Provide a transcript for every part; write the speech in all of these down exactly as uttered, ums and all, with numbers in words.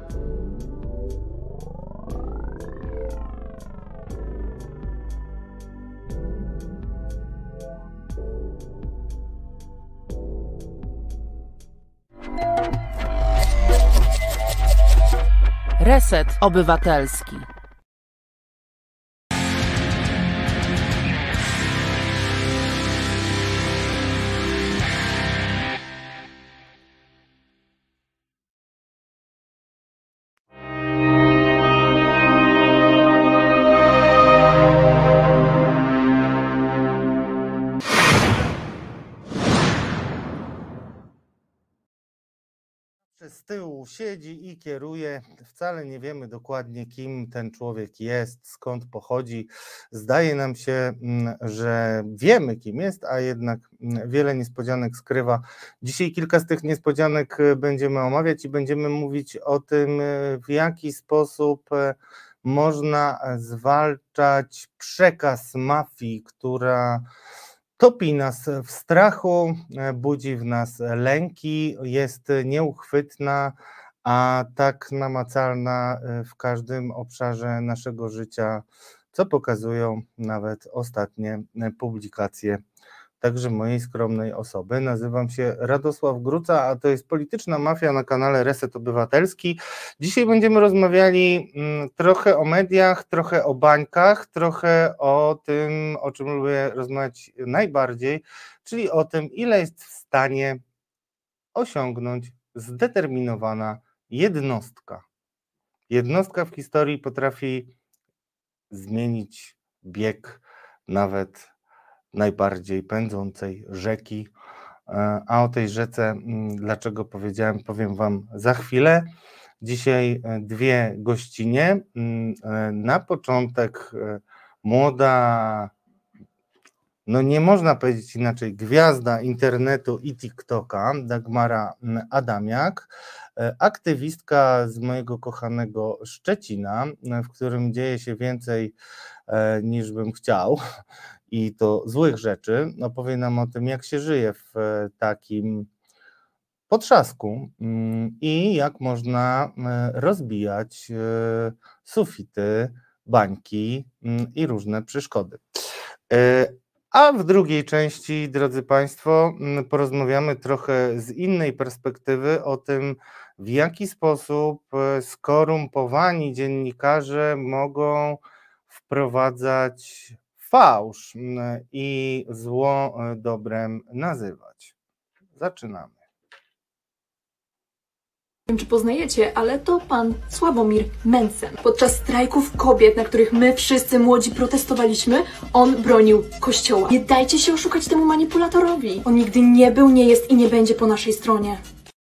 Reset Obywatelski. Z tyłu siedzi i kieruje. Wcale nie wiemy dokładnie, kim ten człowiek jest, skąd pochodzi. Zdaje nam się, że wiemy, kim jest, a jednak wiele niespodzianek skrywa. Dzisiaj kilka z tych niespodzianek będziemy omawiać i będziemy mówić o tym, w jaki sposób można zwalczać przekaz mafii, która topi nas w strachu, budzi w nas lęki, jest nieuchwytna, a tak namacalna w każdym obszarze naszego życia, co pokazują nawet ostatnie publikacje także mojej skromnej osoby. Nazywam się Radosław Gruca, a to jest Polityczna Mafia na kanale Reset Obywatelski. Dzisiaj będziemy rozmawiali trochę o mediach, trochę o bańkach, trochę o tym, o czym lubię rozmawiać najbardziej, czyli o tym, ile jest w stanie osiągnąć zdeterminowana jednostka. Jednostka w historii potrafi zmienić bieg nawet najbardziej pędzącej rzeki, a o tej rzece, dlaczego powiedziałem, powiem Wam za chwilę. Dzisiaj dwie gościnie. Na początek młoda, no nie można powiedzieć inaczej, gwiazda internetu i TikToka, Dagmara Adamiak, aktywistka z mojego kochanego Szczecina, w którym dzieje się więcej niż bym chciał, i to złych rzeczy. Opowie nam o tym, jak się żyje w takim potrzasku i jak można rozbijać sufity, bańki i różne przeszkody. A w drugiej części, drodzy Państwo, porozmawiamy trochę z innej perspektywy o tym, w jaki sposób skorumpowani dziennikarze mogą wprowadzać fałsz i zło dobrem nazywać. Zaczynamy. Nie wiem, czy poznajecie, ale to pan Sławomir Mencen. Podczas strajków kobiet, na których my wszyscy młodzi protestowaliśmy, on bronił Kościoła. Nie dajcie się oszukać temu manipulatorowi. On nigdy nie był, nie jest i nie będzie po naszej stronie.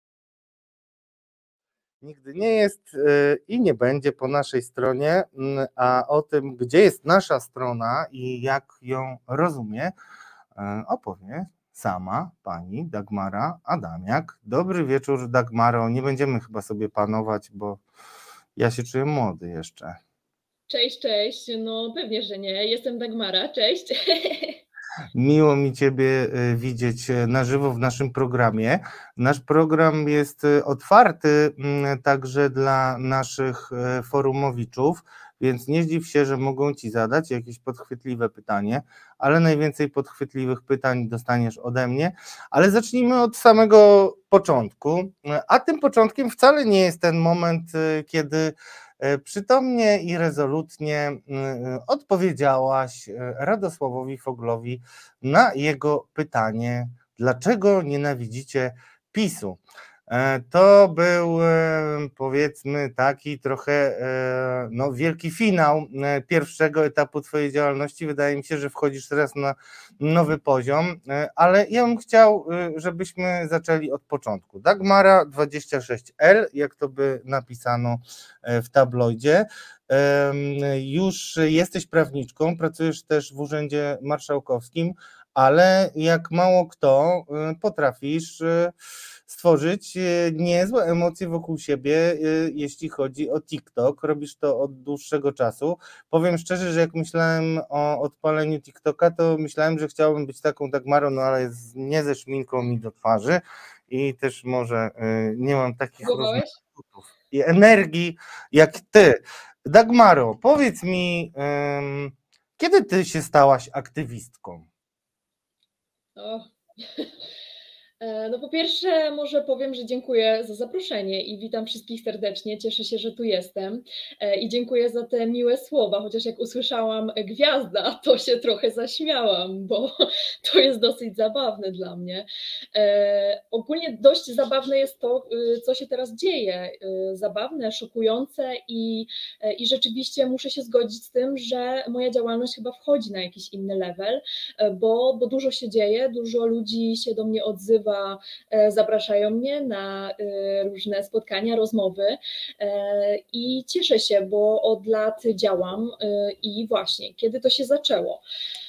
Nigdy nie jest i nie będzie po naszej stronie, a o tym, gdzie jest nasza strona i jak ją rozumie, opowie sama pani Dagmara Adamiak. Dobry wieczór, Dagmaro. Nie będziemy chyba sobie panować, bo ja się czuję młody jeszcze. Cześć, cześć. No pewnie, że nie. Jestem Dagmara. Cześć. Miło mi Ciebie widzieć na żywo w naszym programie. Nasz program jest otwarty także dla naszych forumowiczów, więc nie zdziw się, że mogą Ci zadać jakieś podchwytliwe pytanie, ale najwięcej podchwytliwych pytań dostaniesz ode mnie. Ale zacznijmy od samego początku, a tym początkiem wcale nie jest ten moment, kiedy przytomnie i rezolutnie odpowiedziałaś Radosławowi Foglowi na jego pytanie, dlaczego nienawidzicie PiSu. To był, powiedzmy, taki trochę no, wielki finał pierwszego etapu Twojej działalności. Wydaje mi się, że wchodzisz teraz na nowy poziom, ale ja bym chciał, żebyśmy zaczęli od początku. Dagmara dwadzieścia sześć L, jak to by napisano w tabloidzie. Już jesteś prawniczką, pracujesz też w Urzędzie Marszałkowskim, ale jak mało kto potrafisz stworzyć niezłe emocje wokół siebie, jeśli chodzi o TikTok. Robisz to od dłuższego czasu. Powiem szczerze, że jak myślałem o odpaleniu TikToka, to myślałem, że chciałbym być taką Dagmarą, no ale z, nie ze szminką mi do twarzy i też może nie mam takich różnych skutów. i energii jak ty. Dagmaro, powiedz mi, um, kiedy ty się stałaś aktywistką? O. No po pierwsze może powiem, że dziękuję za zaproszenie i witam wszystkich serdecznie, cieszę się, że tu jestem i dziękuję za te miłe słowa, chociaż jak usłyszałam gwiazda, to się trochę zaśmiałam, bo to jest dosyć zabawne dla mnie. Ogólnie dość zabawne jest to, co się teraz dzieje, zabawne, szokujące i, i rzeczywiście muszę się zgodzić z tym, że moja działalność chyba wchodzi na jakiś inny level, bo, bo dużo się dzieje, dużo ludzi się do mnie odzywa, zapraszają mnie na różne spotkania, rozmowy i cieszę się, bo od lat działam i właśnie, kiedy to się zaczęło?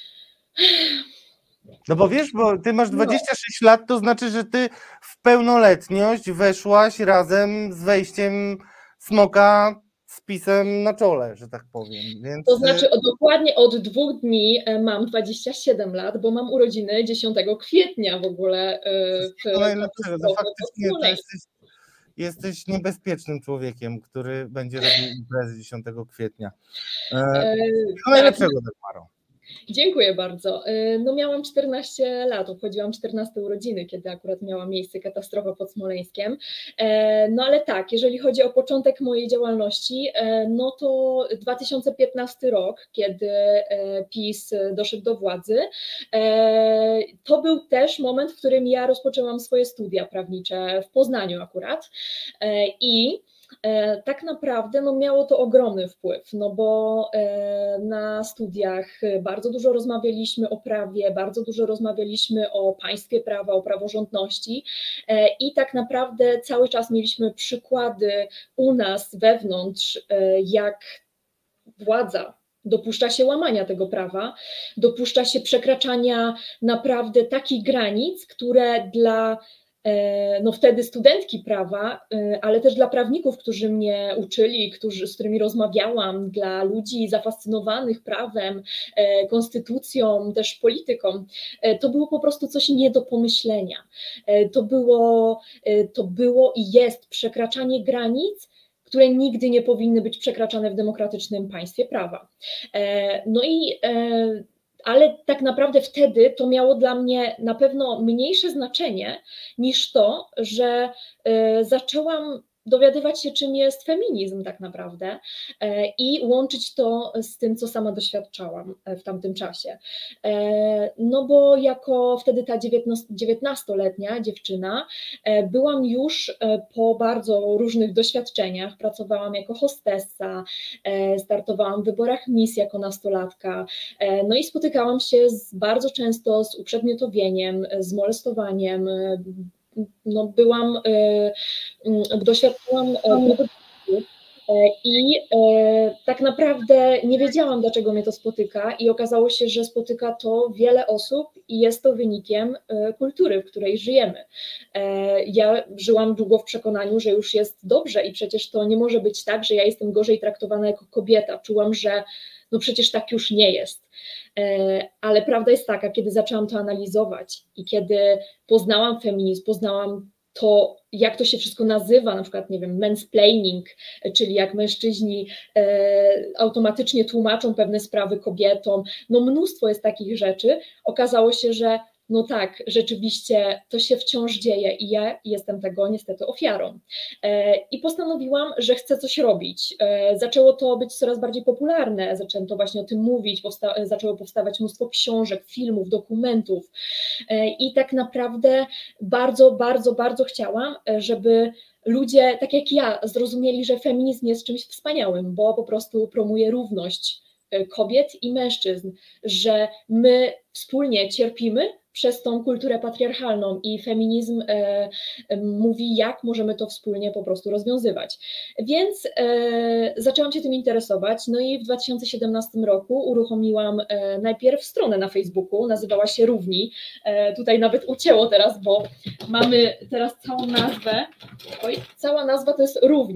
No bo wiesz, bo ty masz dwadzieścia sześć lat, to znaczy, że ty w pełnoletność weszłaś razem z wejściem smoka z pisem na czole, że tak powiem. Więc... To znaczy o, dokładnie od dwóch dni mam dwadzieścia siedem lat, bo mam urodziny dziesiątego kwietnia w ogóle. W, to najlepszego, to faktycznie to jesteś, jesteś niebezpiecznym człowiekiem, który będzie robił imprezy dziesiątego kwietnia. E, to najlepszego, Dagmaro. Dziękuję bardzo. No miałam czternaście lat, obchodziłam czternaste urodziny, kiedy akurat miała miejsce katastrofa pod Smoleńskiem. No ale tak, jeżeli chodzi o początek mojej działalności, no to dwa tysiące piętnasty rok, kiedy PiS doszedł do władzy, to był też moment, w którym ja rozpoczęłam swoje studia prawnicze w Poznaniu akurat i tak naprawdę no, miało to ogromny wpływ, no bo na studiach bardzo dużo rozmawialiśmy o prawie, bardzo dużo rozmawialiśmy o państwie prawa, o praworządności i tak naprawdę cały czas mieliśmy przykłady u nas wewnątrz, jak władza dopuszcza się łamania tego prawa, dopuszcza się przekraczania naprawdę takich granic, które dla no wtedy studentki prawa, ale też dla prawników, którzy mnie uczyli, którzy, z którymi rozmawiałam, dla ludzi zafascynowanych prawem, konstytucją, też polityką, to było po prostu coś nie do pomyślenia. To było, to było i jest przekraczanie granic, które nigdy nie powinny być przekraczane w demokratycznym państwie prawa. No i ale tak naprawdę wtedy to miało dla mnie na pewno mniejsze znaczenie niż to, że zaczęłam dowiadywać się, czym jest feminizm tak naprawdę i łączyć to z tym, co sama doświadczałam w tamtym czasie. No bo jako wtedy ta dziewiętnastoletnia dziewczyna byłam już po bardzo różnych doświadczeniach, pracowałam jako hostessa, startowałam w wyborach Miss jako nastolatka, no i spotykałam się z, bardzo często z uprzedmiotowieniem, z molestowaniem. No byłam, doświadczyłam i tak naprawdę nie wiedziałam, dlaczego mnie to spotyka i okazało się, że spotyka to wiele osób i jest to wynikiem kultury, w której żyjemy. Ja żyłam długo w przekonaniu, że już jest dobrze i przecież to nie może być tak, że ja jestem gorzej traktowana jako kobieta. Czułam, że no przecież tak już nie jest. Ale prawda jest taka, kiedy zaczęłam to analizować i kiedy poznałam feminizm, poznałam to, jak to się wszystko nazywa, na przykład, nie wiem, mansplaining, czyli jak mężczyźni automatycznie tłumaczą pewne sprawy kobietom, no mnóstwo jest takich rzeczy, okazało się, że no tak, rzeczywiście to się wciąż dzieje i ja jestem tego niestety ofiarą. I postanowiłam, że chcę coś robić. Zaczęło to być coraz bardziej popularne, zaczęłam to właśnie o tym mówić, powsta- zaczęło powstawać mnóstwo książek, filmów, dokumentów i tak naprawdę bardzo, bardzo, bardzo chciałam, żeby ludzie, tak jak ja, zrozumieli, że feminizm jest czymś wspaniałym, bo po prostu promuje równość kobiet i mężczyzn, że my wspólnie cierpimy przez tą kulturę patriarchalną i feminizm e, e, mówi, jak możemy to wspólnie po prostu rozwiązywać. Więc e, zaczęłam się tym interesować, no i w dwa tysiące siedemnastym roku uruchomiłam e, najpierw stronę na Facebooku, nazywała się Równi, e, tutaj nawet ucięło teraz, bo mamy teraz całą nazwę, oj, cała nazwa to jest Równie,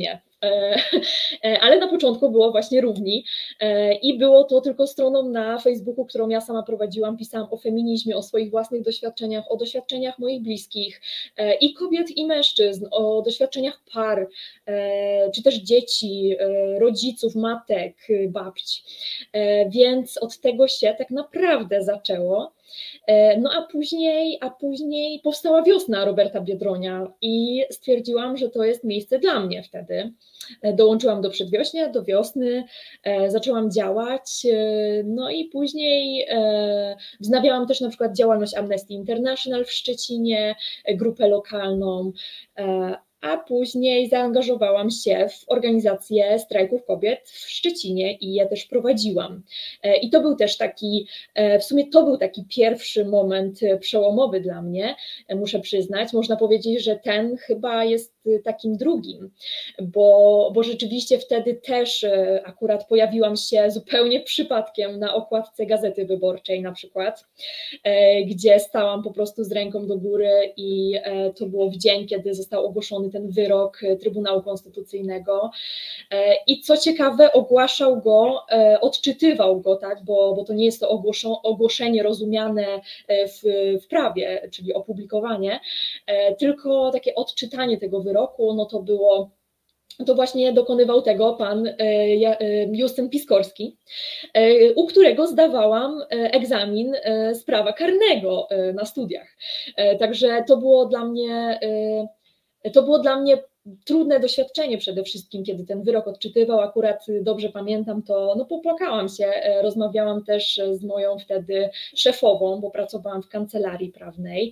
ale na początku było właśnie równi i było to tylko stroną na Facebooku, którą ja sama prowadziłam, pisałam o feminizmie, o swoich własnych doświadczeniach, o doświadczeniach moich bliskich i kobiet i mężczyzn, o doświadczeniach par, czy też dzieci, rodziców, matek, babci, więc od tego się tak naprawdę zaczęło. No a później, a później powstała Wiosna Roberta Biedronia i stwierdziłam, że to jest miejsce dla mnie wtedy. Dołączyłam do Przedwiośnia, do Wiosny, zaczęłam działać, no i później wznawiałam też na przykład działalność Amnesty International w Szczecinie, grupę lokalną, a później zaangażowałam się w organizację strajków kobiet w Szczecinie i je też prowadziłam. I to był też taki, w sumie to był taki pierwszy moment przełomowy dla mnie, muszę przyznać. Można powiedzieć, że ten chyba jest takim drugim, bo, bo rzeczywiście wtedy też akurat pojawiłam się zupełnie przypadkiem na okładce Gazety Wyborczej na przykład, gdzie stałam po prostu z ręką do góry i to było w dzień, kiedy został ogłoszony ten wyrok Trybunału Konstytucyjnego i co ciekawe ogłaszał go, odczytywał go, tak, bo, bo to nie jest to ogłoszenie rozumiane w, w prawie, czyli opublikowanie, tylko takie odczytanie tego wyroku, no to było to właśnie dokonywał tego pan Justyn Piskorski, u którego zdawałam egzamin z prawa karnego na studiach. Także to było dla mnie, to było dla mnie trudne doświadczenie przede wszystkim, kiedy ten wyrok odczytywał, akurat dobrze pamiętam to, no popłakałam się, rozmawiałam też z moją wtedy szefową, bo pracowałam w kancelarii prawnej.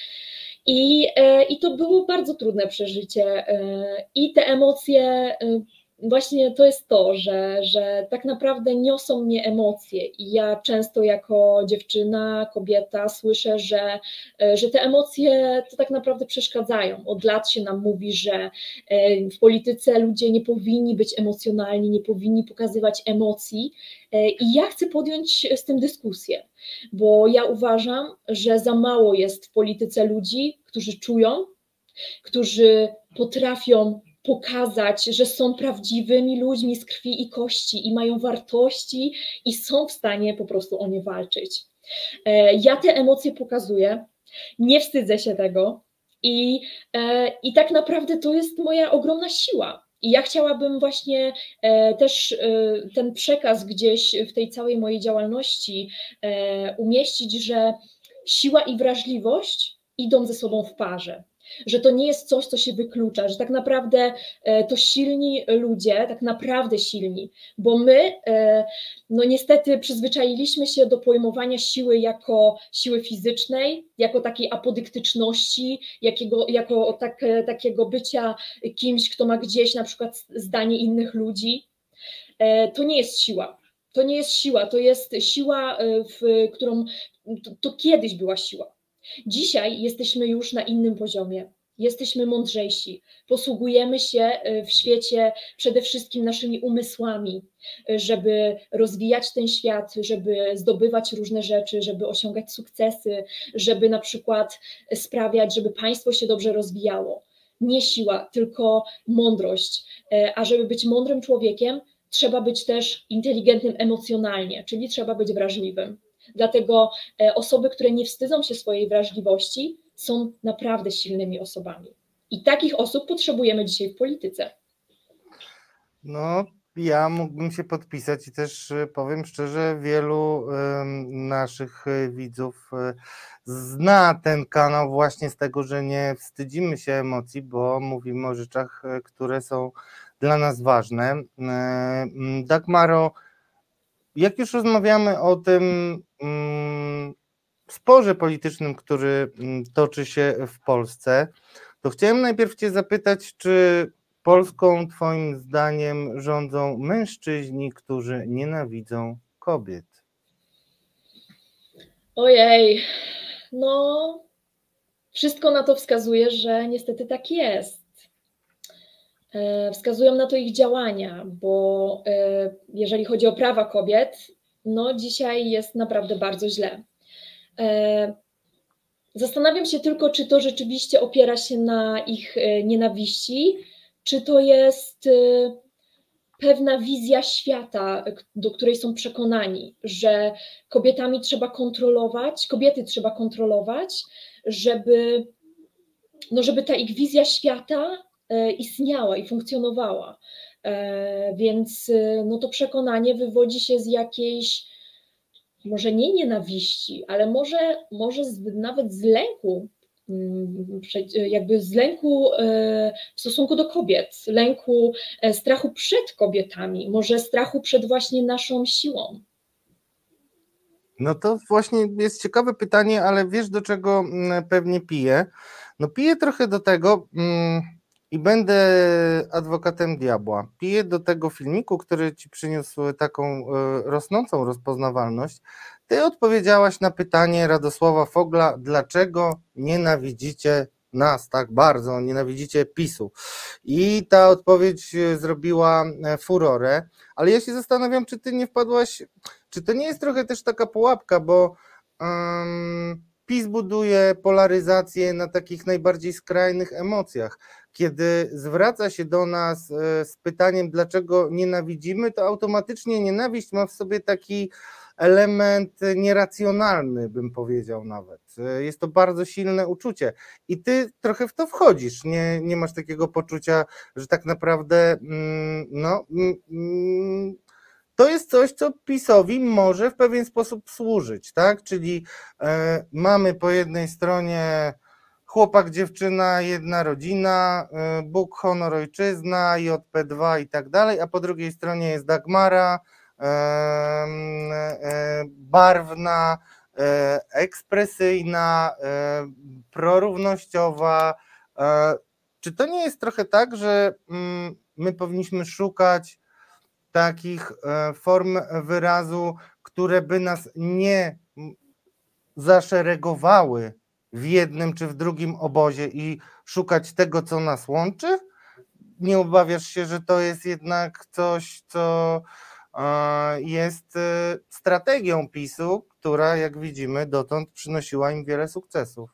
I, I to było bardzo trudne przeżycie i te emocje, właśnie to jest to, że, że tak naprawdę niosą mnie emocje i ja często jako dziewczyna, kobieta słyszę, że, że te emocje to tak naprawdę przeszkadzają. Od lat się nam mówi, że w polityce ludzie nie powinni być emocjonalni, nie powinni pokazywać emocji i ja chcę podjąć z tym dyskusję, bo ja uważam, że za mało jest w polityce ludzi, którzy czują, którzy potrafią pokazać, że są prawdziwymi ludźmi z krwi i kości i mają wartości i są w stanie po prostu o nie walczyć. Ja te emocje pokazuję, nie wstydzę się tego i, i tak naprawdę to jest moja ogromna siła. I ja chciałabym właśnie też ten przekaz gdzieś w tej całej mojej działalności umieścić, że siła i wrażliwość idą ze sobą w parze. Że to nie jest coś, co się wyklucza, że tak naprawdę to silni ludzie, tak naprawdę silni, bo my no niestety przyzwyczailiśmy się do pojmowania siły jako siły fizycznej, jako takiej apodyktyczności, jakiego, jako tak, takiego bycia kimś, kto ma gdzieś na przykład zdanie innych ludzi. To nie jest siła. To nie jest siła, to jest siła, w którą to, to kiedyś była siła. Dzisiaj jesteśmy już na innym poziomie, jesteśmy mądrzejsi, posługujemy się w świecie przede wszystkim naszymi umysłami, żeby rozwijać ten świat, żeby zdobywać różne rzeczy, żeby osiągać sukcesy, żeby na przykład sprawiać, żeby państwo się dobrze rozwijało. Nie siła, tylko mądrość, a żeby być mądrym człowiekiem, trzeba być też inteligentnym emocjonalnie, czyli trzeba być wrażliwym. Dlatego osoby, które nie wstydzą się swojej wrażliwości, są naprawdę silnymi osobami. I takich osób potrzebujemy dzisiaj w polityce. No, ja mógłbym się podpisać i też powiem szczerze, wielu naszych widzów zna ten kanał właśnie z tego, że nie wstydzimy się emocji, bo mówimy o rzeczach, które są dla nas ważne. Dagmaro, jak już rozmawiamy o tym sporze politycznym, który toczy się w Polsce, to chciałem najpierw Cię zapytać, czy Polską Twoim zdaniem rządzą mężczyźni, którzy nienawidzą kobiet? Ojej, no wszystko na to wskazuje, że niestety tak jest. Wskazują na to ich działania, bo jeżeli chodzi o prawa kobiet, no dzisiaj jest naprawdę bardzo źle. Zastanawiam się tylko, czy to rzeczywiście opiera się na ich nienawiści, czy to jest pewna wizja świata, do której są przekonani, że kobietami trzeba kontrolować, kobiety trzeba kontrolować, żeby, no żeby ta ich wizja świata istniała i funkcjonowała. Więc no to przekonanie wywodzi się z jakiejś, może nie nienawiści, ale może, może z, nawet z lęku, jakby z lęku w stosunku do kobiet, lęku, strachu przed kobietami, może strachu przed właśnie naszą siłą. No to właśnie jest ciekawe pytanie, ale wiesz, do czego pewnie piję? No piję trochę do tego mm, i będę adwokatem diabła. Piję do tego filmiku, który ci przyniósł taką y, rosnącą rozpoznawalność. Ty odpowiedziałaś na pytanie Radosława Fogla, dlaczego nienawidzicie nas tak bardzo, nienawidzicie PiSu. I ta odpowiedź zrobiła furorę, ale ja się zastanawiam, czy ty nie wpadłaś, czy to nie jest trochę też taka pułapka, bo um, PiS buduje polaryzację na takich najbardziej skrajnych emocjach. Kiedy zwraca się do nas z pytaniem, dlaczego nienawidzimy, to automatycznie nienawiść ma w sobie taki element nieracjonalny, bym powiedział nawet. Jest to bardzo silne uczucie i ty trochę w to wchodzisz, nie, nie masz takiego poczucia, że tak naprawdę no, to jest coś, co PiS-owi może w pewien sposób służyć, tak? Czyli e, mamy po jednej stronie chłopak, dziewczyna, jedna rodzina, Bóg, honor, ojczyzna, J P dwa i tak dalej, a po drugiej stronie jest Dagmara, barwna, ekspresyjna, prorównościowa. Czy to nie jest trochę tak, że my powinniśmy szukać takich form wyrazu, które by nas nie zaszeregowały w jednym czy w drugim obozie i szukać tego, co nas łączy? Nie obawiasz się, że to jest jednak coś, co jest strategią PiSu, która, jak widzimy, dotąd przynosiła im wiele sukcesów?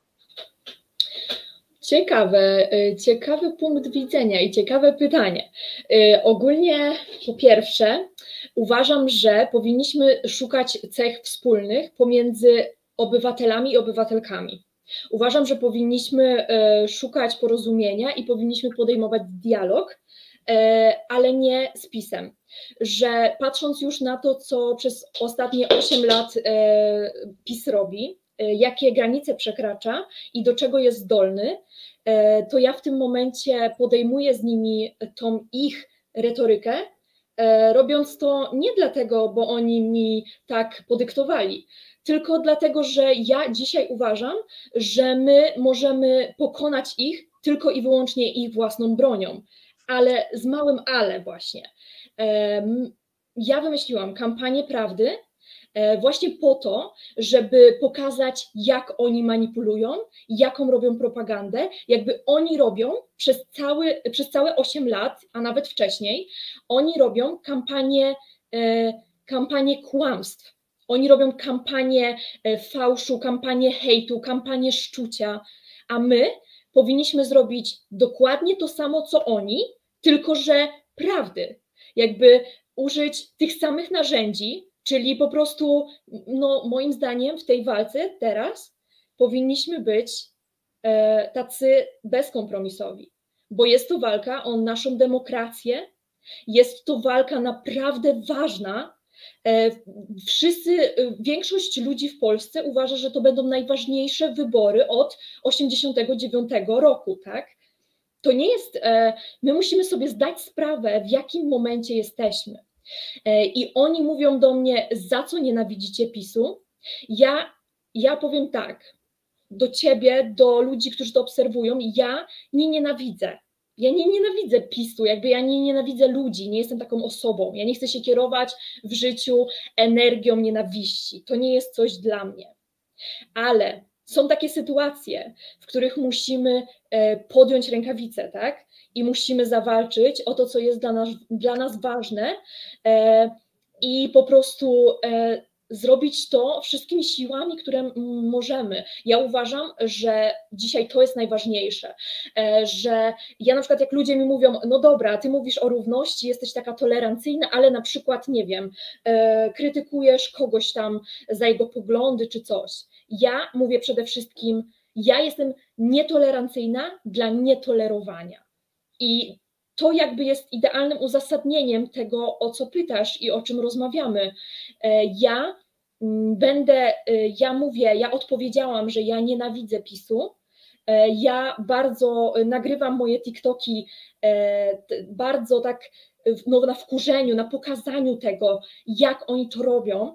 Ciekawe, ciekawy punkt widzenia i ciekawe pytanie. Ogólnie, po pierwsze, uważam, że powinniśmy szukać cech wspólnych pomiędzy obywatelami i obywatelkami. Uważam, że powinniśmy szukać porozumienia i powinniśmy podejmować dialog, ale nie z PiS-em. Że patrząc już na to, co przez ostatnie osiem lat PiS robi, jakie granice przekracza i do czego jest zdolny, to ja w tym momencie podejmuję z nimi tą ich retorykę, robiąc to nie dlatego, bo oni mi tak podyktowali, tylko dlatego, że ja dzisiaj uważam, że my możemy pokonać ich tylko i wyłącznie ich własną bronią, ale z małym ale właśnie. Ja wymyśliłam kampanię prawdy właśnie po to, żeby pokazać, jak oni manipulują, jaką robią propagandę, jakby oni robią przez, cały, przez całe osiem lat, a nawet wcześniej, oni robią kampanię, kampanię kłamstw, oni robią kampanię fałszu, kampanię hejtu, kampanię szczucia, a my powinniśmy zrobić dokładnie to samo, co oni, tylko że prawdy, jakby użyć tych samych narzędzi, czyli po prostu, no moim zdaniem w tej walce teraz powinniśmy być e, tacy bezkompromisowi, bo jest to walka o naszą demokrację, jest to walka naprawdę ważna. E, wszyscy, większość ludzi w Polsce uważa, że to będą najważniejsze wybory od osiemdziesiątego dziewiątego roku, tak? To nie jest, e, my musimy sobie zdać sprawę, w jakim momencie jesteśmy. I oni mówią do mnie, za co nienawidzicie PiSu? Ja, ja powiem tak, do ciebie, do ludzi, którzy to obserwują, ja nie nienawidzę. Ja nie nienawidzę PiSu, jakby ja nie nienawidzę ludzi, nie jestem taką osobą. Ja nie chcę się kierować w życiu energią nienawiści. To nie jest coś dla mnie. Ale są takie sytuacje, w których musimy podjąć rękawice, tak? I musimy zawalczyć o to, co jest dla nas, dla nas ważne e, i po prostu e, zrobić to wszystkimi siłami, które możemy. Ja uważam, że dzisiaj to jest najważniejsze, że ja na przykład jak ludzie mi mówią, no dobra, ty mówisz o równości, jesteś taka tolerancyjna, ale na przykład, nie wiem, krytykujesz kogoś tam za jego poglądy czy coś. Ja mówię przede wszystkim, ja jestem nietolerancyjna dla nietolerowania. I to jakby jest idealnym uzasadnieniem tego, o co pytasz i o czym rozmawiamy. Ja będę, ja mówię, ja odpowiedziałam, że ja nienawidzę PiSu. Ja bardzo nagrywam moje TikToki bardzo tak no, na wkurzeniu, na pokazaniu tego, jak oni to robią,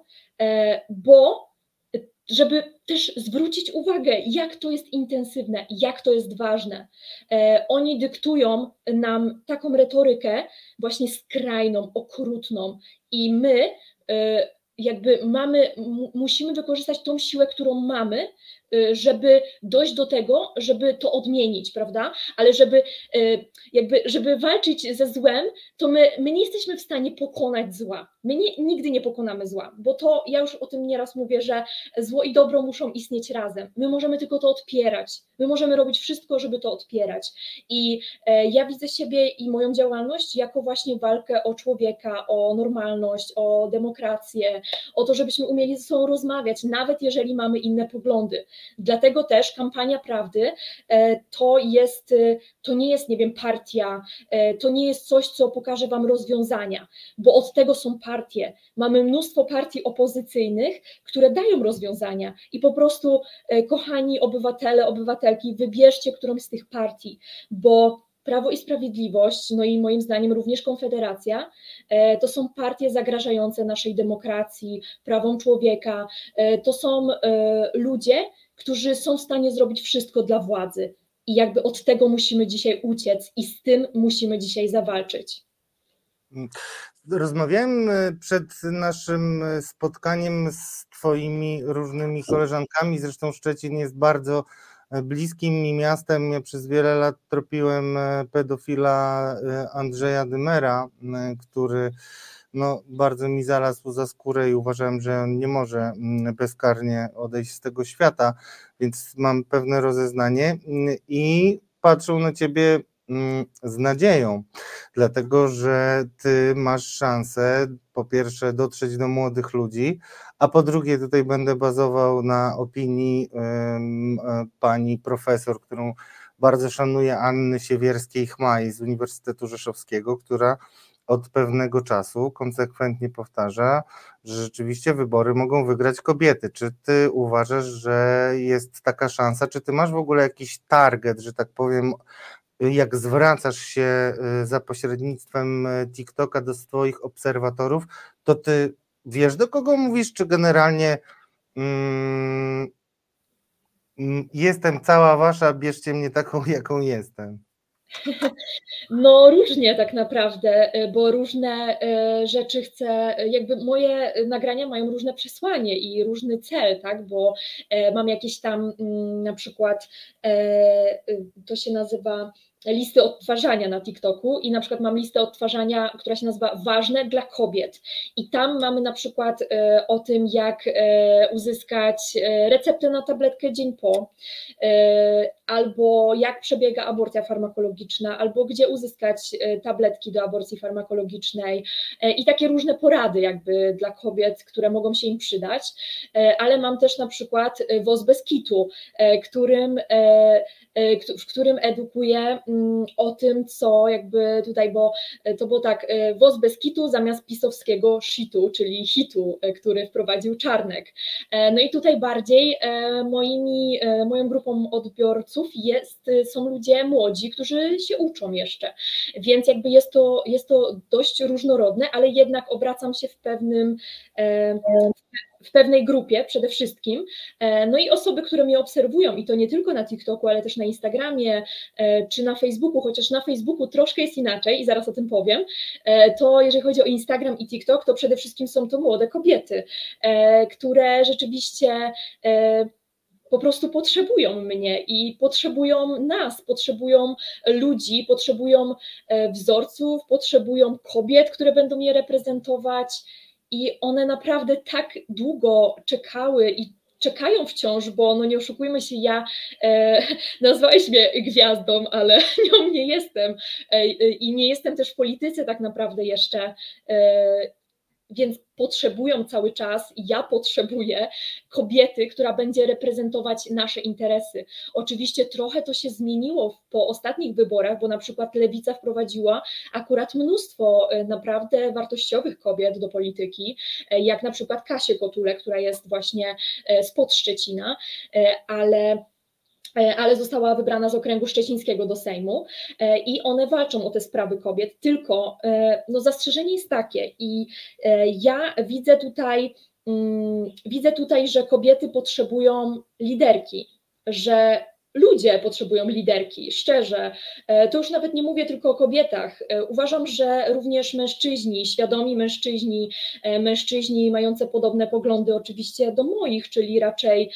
bo żeby też zwrócić uwagę, jak to jest intensywne, jak to jest ważne. Oni dyktują nam taką retorykę właśnie skrajną, okrutną i my jakby mamy, musimy wykorzystać tą siłę, którą mamy, żeby dojść do tego, żeby to odmienić, prawda? Ale żeby jakby, żeby walczyć ze złem, to my, my nie jesteśmy w stanie pokonać zła. My nie, nigdy nie pokonamy zła, bo to, ja już o tym nieraz mówię, że zło i dobro muszą istnieć razem. My możemy tylko to odpierać. My możemy robić wszystko, żeby to odpierać. I ja widzę siebie i moją działalność jako właśnie walkę o człowieka, o normalność, o demokrację, o to, żebyśmy umieli ze sobą rozmawiać, nawet jeżeli mamy inne poglądy. Dlatego też kampania prawdy to jest, to nie jest, nie wiem, partia, to nie jest coś, co pokaże wam rozwiązania, bo od tego są partie. Mamy mnóstwo partii opozycyjnych, które dają rozwiązania i po prostu, kochani obywatele, obywatelki, wybierzcie którąś z tych partii, bo Prawo i Sprawiedliwość, no i moim zdaniem również Konfederacja, to są partie zagrażające naszej demokracji, prawom człowieka, to są ludzie, którzy są w stanie zrobić wszystko dla władzy i jakby od tego musimy dzisiaj uciec i z tym musimy dzisiaj zawalczyć. Rozmawiałem przed naszym spotkaniem z twoimi różnymi koleżankami, zresztą Szczecin jest bardzo bliskim mi miastem. Ja przez wiele lat tropiłem pedofila Andrzeja Dymera, który no, bardzo mi zalazł za skórę i uważałem, że on nie może bezkarnie odejść z tego świata, więc mam pewne rozeznanie i patrzą na ciebie z nadzieją, dlatego że ty masz szansę po pierwsze dotrzeć do młodych ludzi, a po drugie tutaj będę bazował na opinii um, pani profesor, którą bardzo szanuję, Anny Siewierskiej-Chmaj z Uniwersytetu Rzeszowskiego, która od pewnego czasu konsekwentnie powtarza, że rzeczywiście wybory mogą wygrać kobiety. Czy ty uważasz, że jest taka szansa? Czy ty masz w ogóle jakiś target, że tak powiem, jak zwracasz się za pośrednictwem TikToka do swoich obserwatorów, to ty wiesz, do kogo mówisz, czy generalnie mm, jestem cała wasza, bierzcie mnie taką, jaką jestem? No różnie tak naprawdę, bo różne rzeczy chcę, jakby moje nagrania mają różne przesłanie i różny cel, tak, bo mam jakieś tam na przykład, to się nazywa listy odtwarzania na TikToku i na przykład mam listę odtwarzania, która się nazywa Ważne dla kobiet i tam mamy na przykład o tym, jak uzyskać receptę na tabletkę dzień po, albo jak przebiega aborcja farmakologiczna, albo gdzie uzyskać tabletki do aborcji farmakologicznej i takie różne porady jakby dla kobiet, które mogą się im przydać, ale mam też na przykład W O Z bez kitu, którym w którym edukuję o tym, co jakby tutaj, bo to było tak, W O Z bez kitu zamiast pisowskiego shitu, czyli hitu, który wprowadził Czarnek. No i tutaj bardziej moimi, moją grupą odbiorców jest, są ludzie młodzi, którzy się uczą jeszcze, więc jakby jest to, jest to dość różnorodne, ale jednak obracam się w pewnym w pewnej grupie przede wszystkim, no i osoby, które mnie obserwują i to nie tylko na TikToku, ale też na Instagramie czy na Facebooku, chociaż na Facebooku troszkę jest inaczej i zaraz o tym powiem, to jeżeli chodzi o Instagram i TikTok, to przede wszystkim są to młode kobiety, które rzeczywiście po prostu potrzebują mnie i potrzebują nas, potrzebują ludzi, potrzebują wzorców, potrzebują kobiet, które będą je reprezentować. i one naprawdę tak długo czekały i czekają wciąż, bo no nie oszukujmy się, ja e, nazwałeś mnie gwiazdą, ale nią nie jestem e, i nie jestem też w polityce tak naprawdę jeszcze, e, więc potrzebują cały czas, ja potrzebuję kobiety, która będzie reprezentować nasze interesy. Oczywiście trochę to się zmieniło po ostatnich wyborach, bo na przykład Lewica wprowadziła akurat mnóstwo naprawdę wartościowych kobiet do polityki, jak na przykład Kasię Kotulę, która jest właśnie spod Szczecina, ale ale została wybrana z okręgu szczecińskiego do Sejmu i one walczą o te sprawy kobiet, tylko no, zastrzeżenie jest takie i ja widzę tutaj, widzę tutaj, że kobiety potrzebują liderki, że ludzie potrzebują liderki, szczerze. To już nawet nie mówię tylko o kobietach. Uważam, że również mężczyźni, świadomi mężczyźni, mężczyźni mający podobne poglądy oczywiście do moich, czyli raczej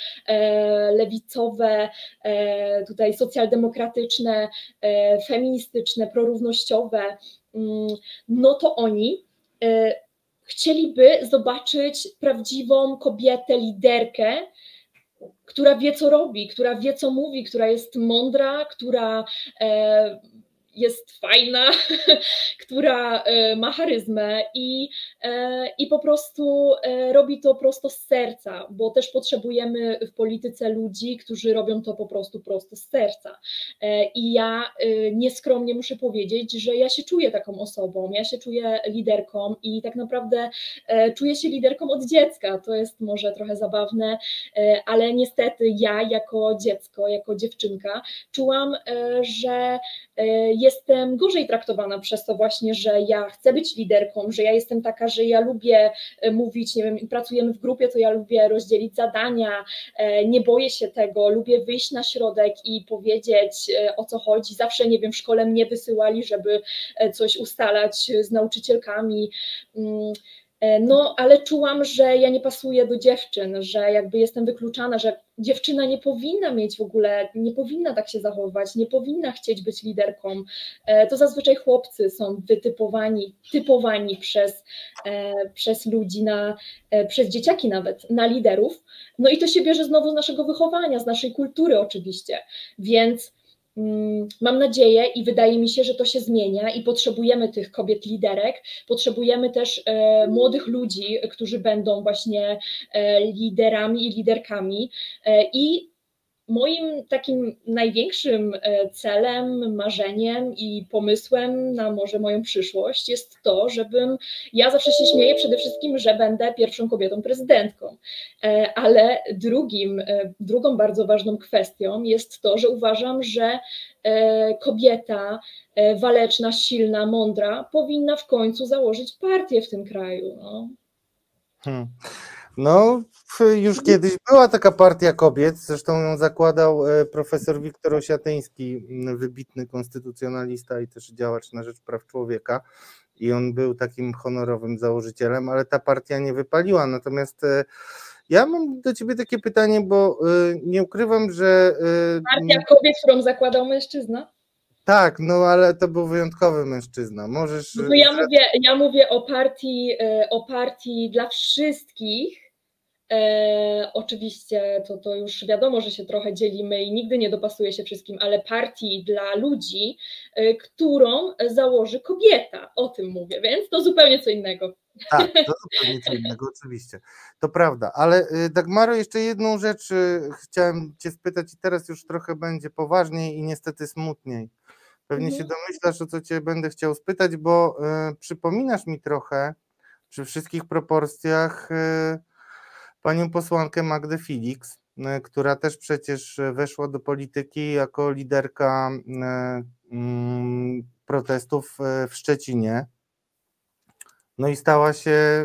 lewicowe, tutaj socjaldemokratyczne, feministyczne, prorównościowe, no to oni chcieliby zobaczyć prawdziwą kobietę, liderkę, która wie, co robi, która wie, co mówi, która jest mądra, która e, jest fajna, która e, ma charyzmę i, e, i po prostu e, robi to prosto z serca, bo też potrzebujemy w polityce ludzi, którzy robią to po prostu prosto z serca. E, I ja e, nieskromnie muszę powiedzieć, że ja się czuję taką osobą, ja się czuję liderką i tak naprawdę e, czuję się liderką od dziecka. To jest może trochę zabawne, e, ale niestety ja jako dziecko, jako dziewczynka czułam, e, że e, jestem gorzej traktowana przez to właśnie, że ja chcę być liderką, że ja jestem taka, że ja lubię mówić, nie wiem, pracujemy w grupie, to ja lubię rozdzielić zadania, nie boję się tego, lubię wyjść na środek i powiedzieć, o co chodzi. Zawsze, nie wiem, w szkole mnie wysyłali, żeby coś ustalać z nauczycielkami. No, ale czułam, że ja nie pasuję do dziewczyn, że jakby jestem wykluczana, że dziewczyna nie powinna mieć w ogóle, nie powinna tak się zachowywać, nie powinna chcieć być liderką. To zazwyczaj chłopcy są wytypowani, typowani przez, przez ludzi, na, przez dzieciaki nawet, na liderów. No i to się bierze znowu z naszego wychowania, z naszej kultury oczywiście, więc mam nadzieję i wydaje mi się, że to się zmienia i potrzebujemy tych kobiet liderek, potrzebujemy też e, młodych ludzi, którzy będą właśnie e, liderami i liderkami e, i moim takim największym celem, marzeniem i pomysłem na może moją przyszłość jest to, żebym, ja zawsze się śmieję przede wszystkim, że będę pierwszą kobietą prezydentką, ale drugim, drugą bardzo ważną kwestią jest to, że uważam, że kobieta waleczna, silna, mądra powinna w końcu założyć partię w tym kraju. No. Hmm. No, już kiedyś była taka partia kobiet, zresztą ją zakładał profesor Wiktor Osiatyński, wybitny konstytucjonalista i też działacz na rzecz praw człowieka i on był takim honorowym założycielem, ale ta partia nie wypaliła. Natomiast ja mam do ciebie takie pytanie, bo nie ukrywam, że... Partia kobiet, którą zakładał mężczyzna? Tak, no ale to był wyjątkowy mężczyzna. Możesz... No ja mówię, ja mówię o partii, o partii dla wszystkich. E, oczywiście to, to już wiadomo, że się trochę dzielimy i nigdy nie dopasuje się wszystkim, ale partii dla ludzi, e, którą założy kobieta. O tym mówię, więc to zupełnie co innego. Tak, to zupełnie co innego, oczywiście. To prawda, ale Dagmaro, jeszcze jedną rzecz chciałem cię spytać i teraz już trochę będzie poważniej i niestety smutniej. Pewnie mhm. się domyślasz, o co cię będę chciał spytać, bo y, przypominasz mi trochę przy wszystkich proporcjach y, panią posłankę Magdę Felix, y, która też przecież weszła do polityki jako liderka y, y, protestów w Szczecinie. No i stała się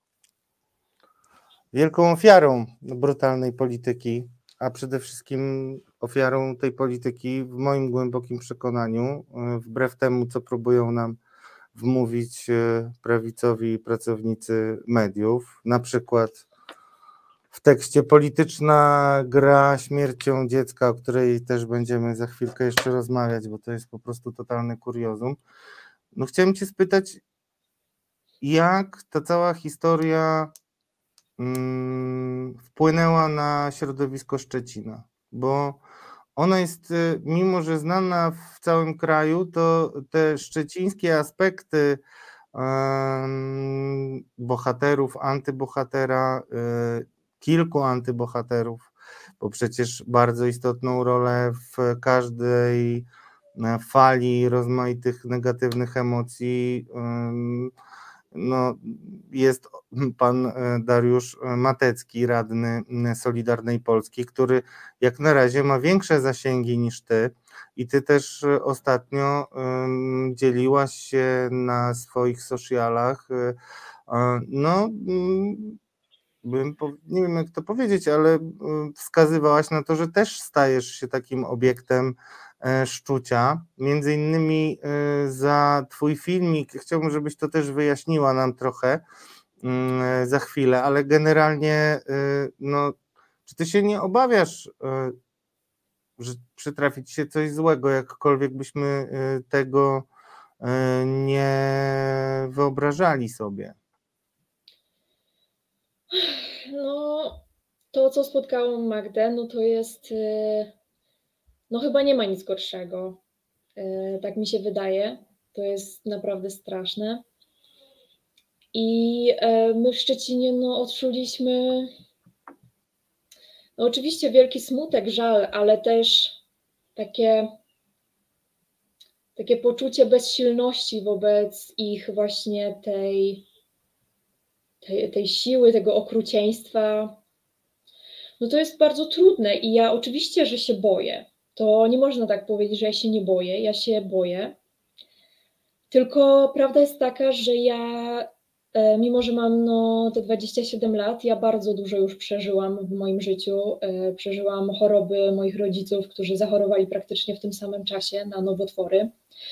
wielką ofiarą brutalnej polityki, a przede wszystkim ofiarą tej polityki w moim głębokim przekonaniu, wbrew temu, co próbują nam wmówić prawicowi pracownicy mediów, na przykład w tekście polityczna gra śmiercią dziecka, o której też będziemy za chwilkę jeszcze rozmawiać, bo to jest po prostu totalne kuriozum. No chciałem cię spytać, jak ta cała historia mm, wpłynęła na środowisko Szczecina, bo ona jest, mimo że znana w całym kraju, to te szczecińskie aspekty um, bohaterów, antybohatera, y, kilku antybohaterów, bo przecież bardzo istotną rolę w każdej fali rozmaitych negatywnych emocji um, no, jest pan Dariusz Matecki, radny Solidarnej Polski, który jak na razie ma większe zasięgi niż ty i ty też ostatnio um, dzieliłaś się na swoich socialach, no bym, nie wiem jak to powiedzieć, ale wskazywałaś na to, że też stajesz się takim obiektem szczucia, między innymi za twój filmik, chciałbym, żebyś to też wyjaśniła nam trochę za chwilę, ale generalnie no, czy ty się nie obawiasz, że przytrafi ci się coś złego, jakkolwiek byśmy tego nie wyobrażali sobie? No, to co spotkało Magdę, no to jest, no chyba nie ma nic gorszego, tak mi się wydaje, to jest naprawdę straszne i my w Szczecinie no odczuliśmy no oczywiście wielki smutek, żal, ale też takie, takie poczucie bezsilności wobec ich właśnie tej Tej, tej siły, tego okrucieństwa, no to jest bardzo trudne i ja oczywiście, że się boję. To nie można tak powiedzieć, że ja się nie boję, ja się boję. Tylko prawda jest taka, że ja, mimo że mam no, te dwadzieścia siedem lat, ja bardzo dużo już przeżyłam w moim życiu. Przeżyłam choroby moich rodziców, którzy zachorowali praktycznie w tym samym czasie na nowotwory.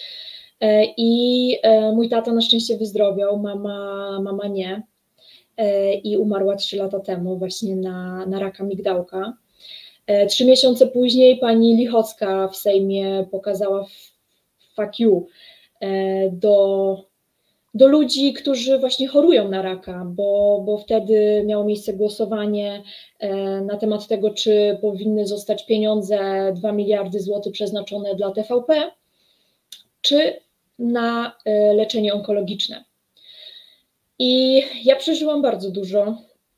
I mój tata na szczęście wyzdrowiał, mama, mama nie. I umarła trzy lata temu właśnie na, na raka migdałka. Trzy miesiące później pani Lichocka w Sejmie pokazała fuck you do, do ludzi, którzy właśnie chorują na raka, bo, bo wtedy miało miejsce głosowanie na temat tego, czy powinny zostać pieniądze, dwa miliardy złotych przeznaczone dla T V P, czy na leczenie onkologiczne. I ja przeżyłam bardzo dużo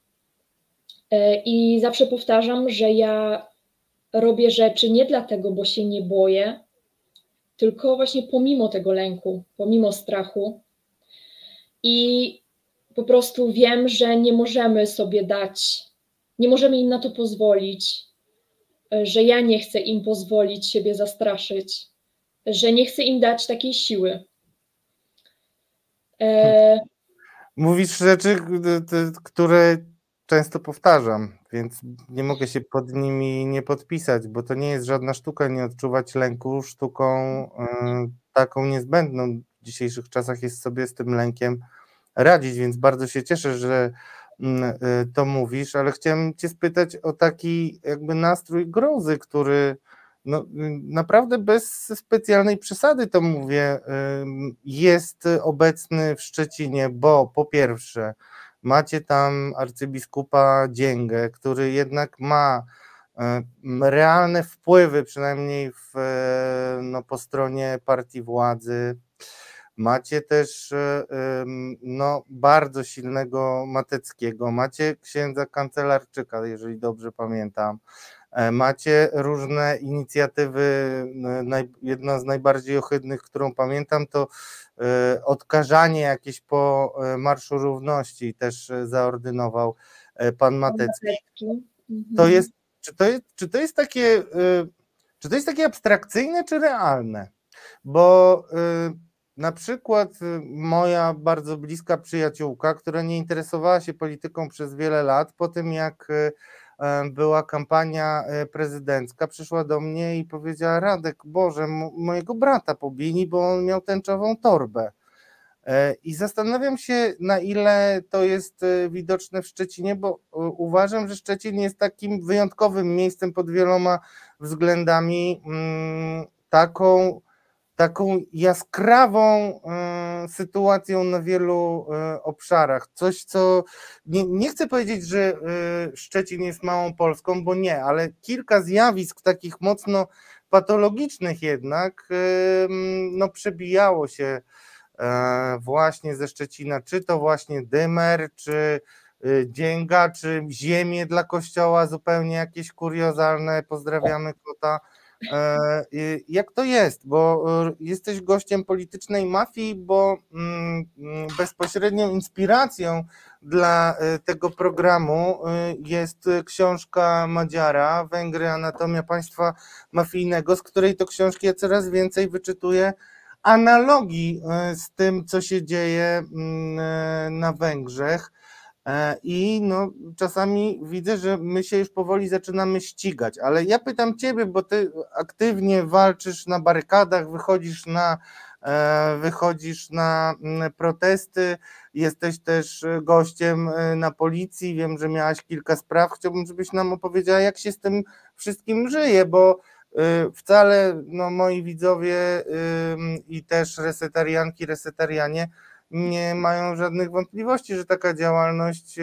i zawsze powtarzam, że ja robię rzeczy nie dlatego, bo się nie boję, tylko właśnie pomimo tego lęku, pomimo strachu i po prostu wiem, że nie możemy sobie dać, nie możemy im na to pozwolić, że ja nie chcę im pozwolić siebie zastraszyć, że nie chcę im dać takiej siły. E Mówisz rzeczy, które często powtarzam, więc nie mogę się pod nimi nie podpisać, bo to nie jest żadna sztuka nie odczuwać lęku. Sztuką y, taką niezbędną w dzisiejszych czasach jest sobie z tym lękiem radzić, więc bardzo się cieszę, że y, to mówisz, ale chciałem cię spytać o taki jakby nastrój grozy, który no, naprawdę bez specjalnej przesady to mówię, jest obecny w Szczecinie, bo po pierwsze macie tam arcybiskupa Dzięgę, który jednak ma realne wpływy, przynajmniej w, no, po stronie partii władzy. Macie też no, bardzo silnego Mateckiego, macie księdza Kancelarczyka, jeżeli dobrze pamiętam. Macie różne inicjatywy, jedna z najbardziej ohydnych, którą pamiętam, to odkażanie jakieś po Marszu Równości też zaordynował pan Matecki. To jest, czy, to jest, czy to jest takie, czy to jest takie abstrakcyjne, czy realne? Bo na przykład moja bardzo bliska przyjaciółka, która nie interesowała się polityką przez wiele lat, po tym jak była kampania prezydencka, przyszła do mnie i powiedziała: Radek, Boże, mojego brata pobili, bo on miał tęczową torbę. I zastanawiam się, na ile to jest widoczne w Szczecinie, bo uważam, że Szczecin jest takim wyjątkowym miejscem pod wieloma względami, taką taką jaskrawą y, sytuacją na wielu y, obszarach. Coś, co nie, nie chcę powiedzieć, że y, Szczecin jest małą Polską, bo nie, ale kilka zjawisk takich mocno patologicznych jednak y, no, przebijało się y, właśnie ze Szczecina, czy to właśnie dymer, czy y, dzięga, czy ziemie dla kościoła zupełnie jakieś kuriozalne. Pozdrawiamy kota. Jak to jest, bo jesteś gościem politycznej mafii, bo bezpośrednią inspiracją dla tego programu jest książka Madziara, Węgry, anatomia państwa mafijnego, z której to książki ja coraz więcej wyczytuję analogii z tym, co się dzieje na Węgrzech. I no, czasami widzę, że my się już powoli zaczynamy ścigać, ale ja pytam ciebie, bo ty aktywnie walczysz na barykadach, wychodzisz na, wychodzisz na protesty, jesteś też gościem na policji, wiem, że miałaś kilka spraw, chciałbym, żebyś nam opowiedziała, jak się z tym wszystkim żyje, bo wcale no, moi widzowie i też resetarianki, resetarianie nie mają żadnych wątpliwości, że taka działalność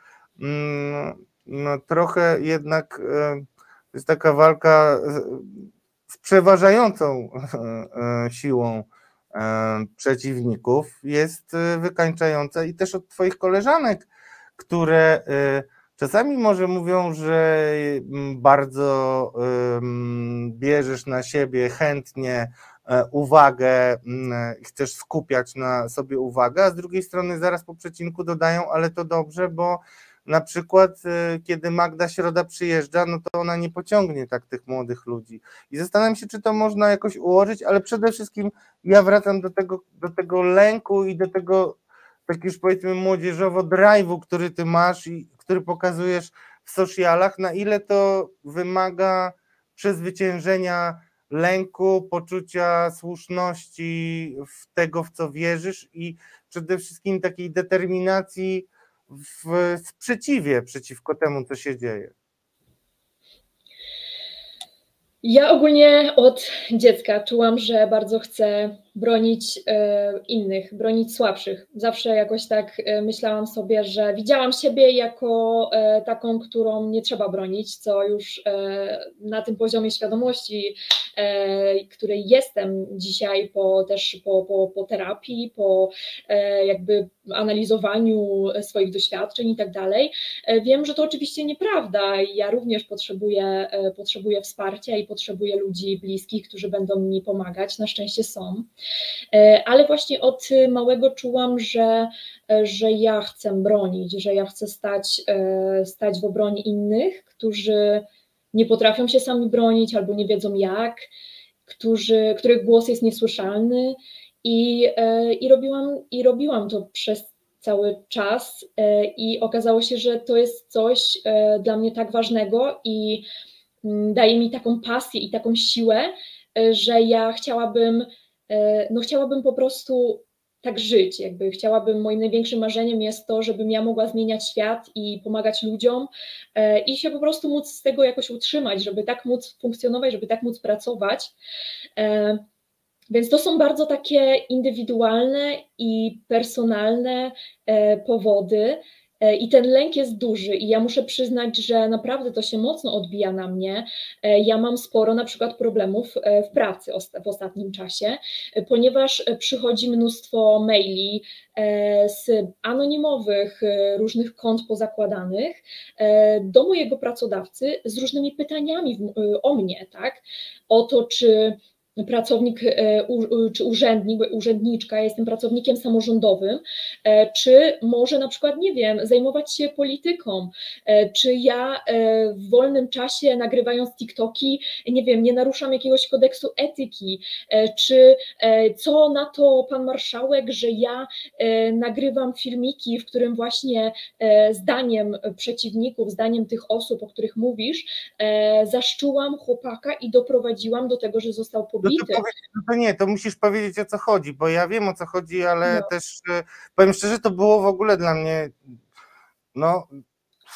no, trochę jednak jest taka walka z przeważającą siłą przeciwników, jest wykańczająca i też od twoich koleżanek, które czasami może mówią, że bardzo bierzesz na siebie chętnie uwagę, chcesz skupiać na sobie uwagę, a z drugiej strony zaraz po przecinku dodają, ale to dobrze, bo na przykład kiedy Magda Środa przyjeżdża, no to ona nie pociągnie tak tych młodych ludzi. I zastanawiam się, czy to można jakoś ułożyć, ale przede wszystkim ja wracam do tego, do tego lęku i do tego, tak już powiedzmy młodzieżowo drive'u, który ty masz i który pokazujesz w socialach, na ile to wymaga przezwyciężenia lęku, poczucia słuszności w tego, w co wierzysz i przede wszystkim takiej determinacji w sprzeciwie przeciwko temu, co się dzieje. Ja ogólnie od dziecka czułam, że bardzo chcę bronić e, innych, bronić słabszych. Zawsze jakoś tak e, myślałam sobie, że widziałam siebie jako e, taką, którą nie trzeba bronić, co już e, na tym poziomie świadomości, e, której jestem dzisiaj po, też po, po, po terapii, po e, jakby analizowaniu swoich doświadczeń i tak dalej, e, wiem, że to oczywiście nieprawda. Ja również potrzebuję, e, potrzebuję wsparcia i potrzebuję ludzi bliskich, którzy będą mi pomagać. Na szczęście są. Ale właśnie od małego czułam, że, że ja chcę bronić, że ja chcę stać, stać w obronie innych, którzy nie potrafią się sami bronić albo nie wiedzą jak, którzy, których głos jest niesłyszalny i, i, robiłam, i robiłam to przez cały czas i okazało się, że to jest coś dla mnie tak ważnego i daje mi taką pasję i taką siłę, że ja chciałabym no chciałabym po prostu tak żyć, jakby chciałabym, moim największym marzeniem jest to, żebym ja mogła zmieniać świat i pomagać ludziom i się po prostu móc z tego jakoś utrzymać, żeby tak móc funkcjonować, żeby tak móc pracować. Więc to są bardzo takie indywidualne i personalne powody, i ten lęk jest duży i ja muszę przyznać, że naprawdę to się mocno odbija na mnie. Ja mam sporo na przykład problemów w pracy w ostatnim czasie, ponieważ przychodzi mnóstwo maili z anonimowych różnych kont pozakładanych do mojego pracodawcy z różnymi pytaniami o mnie, tak? O to, czy pracownik czy urzędnik, urzędniczka, ja jestem pracownikiem samorządowym, czy może na przykład, nie wiem, zajmować się polityką, czy ja w wolnym czasie nagrywając TikToki, nie wiem, nie naruszam jakiegoś kodeksu etyki, czy co na to pan marszałek, że ja nagrywam filmiki, w którym właśnie zdaniem przeciwników, zdaniem tych osób, o których mówisz, zaszczułam chłopaka i doprowadziłam do tego, że został pobity. No to, powiedz, no to nie, to musisz powiedzieć, o co chodzi, bo ja wiem, o co chodzi, ale no. też powiem szczerze, to było w ogóle dla mnie no,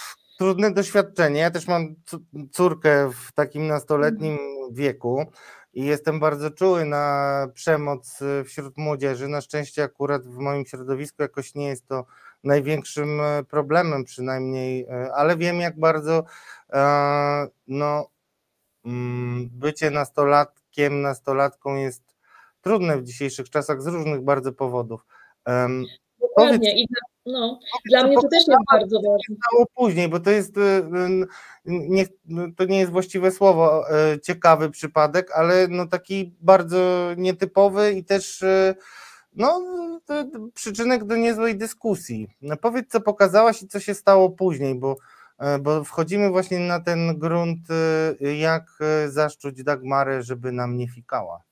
trudne doświadczenie. Ja też mam córkę w takim nastoletnim wieku i jestem bardzo czuły na przemoc wśród młodzieży. Na szczęście akurat w moim środowisku jakoś nie jest to największym problemem przynajmniej, ale wiem, jak bardzo no, bycie nastolatkiem, nastolatką jest trudne w dzisiejszych czasach z różnych bardzo powodów. Dokładnie. I dla, no, dla mnie to też jest bardzo ważne. Stało później, bo to jest, nie, to nie jest właściwe słowo, ciekawy przypadek, ale no taki bardzo nietypowy i też no, przyczynek do niezłej dyskusji. No, powiedz, co pokazałaś i co się stało później, bo, bo wchodzimy właśnie na ten grunt, jak zaszczuć Dagmarę, żeby nam nie fikała.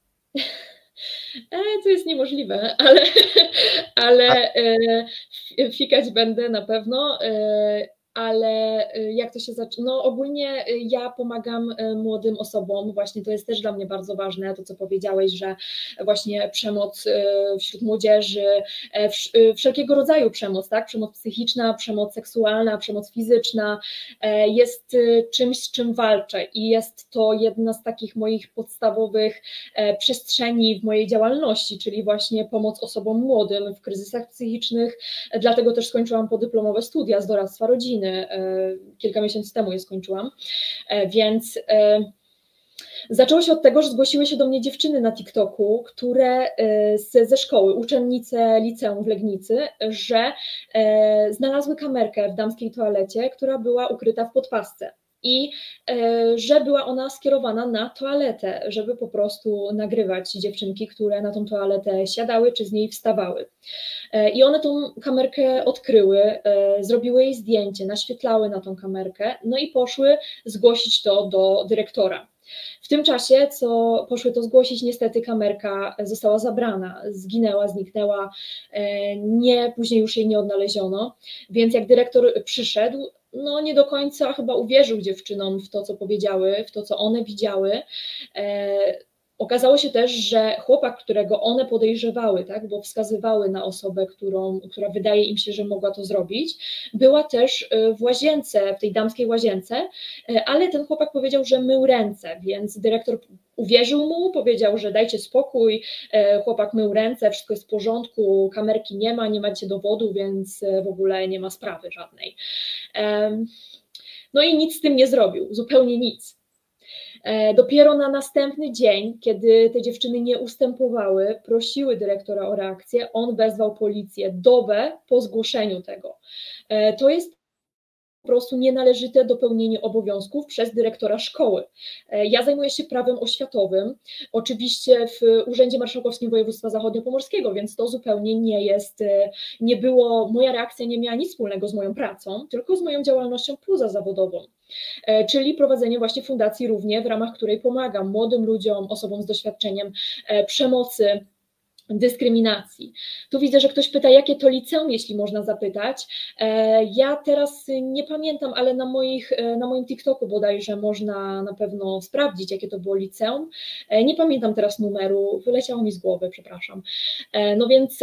E, to jest niemożliwe, ale, ale e, fikać będę na pewno, e, ale jak to się zaczyna? No ogólnie ja pomagam młodym osobom, właśnie to jest też dla mnie bardzo ważne, to co powiedziałeś, że właśnie przemoc wśród młodzieży, wszelkiego rodzaju przemoc, tak? Przemoc psychiczna, przemoc seksualna, przemoc fizyczna jest czymś, z czym walczę i jest to jedna z takich moich podstawowych przestrzeni w mojej działalności, czyli właśnie pomoc osobom młodym w kryzysach psychicznych, dlatego też skończyłam podyplomowe studia z doradztwa rodziny. Kilka miesięcy temu je skończyłam, więc zaczęło się od tego, że zgłosiły się do mnie dziewczyny na TikToku, które ze szkoły, uczennice liceum w Legnicy, że znalazły kamerkę w damskiej toalecie, która była ukryta w podpasce. I że była ona skierowana na toaletę, żeby po prostu nagrywać dziewczynki, które na tą toaletę siadały czy z niej wstawały. I one tą kamerkę odkryły, zrobiły jej zdjęcie, naświetlały na tą kamerkę, no i poszły zgłosić to do dyrektora. W tym czasie, co poszły to zgłosić, niestety kamerka została zabrana, zginęła, zniknęła, nie, później już jej nie odnaleziono, więc jak dyrektor przyszedł, no nie do końca chyba uwierzył dziewczynom w to, co powiedziały, w to, co one widziały. E, okazało się też, że chłopak, którego one podejrzewały, tak, bo wskazywały na osobę, którą, która wydaje im się, że mogła to zrobić, była też w łazience, w tej damskiej łazience, ale ten chłopak powiedział, że mył ręce, więc dyrektor uwierzył mu, powiedział, że dajcie spokój, chłopak mył ręce, wszystko jest w porządku, kamerki nie ma, nie macie dowodu, więc w ogóle nie ma sprawy żadnej. No i nic z tym nie zrobił, zupełnie nic. Dopiero na następny dzień, kiedy te dziewczyny nie ustępowały, prosiły dyrektora o reakcję, on wezwał policję dobę po zgłoszeniu tego. To jest po prostu nienależyte dopełnienie obowiązków przez dyrektora szkoły. Ja zajmuję się prawem oświatowym, oczywiście w Urzędzie Marszałkowskim Województwa Zachodniopomorskiego, więc to zupełnie nie jest, nie było, moja reakcja nie miała nic wspólnego z moją pracą, tylko z moją działalnością pozazawodową, czyli prowadzenie właśnie fundacji Równie, w ramach której pomagam młodym ludziom, osobom z doświadczeniem przemocy, dyskryminacji. Tu widzę, że ktoś pyta, jakie to liceum, jeśli można zapytać. Ja teraz nie pamiętam, ale na, moich, na moim TikToku bodajże można na pewno sprawdzić, jakie to było liceum. Nie pamiętam teraz numeru, wyleciało mi z głowy, przepraszam. No więc...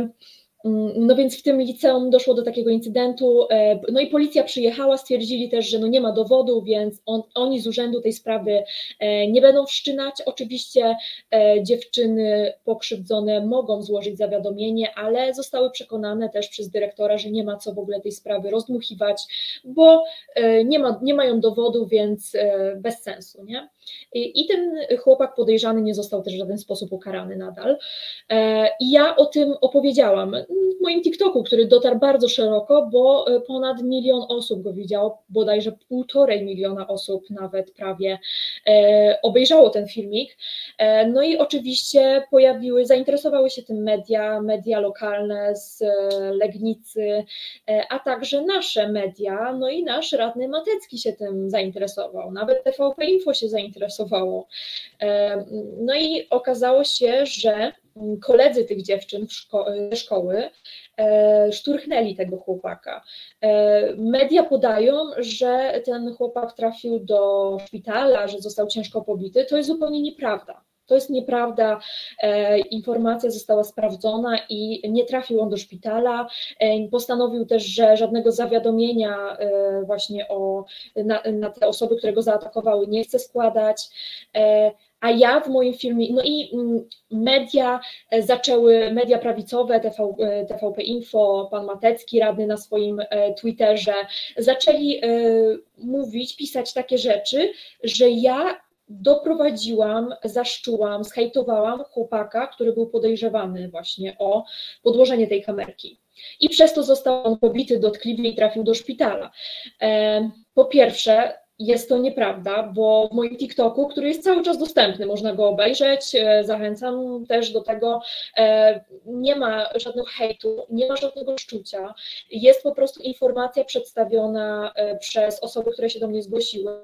No więc w tym liceum doszło do takiego incydentu, no i policja przyjechała, stwierdzili też, że no nie ma dowodu, więc on, oni z urzędu tej sprawy nie będą wszczynać. Oczywiście dziewczyny pokrzywdzone mogą złożyć zawiadomienie, ale zostały przekonane też przez dyrektora, że nie ma co w ogóle tej sprawy rozdmuchiwać, bo nie, ma, nie mają dowodu, więc bez sensu, nie? I ten chłopak podejrzany nie został też w żaden sposób ukarany nadal. I ja o tym opowiedziałam w moim TikToku, który dotarł bardzo szeroko, bo ponad milion osób go widziało, bodajże półtorej miliona osób nawet prawie obejrzało ten filmik. No i oczywiście pojawiły, zainteresowały się tym media, media lokalne z Legnicy, a także nasze media, no i nasz radny Matecki się tym zainteresował, nawet T V P Info się zainteresowało. No i okazało się, że koledzy tych dziewczyn ze szkoły szturchnęli tego chłopaka. Media podają, że ten chłopak trafił do szpitala, że został ciężko pobity. To jest zupełnie nieprawda. To jest nieprawda, informacja została sprawdzona i nie trafił on do szpitala, postanowił też, że żadnego zawiadomienia właśnie o, na, na te osoby, które go zaatakowały, nie chce składać, a ja w moim filmie, no i media zaczęły, media prawicowe, T V, T V P Info, pan Matecki, radny na swoim Twitterze, zaczęli mówić, pisać takie rzeczy, że ja doprowadziłam, zaszczułam, zhejtowałam chłopaka, który był podejrzewany właśnie o podłożenie tej kamerki. I przez to został on pobity dotkliwie i trafił do szpitala. Po pierwsze, jest to nieprawda, bo w moim TikToku, który jest cały czas dostępny, można go obejrzeć, zachęcam też do tego, nie ma żadnego hejtu, nie ma żadnego szczucia, jest po prostu informacja przedstawiona przez osoby, które się do mnie zgłosiły.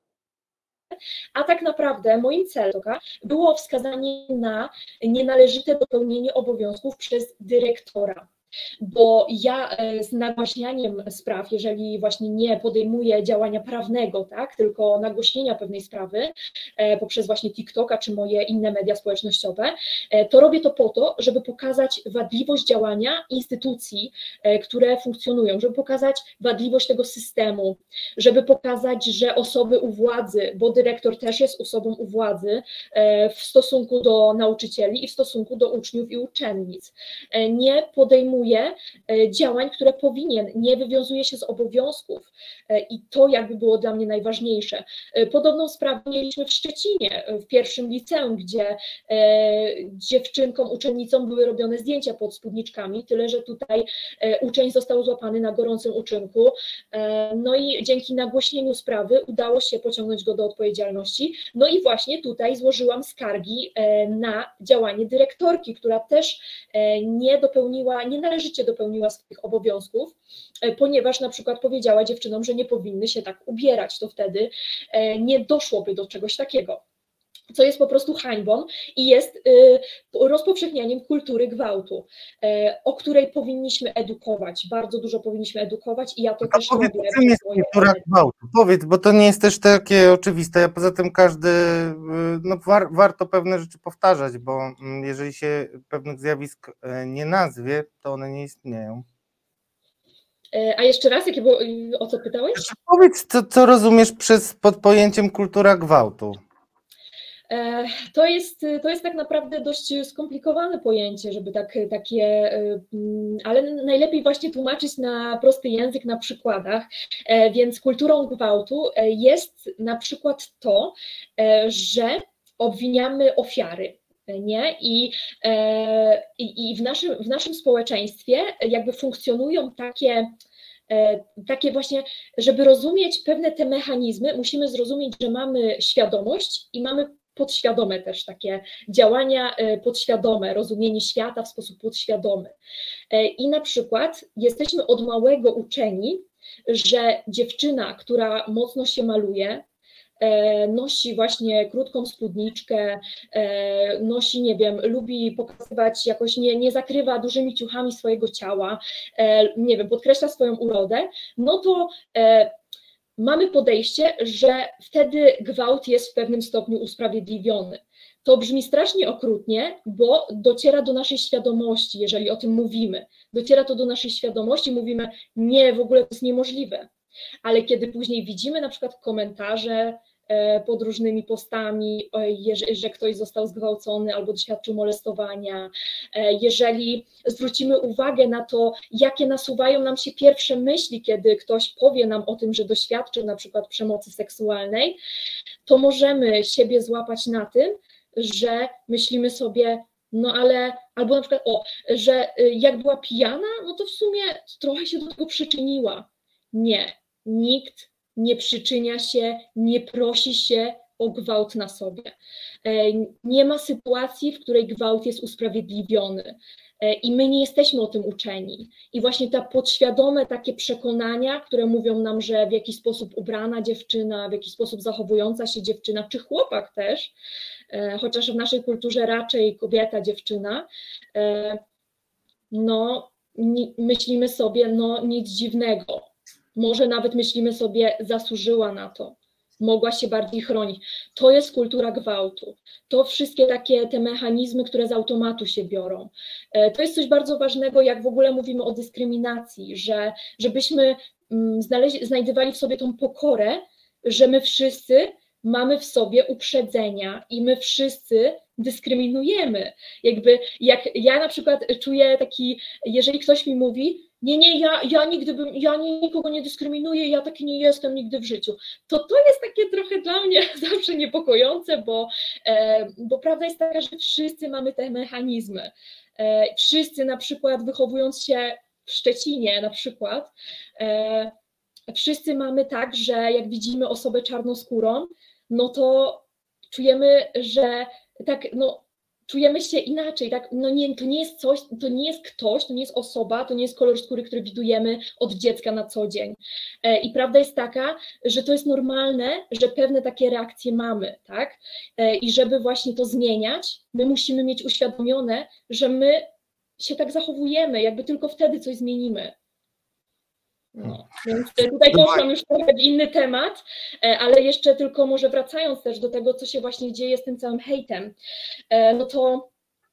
A tak naprawdę moim celem było wskazanie na nienależyte dopełnienie obowiązków przez dyrektora. Bo ja z nagłaśnianiem spraw, jeżeli właśnie nie podejmuję działania prawnego, tak, tylko nagłośnienia pewnej sprawy poprzez właśnie TikToka czy moje inne media społecznościowe, to robię to po to, żeby pokazać wadliwość działania instytucji, które funkcjonują, żeby pokazać wadliwość tego systemu, żeby pokazać, że osoby u władzy, bo dyrektor też jest osobą u władzy w stosunku do nauczycieli i w stosunku do uczniów i uczennic, nie podejmuje działań, które powinien, nie wywiązuje się z obowiązków i to jakby było dla mnie najważniejsze. Podobną sprawę mieliśmy w Szczecinie, w pierwszym liceum, gdzie dziewczynkom, uczennicom były robione zdjęcia pod spódniczkami, tyle że tutaj uczeń został złapany na gorącym uczynku, no i dzięki nagłośnieniu sprawy udało się pociągnąć go do odpowiedzialności, no i właśnie tutaj złożyłam skargi na działanie dyrektorki, która też nie dopełniła, nie należycie dopełniła swoich obowiązków, ponieważ na przykład powiedziała dziewczynom, że nie powinny się tak ubierać, to wtedy nie doszłoby do czegoś takiego, co jest po prostu hańbą i jest rozpowszechnianiem kultury gwałtu, o której powinniśmy edukować, bardzo dużo powinniśmy edukować i ja to A też powiedz, robię. czym jest kultura gwałtu? Powiedz, bo to nie jest też takie oczywiste, a poza tym każdy, no war, warto pewne rzeczy powtarzać, bo jeżeli się pewnych zjawisk nie nazwie, to one nie istnieją. A jeszcze raz, jakie było, o co pytałeś? Powiedz, co, co rozumiesz przez, pod pojęciem kultura gwałtu? To jest, to jest tak naprawdę dość skomplikowane pojęcie, żeby tak, takie, ale najlepiej właśnie tłumaczyć na prosty język, na przykładach, więc kulturą gwałtu jest na przykład to, że obwiniamy ofiary. Nie? I, i, i w, naszym, w naszym społeczeństwie jakby funkcjonują takie takie właśnie, żeby rozumieć pewne te mechanizmy, musimy zrozumieć, że mamy świadomość i mamy podświadome też takie działania podświadome, rozumienie świata w sposób podświadomy. I na przykład jesteśmy od małego uczeni, że dziewczyna, która mocno się maluje, nosi właśnie krótką spódniczkę, nosi, nie wiem, lubi pokazywać jakoś, nie, nie zakrywa dużymi ciuchami swojego ciała, nie wiem, podkreśla swoją urodę, no to mamy podejście, że wtedy gwałt jest w pewnym stopniu usprawiedliwiony. To brzmi strasznie okrutnie, bo dociera do naszej świadomości, jeżeli o tym mówimy. Dociera to do naszej świadomości, mówimy, nie, w ogóle to jest niemożliwe. Ale kiedy później widzimy na przykład komentarze pod różnymi postami, że ktoś został zgwałcony albo doświadczył molestowania, jeżeli zwrócimy uwagę na to, jakie nasuwają nam się pierwsze myśli, kiedy ktoś powie nam o tym, że doświadczył na przykład przemocy seksualnej, to możemy siebie złapać na tym, że myślimy sobie, no ale, albo na przykład, o, że jak była pijana, no to w sumie trochę się do tego przyczyniła. Nie, nikt nie przyczynia się, nie prosi się o gwałt na sobie. Nie ma sytuacji, w której gwałt jest usprawiedliwiony i my nie jesteśmy o tym uczeni. I właśnie te podświadome takie przekonania, które mówią nam, że w jakiś sposób ubrana dziewczyna, w jakiś sposób zachowująca się dziewczyna, czy chłopak też, chociaż w naszej kulturze raczej kobieta, dziewczyna, no myślimy sobie, no nic dziwnego. Może nawet myślimy sobie, zasłużyła na to, mogła się bardziej chronić. To jest kultura gwałtu. To wszystkie takie te mechanizmy, które z automatu się biorą. To jest coś bardzo ważnego, jak w ogóle mówimy o dyskryminacji, że żebyśmy znaleźli, znajdywali w sobie tą pokorę, że my wszyscy mamy w sobie uprzedzenia i my wszyscy dyskryminujemy. Jakby jak ja na przykład czuję taki, jeżeli ktoś mi mówi, nie, nie, ja, ja nigdy bym, ja nikogo nie dyskryminuję, ja taki nie jestem nigdy w życiu, to to jest takie trochę dla mnie zawsze niepokojące, bo, e, bo prawda jest taka, że wszyscy mamy te mechanizmy. E, wszyscy na przykład wychowując się w Szczecinie na przykład, e, wszyscy mamy tak, że jak widzimy osobę czarnoskórą, no to czujemy, że tak, no czujemy się inaczej, tak, no nie, to nie jest coś, to nie jest ktoś, to nie jest osoba, to nie jest kolor skóry, który widujemy od dziecka na co dzień. I prawda jest taka, że to jest normalne, że pewne takie reakcje mamy, tak, i żeby właśnie to zmieniać, my musimy mieć uświadomione, że my się tak zachowujemy, jakby tylko wtedy coś zmienimy. No, więc tutaj poszłam już trochę w inny temat, ale jeszcze tylko może wracając też do tego, co się właśnie dzieje z tym całym hejtem, no to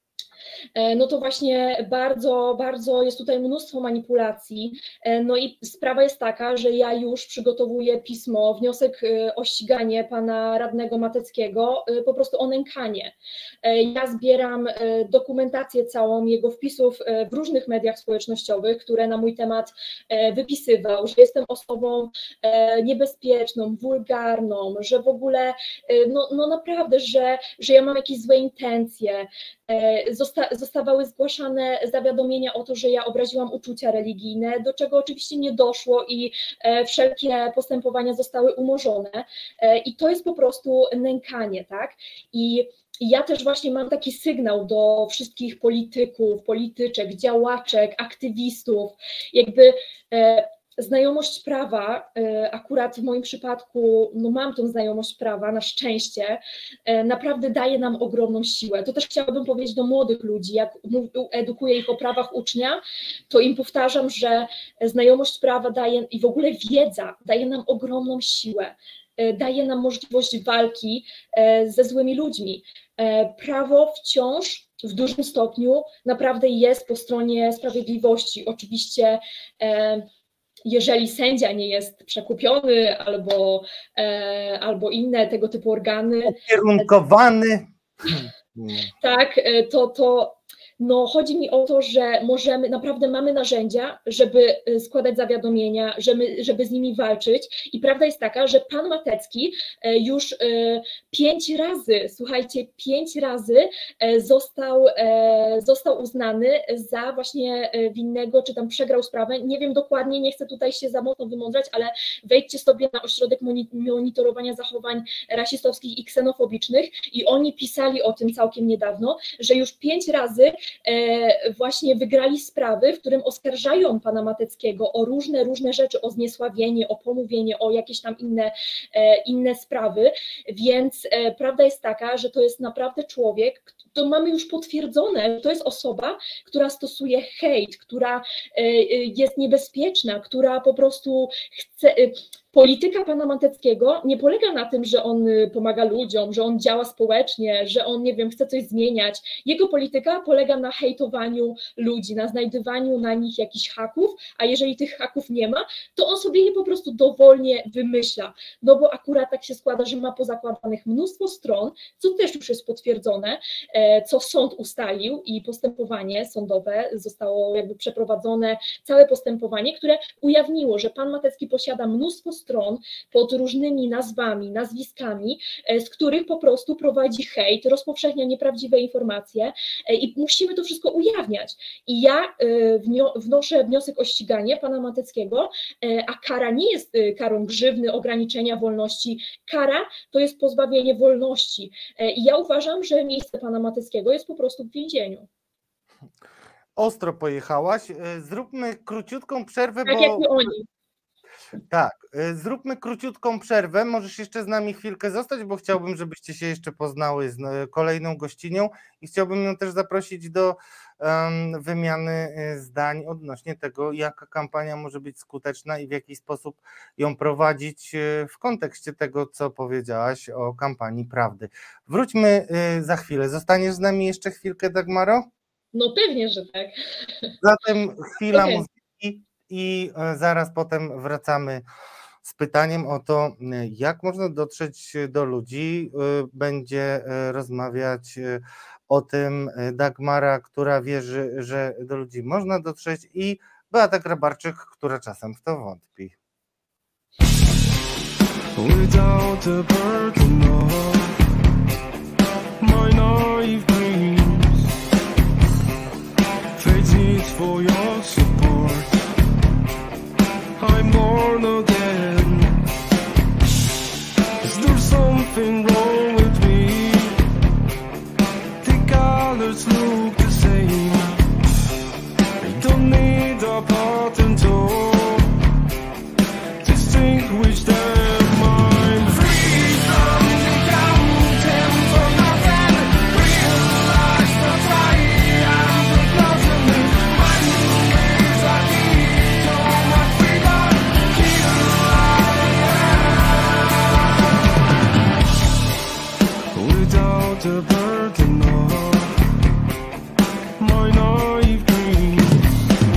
no to właśnie bardzo, bardzo jest tutaj mnóstwo manipulacji. No i sprawa jest taka, że ja już przygotowuję pismo, wniosek o ściganie pana radnego Mateckiego po prostu o nękanie. Ja zbieram dokumentację całą jego wpisów w różnych mediach społecznościowych, które na mój temat wypisywał, że jestem osobą niebezpieczną, wulgarną, że w ogóle no, no naprawdę, że, że ja mam jakieś złe intencje. Zosta zostawały zgłaszane zawiadomienia o to, że ja obraziłam uczucia religijne, do czego oczywiście nie doszło i wszelkie postępowania zostały umorzone i to jest po prostu nękanie, tak? I ja też właśnie mam taki sygnał do wszystkich polityków, polityczek, działaczek, aktywistów, jakby znajomość prawa, akurat w moim przypadku no mam tą znajomość prawa, na szczęście, naprawdę daje nam ogromną siłę. To też chciałabym powiedzieć do młodych ludzi, jak edukuję ich o prawach ucznia, to im powtarzam, że znajomość prawa daje i w ogóle wiedza daje nam ogromną siłę, daje nam możliwość walki ze złymi ludźmi. Prawo wciąż w dużym stopniu naprawdę jest po stronie sprawiedliwości. Oczywiście jeżeli sędzia nie jest przekupiony albo, e, albo inne tego typu organy. Ukierunkowany. Tak, to, to no, chodzi mi o to, że możemy, naprawdę mamy narzędzia, żeby składać zawiadomienia, żeby, żeby z nimi walczyć i prawda jest taka, że pan Matecki już pięć razy, słuchajcie, pięć razy został, został uznany za właśnie winnego, czy tam przegrał sprawę, nie wiem dokładnie, nie chcę tutaj się za mocno wymądrzać, ale wejdźcie sobie na ośrodek monitorowania zachowań rasistowskich i ksenofobicznych i oni pisali o tym całkiem niedawno, że już pięć razy właśnie wygrali sprawy, w którym oskarżają pana Mateckiego o różne, różne rzeczy, o zniesławienie, o pomówienie, o jakieś tam inne, inne sprawy, więc prawda jest taka, że to jest naprawdę człowiek, to mamy już potwierdzone, to jest osoba, która stosuje hejt, która jest niebezpieczna, która po prostu chce... Polityka pana Mateckiego nie polega na tym, że on pomaga ludziom, że on działa społecznie, że on, nie wiem, chce coś zmieniać. Jego polityka polega na hejtowaniu ludzi, na znajdywaniu na nich jakichś haków, a jeżeli tych haków nie ma, to on sobie je po prostu dowolnie wymyśla. No bo akurat tak się składa, że ma pozakładanych mnóstwo stron, co też już jest potwierdzone, co sąd ustalił i postępowanie sądowe zostało jakby przeprowadzone, całe postępowanie, które ujawniło, że pan Matecki posiada mnóstwo stron, stron pod różnymi nazwami, nazwiskami, z których po prostu prowadzi hejt, rozpowszechnia nieprawdziwe informacje i musimy to wszystko ujawniać. I ja wnoszę wniosek o ściganie pana Mateckiego, a kara nie jest karą grzywny, ograniczenia wolności. Kara to jest pozbawienie wolności. I ja uważam, że miejsce pana Mateckiego jest po prostu w więzieniu. Ostro pojechałaś. Zróbmy króciutką przerwę, tak bo... jak i oni. Tak, zróbmy króciutką przerwę, możesz jeszcze z nami chwilkę zostać, bo chciałbym, żebyście się jeszcze poznały z kolejną gościnią i chciałbym ją też zaprosić do um, wymiany zdań odnośnie tego, jaka kampania może być skuteczna i w jaki sposób ją prowadzić w kontekście tego, co powiedziałaś o kampanii prawdy. Wróćmy za chwilę. Zostaniesz z nami jeszcze chwilkę, Dagmaro? No pewnie, że tak. Zatem chwila okay. muzyki. I zaraz potem wracamy z pytaniem o to, jak można dotrzeć do ludzi. Będzie rozmawiać o tym Dagmara, która wierzy, że do ludzi można dotrzeć, i Beata Grabarczyk, która czasem w to wątpi. Without a burden of my naive dreams, faith needs for your support. I'm born again. Is there something wrong with me? The colors look the same. I don't need a pattern to distinguish them. The burden of my naive dreams,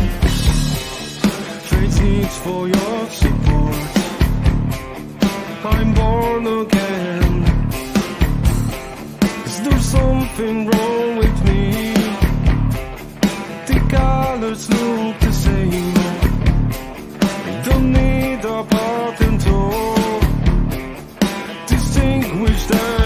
fate needs for your support. I'm born again. Is there something wrong with me? The colors look the same. I don't need a pattern to distinguish them.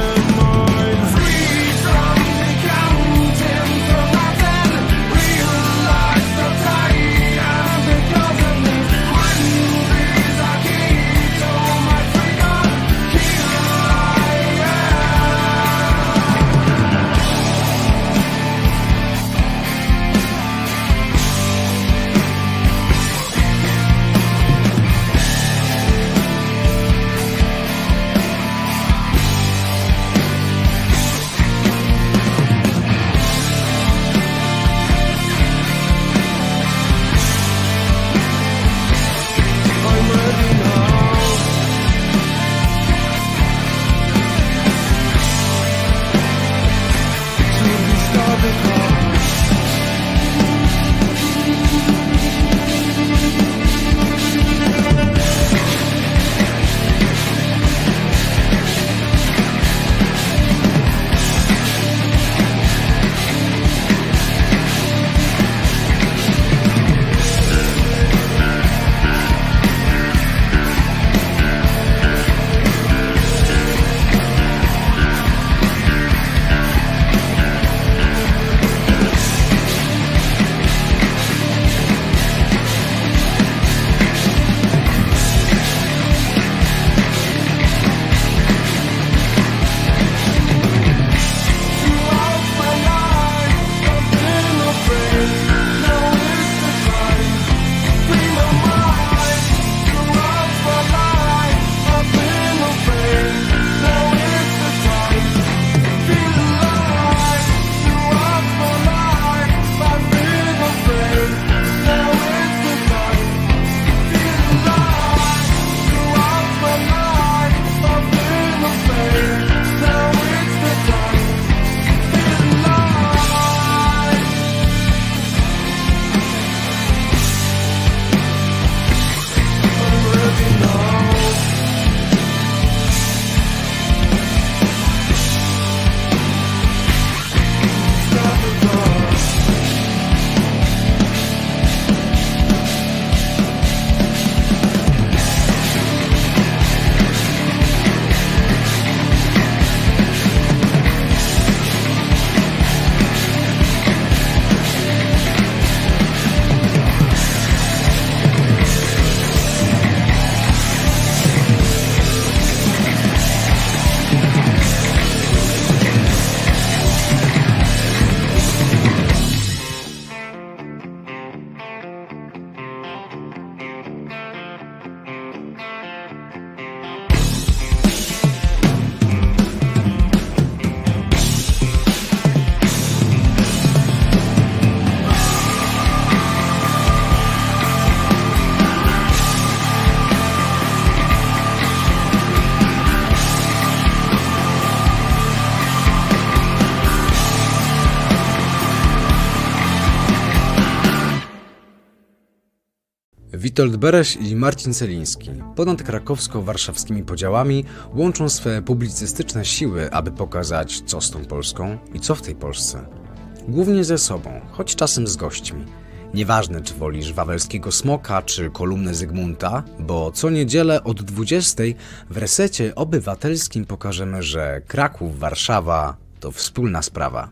Witold Bereś i Marcin Celiński ponad krakowsko-warszawskimi podziałami łączą swe publicystyczne siły, aby pokazać, co z tą Polską i co w tej Polsce. Głównie ze sobą, choć czasem z gośćmi. Nieważne, czy wolisz wawelskiego smoka, czy kolumnę Zygmunta, bo co niedzielę od dwudziestej w Resecie Obywatelskim pokażemy, że Kraków, Warszawa to wspólna sprawa.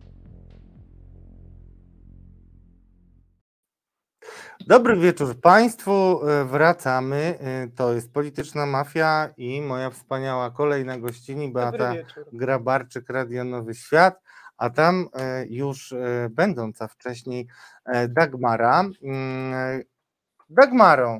Dobry wieczór Państwu, wracamy. To jest Polityczna Mafia i moja wspaniała kolejna gościni Beata Grabarczyk, Radio Nowy Świat, a tam już będąca wcześniej Dagmara. Dagmaro,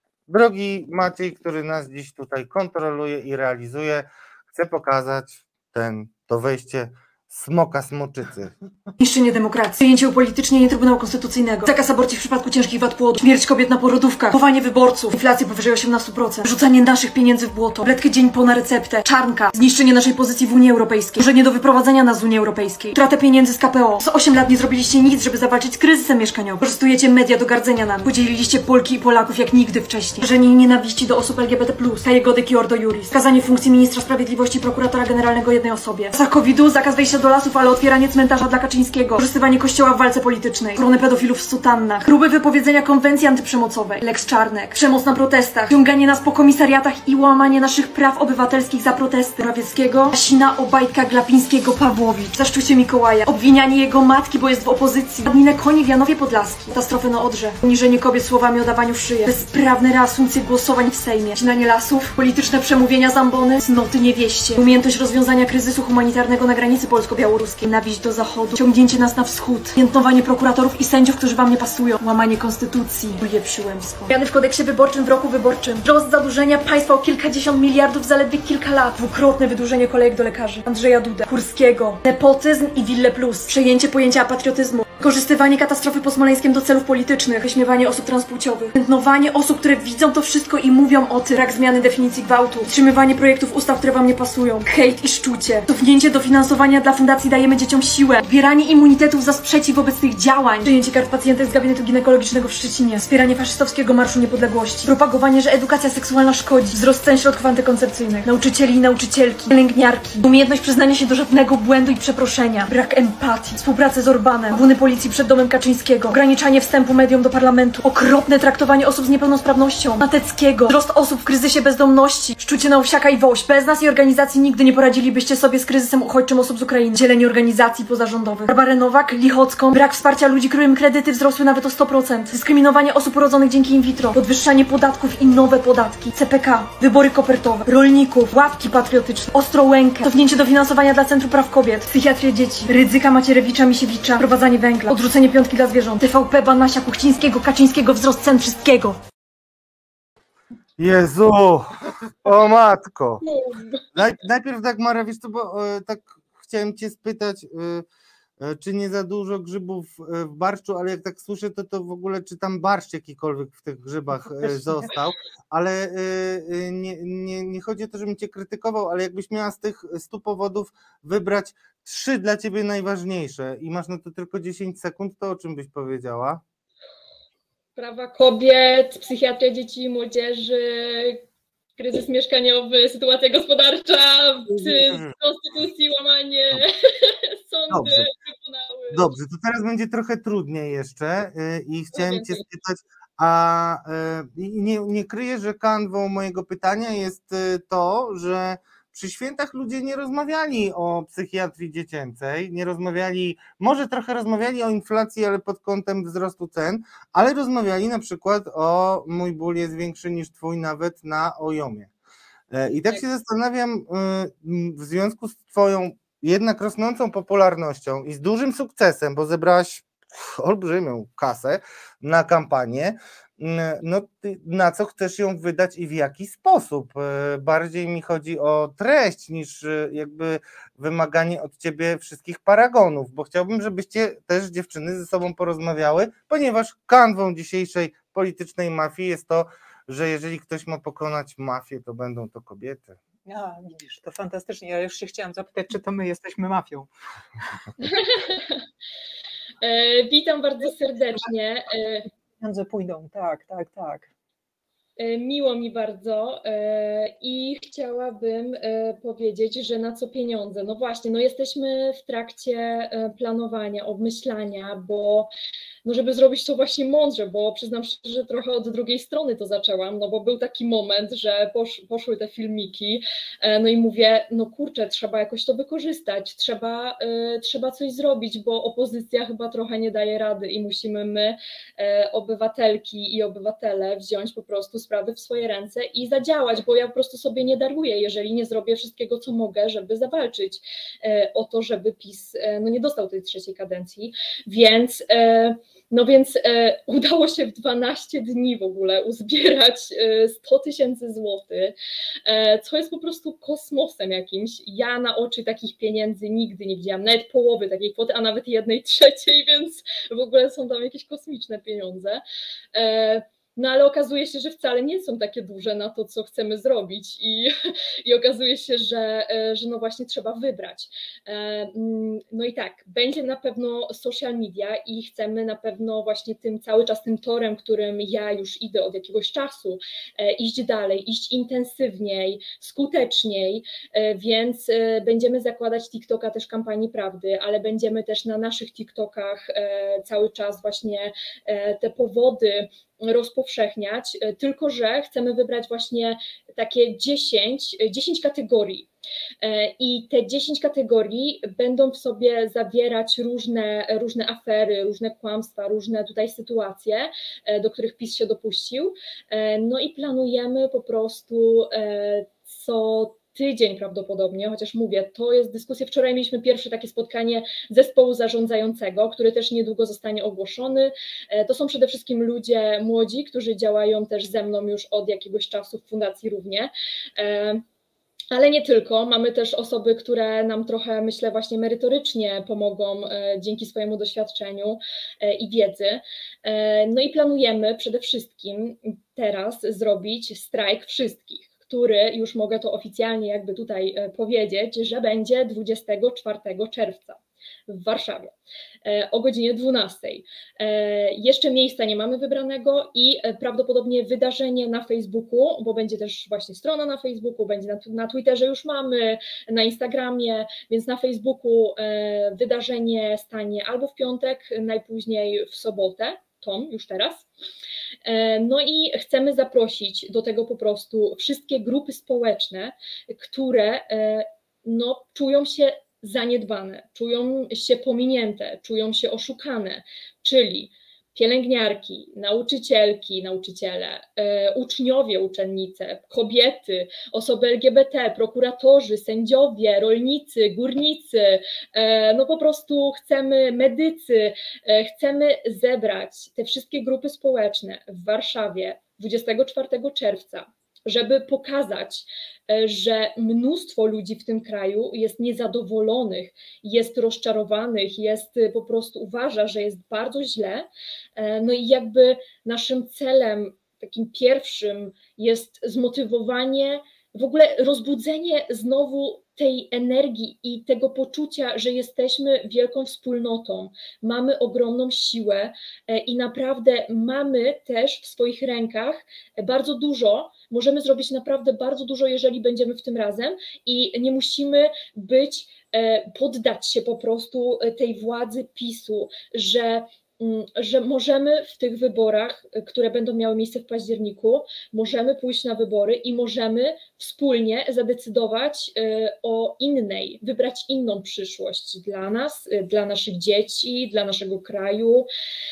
drogi Maciej, który nas dziś tutaj kontroluje i realizuje, chcę pokazać ten, to wejście smoka smoczycy. Niszczenie demokracji, przyjęcie upolitycznienia Trybunału Konstytucyjnego, zakaz aborcji w przypadku ciężkich wad płodu, śmierć kobiet na porodówkach, chowanie wyborców, inflacja powyżej osiemnaście procent, rzucanie naszych pieniędzy w błoto, letkę dzień po na receptę, czarnka, zniszczenie naszej pozycji w Unii Europejskiej, dążenie do wyprowadzenia nas z Unii Europejskiej, utratę pieniędzy z K P O. Przez osiem lat nie zrobiliście nic, żeby zawalczyć z kryzysem mieszkaniowym. Wykorzystujecie media do gardzenia nami. Podzieliliście Polki i Polaków jak nigdy wcześniej. Wrażenie nienawiści do osób L G B T plus, Kajegodek Ordo Juris, skazanie funkcji ministra sprawiedliwości i prokuratora generalnego jednej osobie. W czasach kowida zakaz wejścia do lasów, ale otwieranie cmentarza dla Kaczyńskiego, wykorzystywanie kościoła w walce politycznej, ochronę pedofilów w sutannach, próby wypowiedzenia konwencji antyprzemocowej, Lex Czarnek, przemoc na protestach, ciąganie nas po komisariatach i łamanie naszych praw obywatelskich za protesty Morawieckiego, Asina, Obajtka, Glapińskiego, Pawłowicz, zaszczucie Mikołaja, obwinianie jego matki, bo jest w opozycji, zadninę koni w Janowie Podlaskim, katastrofę na Odrze, uniżenie kobiet słowami o dawaniu w szyję, bezprawne reasumpcje głosowań w Sejmie, ścinanie lasów, polityczne przemówienia z ambony, cnoty niewieście, umiejętność rozwiązania kryzysu humanitarnego na granicy polsko-białoruskiej, nawiść do zachodu, ciągnięcie nas na wschód, piętnowanie prokuratorów i sędziów, którzy wam nie pasują, łamanie konstytucji, buje przyłębską. Zmiany w kodeksie wyborczym w roku wyborczym, wzrost zadłużenia państwa o kilkadziesiąt miliardów w zaledwie kilka lat, dwukrotne wydłużenie kolejek do lekarzy, Andrzeja Dudę, Kurskiego, nepotyzm i Wille Plus, przejęcie pojęcia patriotyzmu, wykorzystywanie katastrofy po Smoleńskiem do celów politycznych, wyśmiewanie osób transpłciowych, piętnowanie osób, które widzą to wszystko i mówią o tym, brak zmiany definicji gwałtu, wstrzymywanie projektów ustaw, które wam nie pasują, hejt i szczucie, cofnięcie dofinansowania dla Fundacji Dajemy Dzieciom Siłę, zbieranie immunitetów za sprzeciw wobec tych działań, przyjęcie kart pacjentek z gabinetu ginekologicznego w Szczecinie, wspieranie faszystowskiego Marszu Niepodległości, propagowanie, że edukacja seksualna szkodzi, wzrost cen środków antykoncepcyjnych, nauczycieli i nauczycielki, pielęgniarki, umiejętność przyznania się do żadnego błędu i przeproszenia, brak empatii, współpracy z Orbanem, buny policji przed domem Kaczyńskiego, ograniczanie wstępu mediom do parlamentu, okropne traktowanie osób z niepełnosprawnością, Mateckiego, wzrost osób w kryzysie bezdomności, szczucie na Owsiaka i Woś. Bez nas i organizacji nigdy nie poradzilibyście sobie z kryzysem uchodźczym osób z Ukrainy, dzielenie organizacji pozarządowych, Barbarę Nowak, Lichocką, brak wsparcia ludzi, którym kredyty wzrosły nawet o sto procent, dyskryminowanie osób urodzonych dzięki in vitro, podwyższanie podatków i nowe podatki, C P K, wybory kopertowe, rolników, ławki patriotyczne, Ostrołękę, cofnięcie dofinansowania dla Centrum Praw Kobiet, psychiatrię dzieci, Rydzyka, Macierewicza, Misiewicza, wprowadzanie węgla, odrzucenie piątki dla zwierząt, T V P, Banasia, Kuchcińskiego, Kaczyńskiego, wzrost cen wszystkiego. Jezu, o matko. Naj, najpierw Dagmara, wiesz co, bo e, tak chciałem cię spytać, e, e, czy nie za dużo grzybów w barszczu, ale jak tak słyszę, to to w ogóle czy tam barszcz jakikolwiek w tych grzybach e, został, ale e, e, nie, nie, nie chodzi o to, żebym cię krytykował, ale jakbyś miała z tych stu powodów wybrać trzy dla ciebie najważniejsze i masz na to tylko dziesięć sekund, to o czym byś powiedziała? Prawa kobiet, psychiatria dzieci i młodzieży, kryzys mieszkaniowy, sytuacja gospodarcza, konstytucji, łamanie, sądy, Dobrze. trybunały. Dobrze, to teraz będzie trochę trudniej jeszcze i chciałem cię spytać, a nie, nie kryję, że kanwą mojego pytania jest to, że przy świętach ludzie nie rozmawiali o psychiatrii dziecięcej, nie rozmawiali, może trochę rozmawiali o inflacji, ale pod kątem wzrostu cen, ale rozmawiali na przykład o mój ból jest większy niż twój nawet na ojomie. I tak się zastanawiam w związku z twoją jednak rosnącą popularnością i z dużym sukcesem, bo zebrałaś olbrzymią kasę na kampanię, no na co chcesz ją wydać i w jaki sposób? Bardziej mi chodzi o treść niż jakby wymaganie od ciebie wszystkich paragonów, bo chciałbym, żebyście też dziewczyny ze sobą porozmawiały, ponieważ kanwą dzisiejszej politycznej mafii jest to, że jeżeli ktoś ma pokonać mafię, to będą to kobiety. A, widzisz, to fantastycznie. Ja już się chciałam zapytać, czy to my jesteśmy mafią. Witam bardzo serdecznie. pieniądze pójdą, tak, tak, tak. Miło mi bardzo i chciałabym powiedzieć, że na co pieniądze? No właśnie, no jesteśmy w trakcie planowania, obmyślania, bo no żeby zrobić to właśnie mądrze, bo przyznam szczerze, że trochę od drugiej strony to zaczęłam, no bo był taki moment, że posz, poszły te filmiki, no i mówię, no kurczę, trzeba jakoś to wykorzystać, trzeba, trzeba coś zrobić, bo opozycja chyba trochę nie daje rady i musimy my, obywatelki i obywatele, wziąć po prostu sprawy w swoje ręce i zadziałać, bo ja po prostu sobie nie daruję, jeżeli nie zrobię wszystkiego, co mogę, żeby zawalczyć o to, żeby PiS no nie dostał tej trzeciej kadencji, więc no więc e, udało się w dwanaście dni w ogóle uzbierać e, sto tysięcy złotych, e, co jest po prostu kosmosem jakimś. Ja na oczy takich pieniędzy nigdy nie widziałam, nawet połowy takiej kwoty, a nawet jednej trzeciej, więc w ogóle są tam jakieś kosmiczne pieniądze. E, No ale okazuje się, że wcale nie są takie duże na to, co chcemy zrobić i, i okazuje się, że, że no właśnie trzeba wybrać. No i tak, będzie na pewno social media i chcemy na pewno właśnie tym cały czas tym torem, którym ja już idę od jakiegoś czasu, iść dalej, iść intensywniej, skuteczniej, więc będziemy zakładać TikToka też kampanii prawdy, ale będziemy też na naszych TikTokach cały czas właśnie te powody rozpowszechniać, tylko że chcemy wybrać właśnie takie dziesięć, dziesięć kategorii i te dziesięć kategorii będą w sobie zawierać różne, różne afery, różne kłamstwa, różne tutaj sytuacje, do których PiS się dopuścił, no i planujemy po prostu co tydzień prawdopodobnie, chociaż mówię, to jest dyskusja. Wczoraj mieliśmy pierwsze takie spotkanie zespołu zarządzającego, który też niedługo zostanie ogłoszony. To są przede wszystkim ludzie młodzi, którzy działają też ze mną już od jakiegoś czasu w Fundacji Równie. Ale nie tylko, mamy też osoby, które nam trochę, myślę, właśnie merytorycznie pomogą dzięki swojemu doświadczeniu i wiedzy. No i planujemy przede wszystkim teraz zrobić strajk wszystkich, który, już mogę to oficjalnie jakby tutaj powiedzieć, że będzie dwudziestego czwartego czerwca w Warszawie o godzinie dwunastej. Jeszcze miejsca nie mamy wybranego i prawdopodobnie wydarzenie na Facebooku, bo będzie też właśnie strona na Facebooku, będzie na, na Twitterze już mamy, na Instagramie, więc na Facebooku wydarzenie stanie albo w piątek, najpóźniej w sobotę, tą już teraz. No i chcemy zaprosić do tego po prostu wszystkie grupy społeczne, które no, czują się zaniedbane, czują się pominięte, czują się oszukane, czyli pielęgniarki, nauczycielki, nauczyciele, e, uczniowie, uczennice, kobiety, osoby L G B T, prokuratorzy, sędziowie, rolnicy, górnicy, e, no po prostu chcemy medycy, e, chcemy zebrać te wszystkie grupy społeczne w Warszawie dwudziestego czwartego czerwca, żeby pokazać, że mnóstwo ludzi w tym kraju jest niezadowolonych, jest rozczarowanych, jest po prostu uważa, że jest bardzo źle. No i jakby naszym celem takim pierwszym jest zmotywowanie, w ogóle rozbudzenie znowu tej energii i tego poczucia, że jesteśmy wielką wspólnotą, mamy ogromną siłę i naprawdę mamy też w swoich rękach bardzo dużo, możemy zrobić naprawdę bardzo dużo, jeżeli będziemy w tym razem i nie musimy być, poddać się po prostu tej władzy PiSu, że że możemy w tych wyborach, które będą miały miejsce w październiku, możemy pójść na wybory i możemy wspólnie zadecydować o innej, wybrać inną przyszłość dla nas, dla naszych dzieci, dla naszego kraju,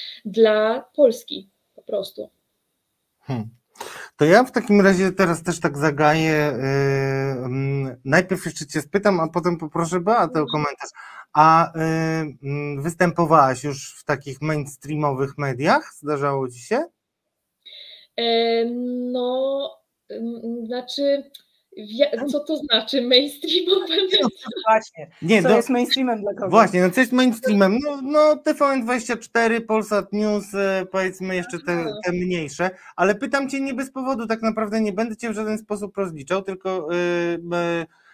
dla Polski po prostu. Hmm. To ja w takim razie teraz też tak zagaję, yy, najpierw jeszcze Cię spytam, a potem poproszę Beatę o komentarz. A yy, występowałaś już w takich mainstreamowych mediach? Zdarzało Ci się? Yy, no, yy, znaczy... Co to znaczy mainstreamowe? No, właśnie, nie, co do, jest mainstreamem dla kogo? Właśnie, no co jest mainstreamem? No, no T V N dwadzieścia cztery, Polsat News, powiedzmy jeszcze te, te mniejsze, ale pytam Cię nie bez powodu, tak naprawdę nie będę Cię w żaden sposób rozliczał, tylko yy,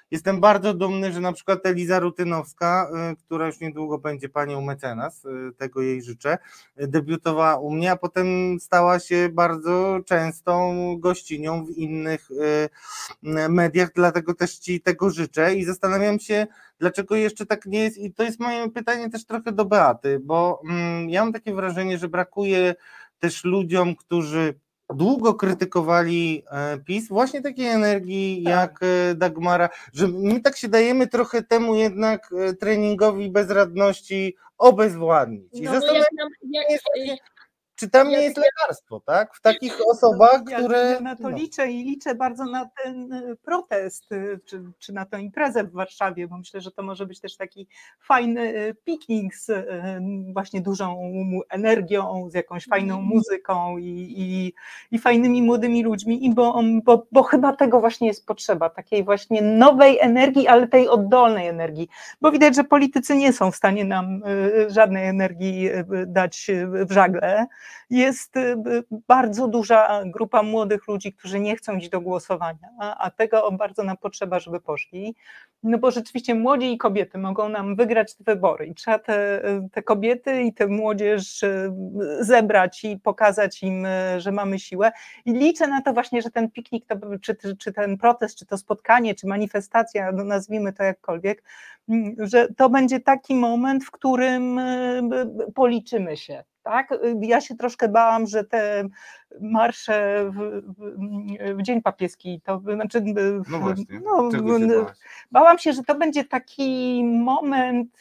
jestem bardzo dumny, że na przykład Eliza Rutynowska, która już niedługo będzie panią mecenas, tego jej życzę, debiutowała u mnie, a potem stała się bardzo częstą gościnią w innych mediach, dlatego też ci tego życzę i zastanawiam się, dlaczego jeszcze tak nie jest, i to jest moje pytanie też trochę do Beaty, bo mm, ja mam takie wrażenie, że brakuje też ludziom, którzy długo krytykowali PiS, właśnie takiej energii tak. jak Dagmara, że my tak się dajemy trochę temu jednak treningowi bezradności obezwładnić. I no, zastanawiam się, czy tam nie jest lekarstwo, tak? W takich osobach, ja, które... Ja na to liczę i liczę bardzo na ten protest, czy, czy na tę imprezę w Warszawie, bo myślę, że to może być też taki fajny piknik z właśnie dużą energią, z jakąś fajną muzyką i, i, i fajnymi młodymi ludźmi, i bo, bo, bo chyba tego właśnie jest potrzeba, takiej właśnie nowej energii, ale tej oddolnej energii, bo widać, że politycy nie są w stanie nam żadnej energii dać w żagle. Jest bardzo duża grupa młodych ludzi, którzy nie chcą iść do głosowania, a, a tego bardzo nam potrzeba, żeby poszli, no bo rzeczywiście młodzi i kobiety mogą nam wygrać te wybory i trzeba te, te kobiety i tę młodzież zebrać i pokazać im, że mamy siłę, i liczę na to właśnie, że ten piknik, to, czy, czy ten protest, czy to spotkanie, czy manifestacja, no nazwijmy to jakkolwiek, że to będzie taki moment, w którym policzymy się. Tak? Ja się troszkę bałam, że te marsze w, w, w Dzień Papieski, to znaczy, no właśnie, no, czego się bałaś? Bałam się, że to będzie taki moment,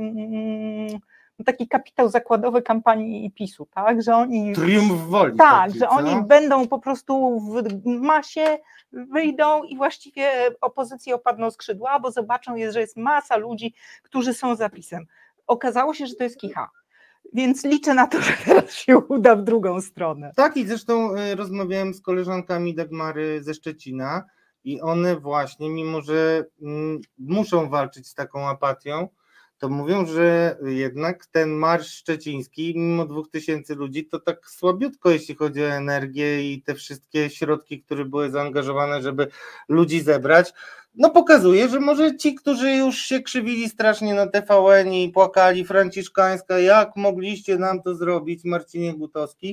taki kapitał zakładowy kampanii PiSu, tak? Że oni triumf woli. Tak, taki, że co? oni będą po prostu w masie, wyjdą i właściwie opozycji opadną skrzydła, bo zobaczą, że jest masa ludzi, którzy są za PiS-em. Okazało się, że to jest kicha. Więc liczę na to, że teraz się uda w drugą stronę. Tak, i zresztą rozmawiałem z koleżankami Dagmary ze Szczecina i one właśnie, mimo że mm, muszą walczyć z taką apatią, to mówią, że jednak ten marsz szczeciński, mimo dwóch tysięcy ludzi, to tak słabiutko, jeśli chodzi o energię i te wszystkie środki, które były zaangażowane, żeby ludzi zebrać, no pokazuje, że może ci, którzy już się krzywili strasznie na T V N i płakali, Franciszkańska, jak mogliście nam to zrobić, Marcinie Gutowski,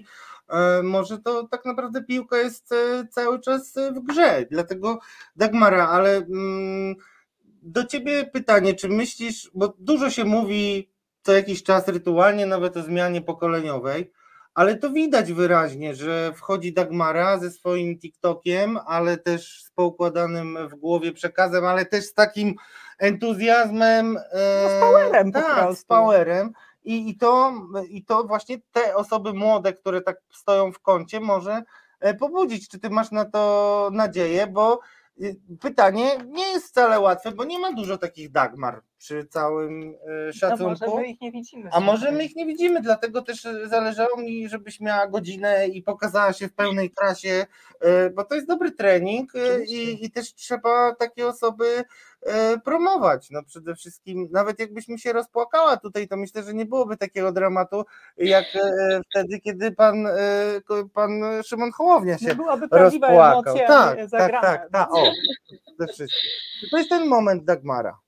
może to tak naprawdę piłka jest cały czas w grze, dlatego Dagmara, ale... Mm, do ciebie pytanie, czy myślisz, bo dużo się mówi co jakiś czas rytualnie nawet o zmianie pokoleniowej, ale to widać wyraźnie, że wchodzi Dagmara ze swoim TikTokiem, ale też z poukładanym w głowie przekazem, ale też z takim entuzjazmem. No z powerem tak, po prostu. z powerem. I, i, to, I to właśnie te osoby młode, które tak stoją w kącie, może pobudzić. Czy ty masz na to nadzieję, bo pytanie nie jest wcale łatwe, bo nie ma dużo takich Dagmar przy całym szacunku. A może my ich nie widzimy. A może my ich nie widzimy, dlatego też zależało mi, żebyś miała godzinę i pokazała się w pełnej krasie, bo to jest dobry trening i, i też trzeba takie osoby promować. No przede wszystkim, nawet jakbyśmy się rozpłakała tutaj, to myślę, że nie byłoby takiego dramatu, jak wtedy, kiedy pan, pan Szymon Hołownia się byłaby prawdziwa rozpłakał. Emocja tak, zagrana. tak, tak, tak, o, przede wszystkim. To jest ten moment Dagmara.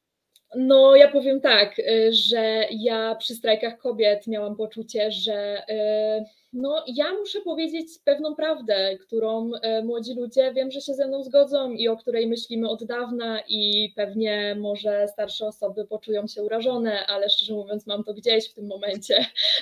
No ja powiem tak, że ja przy strajkach kobiet miałam poczucie, że no ja muszę powiedzieć pewną prawdę, którą młodzi ludzie wiem, że się ze mną zgodzą i o której myślimy od dawna i pewnie może starsze osoby poczują się urażone, ale szczerze mówiąc mam to gdzieś w tym momencie.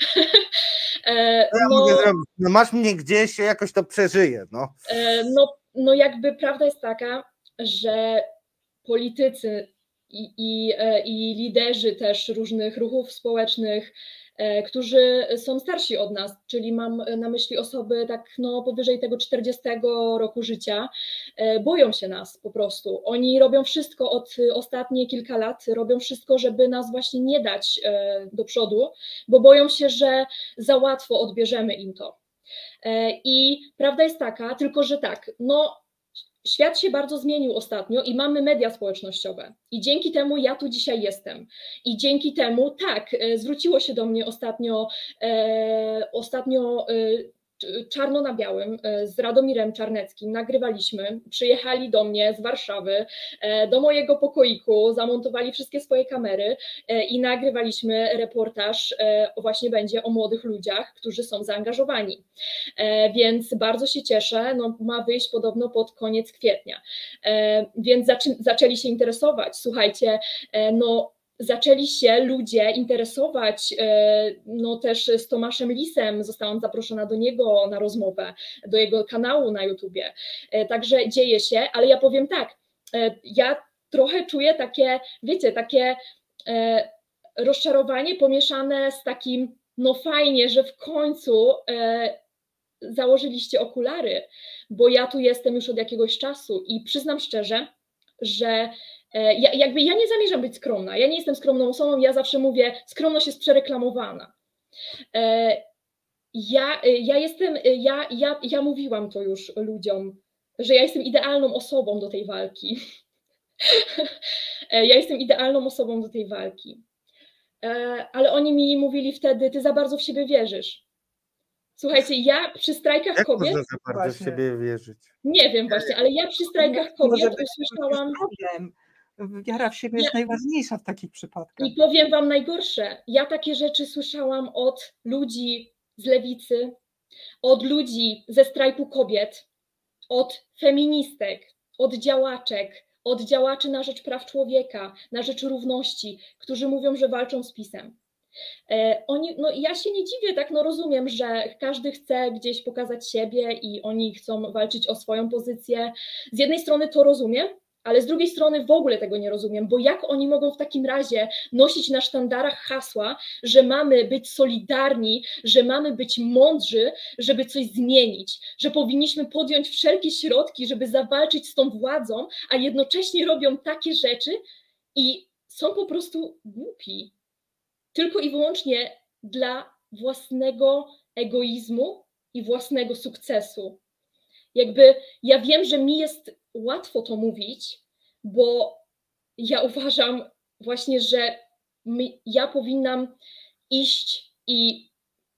No, ja mogę zrobić. No masz mnie gdzieś, jakoś to przeżyję. No. No, no jakby prawda jest taka, że politycy I, i, i liderzy też różnych ruchów społecznych, którzy są starsi od nas, czyli mam na myśli osoby tak no powyżej tego czterdziestego roku życia, boją się nas po prostu. Oni robią wszystko od ostatnie kilka lat, robią wszystko, żeby nas właśnie nie dać do przodu, bo boją się, że za łatwo odbierzemy im to. I prawda jest taka, tylko że tak, no świat się bardzo zmienił ostatnio i mamy media społecznościowe i dzięki temu ja tu dzisiaj jestem i dzięki temu tak, zwróciło się do mnie ostatnio, e, ostatnio e, czarno na białym z Radomirem Czarneckim nagrywaliśmy, przyjechali do mnie z Warszawy, do mojego pokoiku, zamontowali wszystkie swoje kamery i nagrywaliśmy reportaż, właśnie będzie o młodych ludziach, którzy są zaangażowani, więc bardzo się cieszę, no, ma wyjść podobno pod koniec kwietnia, więc zaczę zaczęli się interesować, słuchajcie, no zaczęli się ludzie interesować, no też z Tomaszem Lisem, zostałam zaproszona do niego na rozmowę, do jego kanału na YouTubie, także dzieje się, ale ja powiem tak, ja trochę czuję takie, wiecie, takie rozczarowanie pomieszane z takim, no fajnie, że w końcu założyliście okulary, bo ja tu jestem już od jakiegoś czasu i przyznam szczerze, że Ja, jakby ja nie zamierzam być skromna, ja nie jestem skromną osobą, ja zawsze mówię, skromność jest przereklamowana. Ja, ja jestem, ja, ja, ja mówiłam to już ludziom, że ja jestem idealną osobą do tej walki. Ja jestem idealną osobą do tej walki. Ale oni mi mówili wtedy, ty za bardzo w siebie wierzysz. Słuchajcie, ja przy strajkach Jak kobiet... można za bardzo właśnie w siebie wierzyć? Nie wiem właśnie, ale ja przy strajkach kobiet usłyszałam... Wiara w siebie jest ja, najważniejsza w takich przypadkach. I powiem wam najgorsze, ja takie rzeczy słyszałam od ludzi z lewicy, od ludzi ze strajku kobiet, od feministek, od działaczek, od działaczy na rzecz praw człowieka, na rzecz równości, którzy mówią, że walczą z PiS-em. Oni, no ja się nie dziwię, tak, no rozumiem, że każdy chce gdzieś pokazać siebie i oni chcą walczyć o swoją pozycję. Z jednej strony to rozumiem, ale z drugiej strony w ogóle tego nie rozumiem, bo jak oni mogą w takim razie nosić na sztandarach hasła, że mamy być solidarni, że mamy być mądrzy, żeby coś zmienić, że powinniśmy podjąć wszelkie środki, żeby zawalczyć z tą władzą, a jednocześnie robią takie rzeczy i są po prostu głupi. Tylko i wyłącznie dla własnego egoizmu i własnego sukcesu. Jakby ja wiem, że mi jest łatwo to mówić, bo ja uważam właśnie, że my, ja powinnam iść i,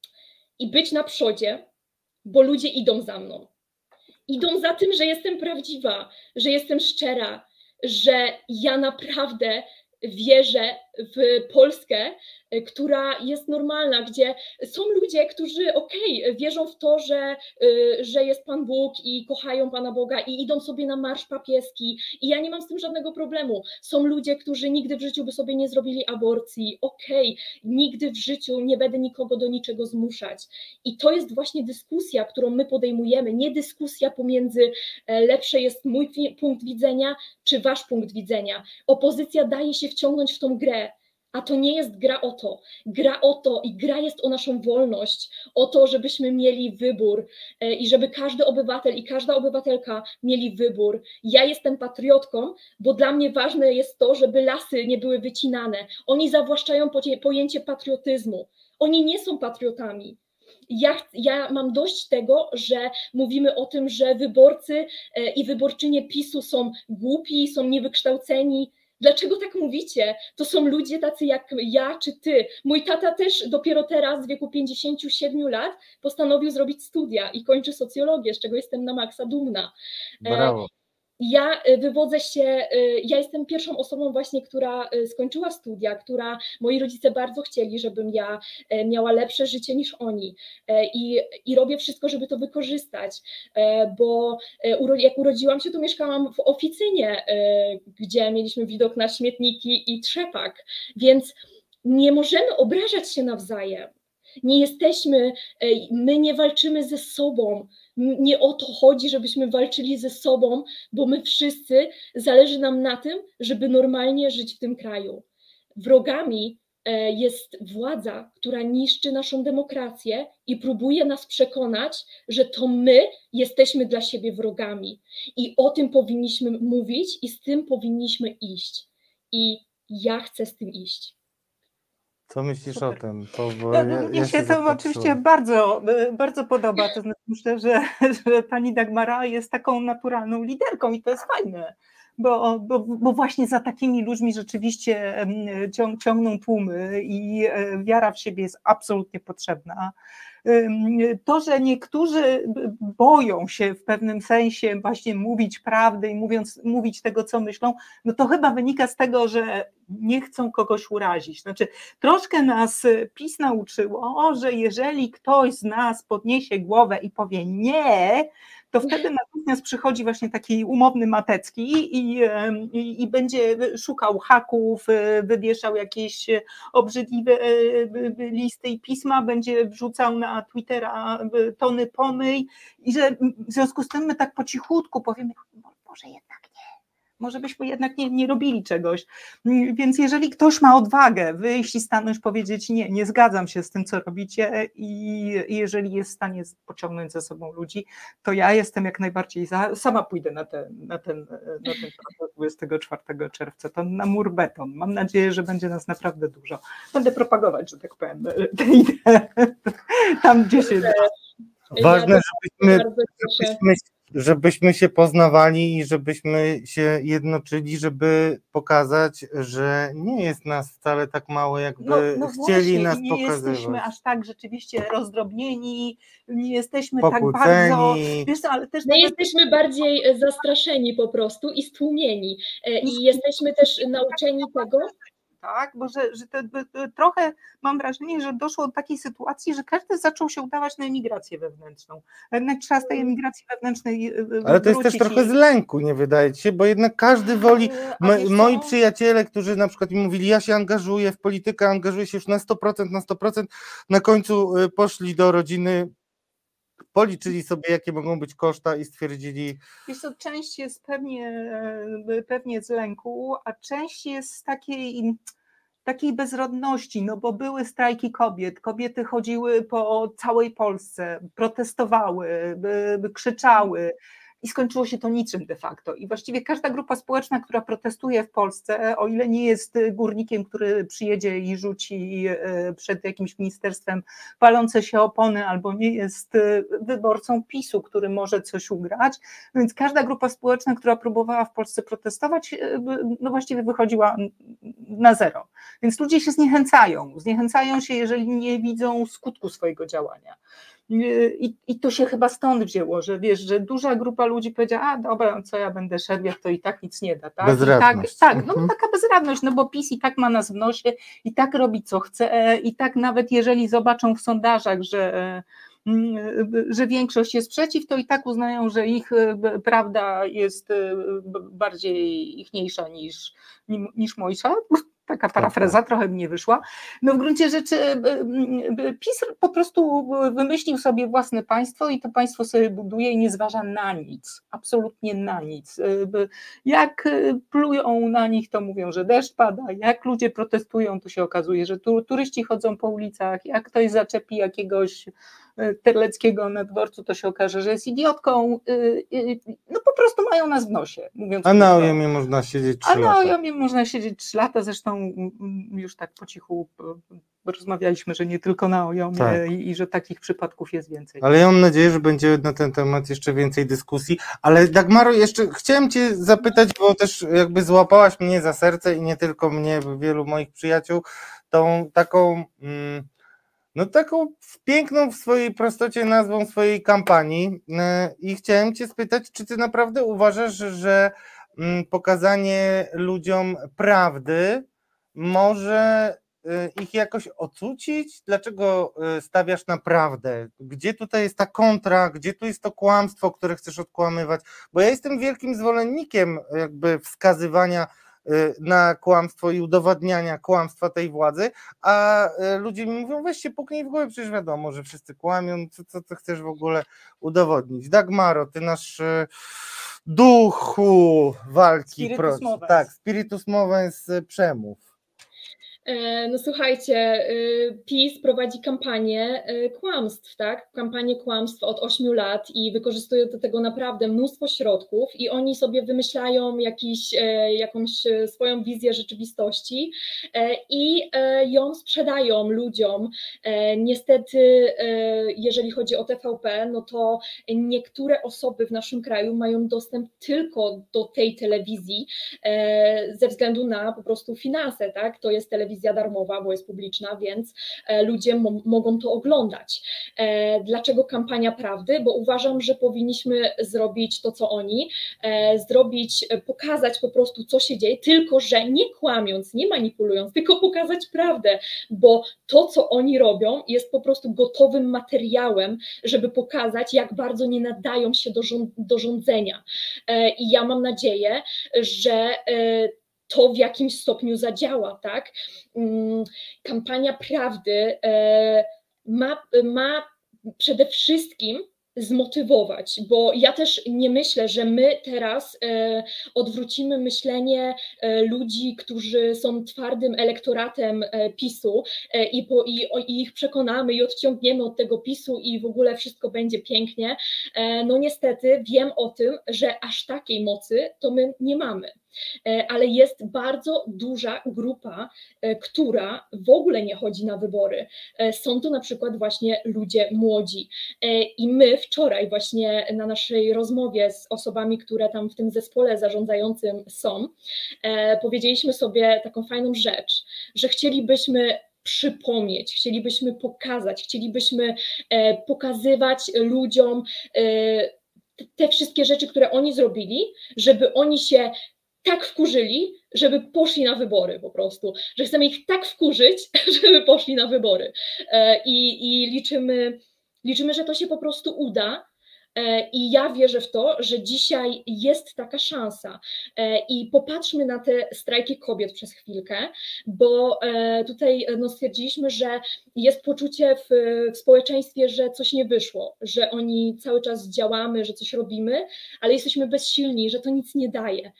i być na przodzie, bo ludzie idą za mną. Idą za tym, że jestem prawdziwa, że jestem szczera, że ja naprawdę wierzę w Polskę, która jest normalna, gdzie są ludzie, którzy okej, okay, wierzą w to, że, że jest Pan Bóg i kochają Pana Boga i idą sobie na marsz papieski i ja nie mam z tym żadnego problemu. Są ludzie, którzy nigdy w życiu by sobie nie zrobili aborcji, okej, okay, nigdy w życiu nie będę nikogo do niczego zmuszać. I to jest właśnie dyskusja, którą my podejmujemy, nie dyskusja pomiędzy lepszy jest mój punkt widzenia, czy wasz punkt widzenia. Opozycja daje się wciągnąć w tą grę, a to nie jest gra o to. Gra o to i gra jest o naszą wolność, o to, żebyśmy mieli wybór i żeby każdy obywatel i każda obywatelka mieli wybór. Ja jestem patriotką, bo dla mnie ważne jest to, żeby lasy nie były wycinane. Oni zawłaszczają pojęcie patriotyzmu. Oni nie są patriotami. Ja, ja mam dość tego, że mówimy o tym, że wyborcy i wyborczynie PiSu są głupi, są niewykształceni. Dlaczego tak mówicie? To są ludzie tacy jak ja czy ty. Mój tata też dopiero teraz w wieku pięćdziesięciu siedmiu lat postanowił zrobić studia i kończy socjologię, z czego jestem na maksa dumna. Brawo. Ja wywodzę się, ja jestem pierwszą osobą właśnie, która skończyła studia, która, moi rodzice bardzo chcieli, żebym ja miała lepsze życie niż oni i, i robię wszystko, żeby to wykorzystać, bo jak urodziłam się, to mieszkałam w Oficynie, gdzie mieliśmy widok na śmietniki i trzepak, więc nie możemy obrażać się nawzajem. Nie jesteśmy, my nie walczymy ze sobą, nie o to chodzi, żebyśmy walczyli ze sobą, bo my wszyscy, zależy nam na tym, żeby normalnie żyć w tym kraju. Wrogami jest władza, która niszczy naszą demokrację i próbuje nas przekonać, że to my jesteśmy dla siebie wrogami. I o tym powinniśmy mówić i z tym powinniśmy iść. I ja chcę z tym iść. Co myślisz Super. o tym? To, bo No, ja, mnie ja się się to zapatrzyłem. oczywiście bardzo, bardzo podoba. To znaczy myślę, że, że pani Dagmara jest taką naturalną liderką i to jest fajne, bo, bo, bo właśnie za takimi ludźmi rzeczywiście cią, ciągną tłumy i wiara w siebie jest absolutnie potrzebna. To, że niektórzy boją się w pewnym sensie właśnie mówić prawdy i mówiąc, mówić tego, co myślą, no to chyba wynika z tego, że nie chcą kogoś urazić. Znaczy, troszkę nas PiS nauczyło, że jeżeli ktoś z nas podniesie głowę i powie nie, to wtedy natychmiast przychodzi właśnie taki umowny Matecki i, i, i będzie szukał haków, wywieszał jakieś obrzydliwe listy i pisma, będzie wrzucał na Twittera tony pomyj i że w związku z tym my tak po cichutku powiemy, może jednak nie. Może byśmy jednak nie, nie robili czegoś. Więc jeżeli ktoś ma odwagę wyjść i stanąć, powiedzieć nie, nie zgadzam się z tym, co robicie i, i jeżeli jest w stanie pociągnąć ze sobą ludzi, to ja jestem jak najbardziej za, sama pójdę na ten, na ten, na ten dwudziestego czwartego czerwca, to na mur beton. Mam nadzieję, że będzie nas naprawdę dużo. Będę propagować, że tak powiem, tę ideę tam, gdzie się da. Ważne, żebyśmy, żebyśmy, żebyśmy się poznawali i żebyśmy się jednoczyli, żeby pokazać, że nie jest nas wcale tak mało, jakby no, no chcieli właśnie, nas nie pokazywać. Nie jesteśmy aż tak rzeczywiście rozdrobnieni, nie jesteśmy Pokłóceni. tak bardzo... Wiesz co, ale też My nawet... jesteśmy bardziej zastraszeni po prostu i stłumieni i jesteśmy też nauczeni tego, tak, bo że, że te, trochę mam wrażenie, że doszło do takiej sytuacji, że każdy zaczął się udawać na emigrację wewnętrzną. Jednak trzeba z tej emigracji wewnętrznej Ale to jest też trochę z lęku, nie wydaje ci się, bo jednak każdy woli, My, moi przyjaciele, którzy na przykład mi mówili, ja się angażuję w politykę, angażuję się już na sto procent, na sto procent, na końcu poszli do rodziny, policzyli sobie, jakie mogą być koszta i stwierdzili... Wiesz co, część jest pewnie, pewnie z lęku, a część jest z takiej, takiej bezrodności, no bo były strajki kobiet, kobiety chodziły po całej Polsce, protestowały, by, by krzyczały, i skończyło się to niczym de facto. I właściwie każda grupa społeczna, która protestuje w Polsce, o ile nie jest górnikiem, który przyjedzie i rzuci przed jakimś ministerstwem palące się opony, albo nie jest wyborcą PiSu, który może coś ugrać, więc każda grupa społeczna, która próbowała w Polsce protestować, no właściwie wychodziła na zero. Więc ludzie się zniechęcają. Zniechęcają się, jeżeli nie widzą skutku swojego działania. I, I to się chyba stąd wzięło, że wiesz, że duża grupa ludzi powiedziała, a dobra, co ja będę szedł, jak to i tak nic nie da. Tak? Bezradność. I tak, tak, no taka bezradność, no bo PiS i tak ma nas w nosie, i tak robi co chce, i tak nawet jeżeli zobaczą w sondażach, że, że większość jest przeciw, to i tak uznają, że ich prawda jest bardziej ichniejsza niż, niż mojsza. Taka parafraza, trochę mi nie wyszła. No w gruncie rzeczy PiS po prostu wymyślił sobie własne państwo i to państwo sobie buduje i nie zważa na nic, absolutnie na nic. Jak plują na nich, to mówią, że deszcz pada, jak ludzie protestują, to się okazuje, że tu turyści chodzą po ulicach, jak ktoś zaczepi jakiegoś Terleckiego na dworcu, to się okaże, że jest idiotką. No po prostu mają nas w nosie, mówiąc. A na ojomie można siedzieć trzy lata. A na ojomie można siedzieć trzy lata, zresztą już tak po cichu rozmawialiśmy, że nie tylko na ojomie tak. i, i że takich przypadków jest więcej. Ale ja mam nadzieję, że będzie na ten temat jeszcze więcej dyskusji, ale Dagmaro, jeszcze chciałem cię zapytać, bo też jakby złapałaś mnie za serce i nie tylko mnie, wielu moich przyjaciół, tą taką... Mm, No taką piękną w swojej prostocie nazwą swojej kampanii i chciałem cię spytać, czy ty naprawdę uważasz, że pokazanie ludziom prawdy może ich jakoś ocucić? Dlaczego stawiasz na prawdę? Gdzie tutaj jest ta kontra, gdzie tu jest to kłamstwo, które chcesz odkłamywać? Bo ja jestem wielkim zwolennikiem jakby wskazywania na kłamstwo i udowadniania kłamstwa tej władzy, a ludzie mi mówią, weź się puknij w głowę, przecież wiadomo, że wszyscy kłamią, co, co, co chcesz w ogóle udowodnić. Dagmaro, ty nasz duchu walki, spiritus movens. Tak, spiritus movens, przemów. No słuchajcie, PiS prowadzi kampanię kłamstw, tak? Kampanię kłamstw od ośmiu lat i wykorzystuje do tego naprawdę mnóstwo środków i oni sobie wymyślają jakiś, jakąś swoją wizję rzeczywistości i ją sprzedają ludziom. Niestety, jeżeli chodzi o T V P, no to niektóre osoby w naszym kraju mają dostęp tylko do tej telewizji ze względu na po prostu finanse, tak? To jest telewizja telewizja darmowa, bo jest publiczna, więc ludzie mo mogą to oglądać. Dlaczego kampania prawdy? Bo uważam, że powinniśmy zrobić to, co oni, zrobić, pokazać po prostu, co się dzieje, tylko że nie kłamiąc, nie manipulując, tylko pokazać prawdę, bo to, co oni robią, jest po prostu gotowym materiałem, żeby pokazać, jak bardzo nie nadają się do, rząd do rządzenia. I ja mam nadzieję, że to w jakimś stopniu zadziała, tak? Kampania prawdy ma, ma przede wszystkim zmotywować, bo ja też nie myślę, że my teraz e, odwrócimy myślenie e, ludzi, którzy są twardym elektoratem e, PiSu e, i, po, i, o, i ich przekonamy i odciągniemy od tego PiSu i w ogóle wszystko będzie pięknie. E, no niestety wiem o tym, że aż takiej mocy to my nie mamy. Ale jest bardzo duża grupa, która w ogóle nie chodzi na wybory. Są to na przykład właśnie ludzie młodzi. I my wczoraj właśnie na naszej rozmowie z osobami, które tam w tym zespole zarządzającym są, powiedzieliśmy sobie taką fajną rzecz, że chcielibyśmy przypomnieć, chcielibyśmy pokazać, chcielibyśmy pokazywać ludziom te wszystkie rzeczy, które oni zrobili, żeby oni się tak wkurzyli, żeby poszli na wybory po prostu, że chcemy ich tak wkurzyć, żeby poszli na wybory i, i liczymy, liczymy, że to się po prostu uda i ja wierzę w to, że dzisiaj jest taka szansa i popatrzmy na te strajki kobiet przez chwilkę, bo tutaj no, stwierdziliśmy, że jest poczucie w, w społeczeństwie, że coś nie wyszło, że oni cały czas działamy, że coś robimy, ale jesteśmy bezsilni, że to nic nie daje.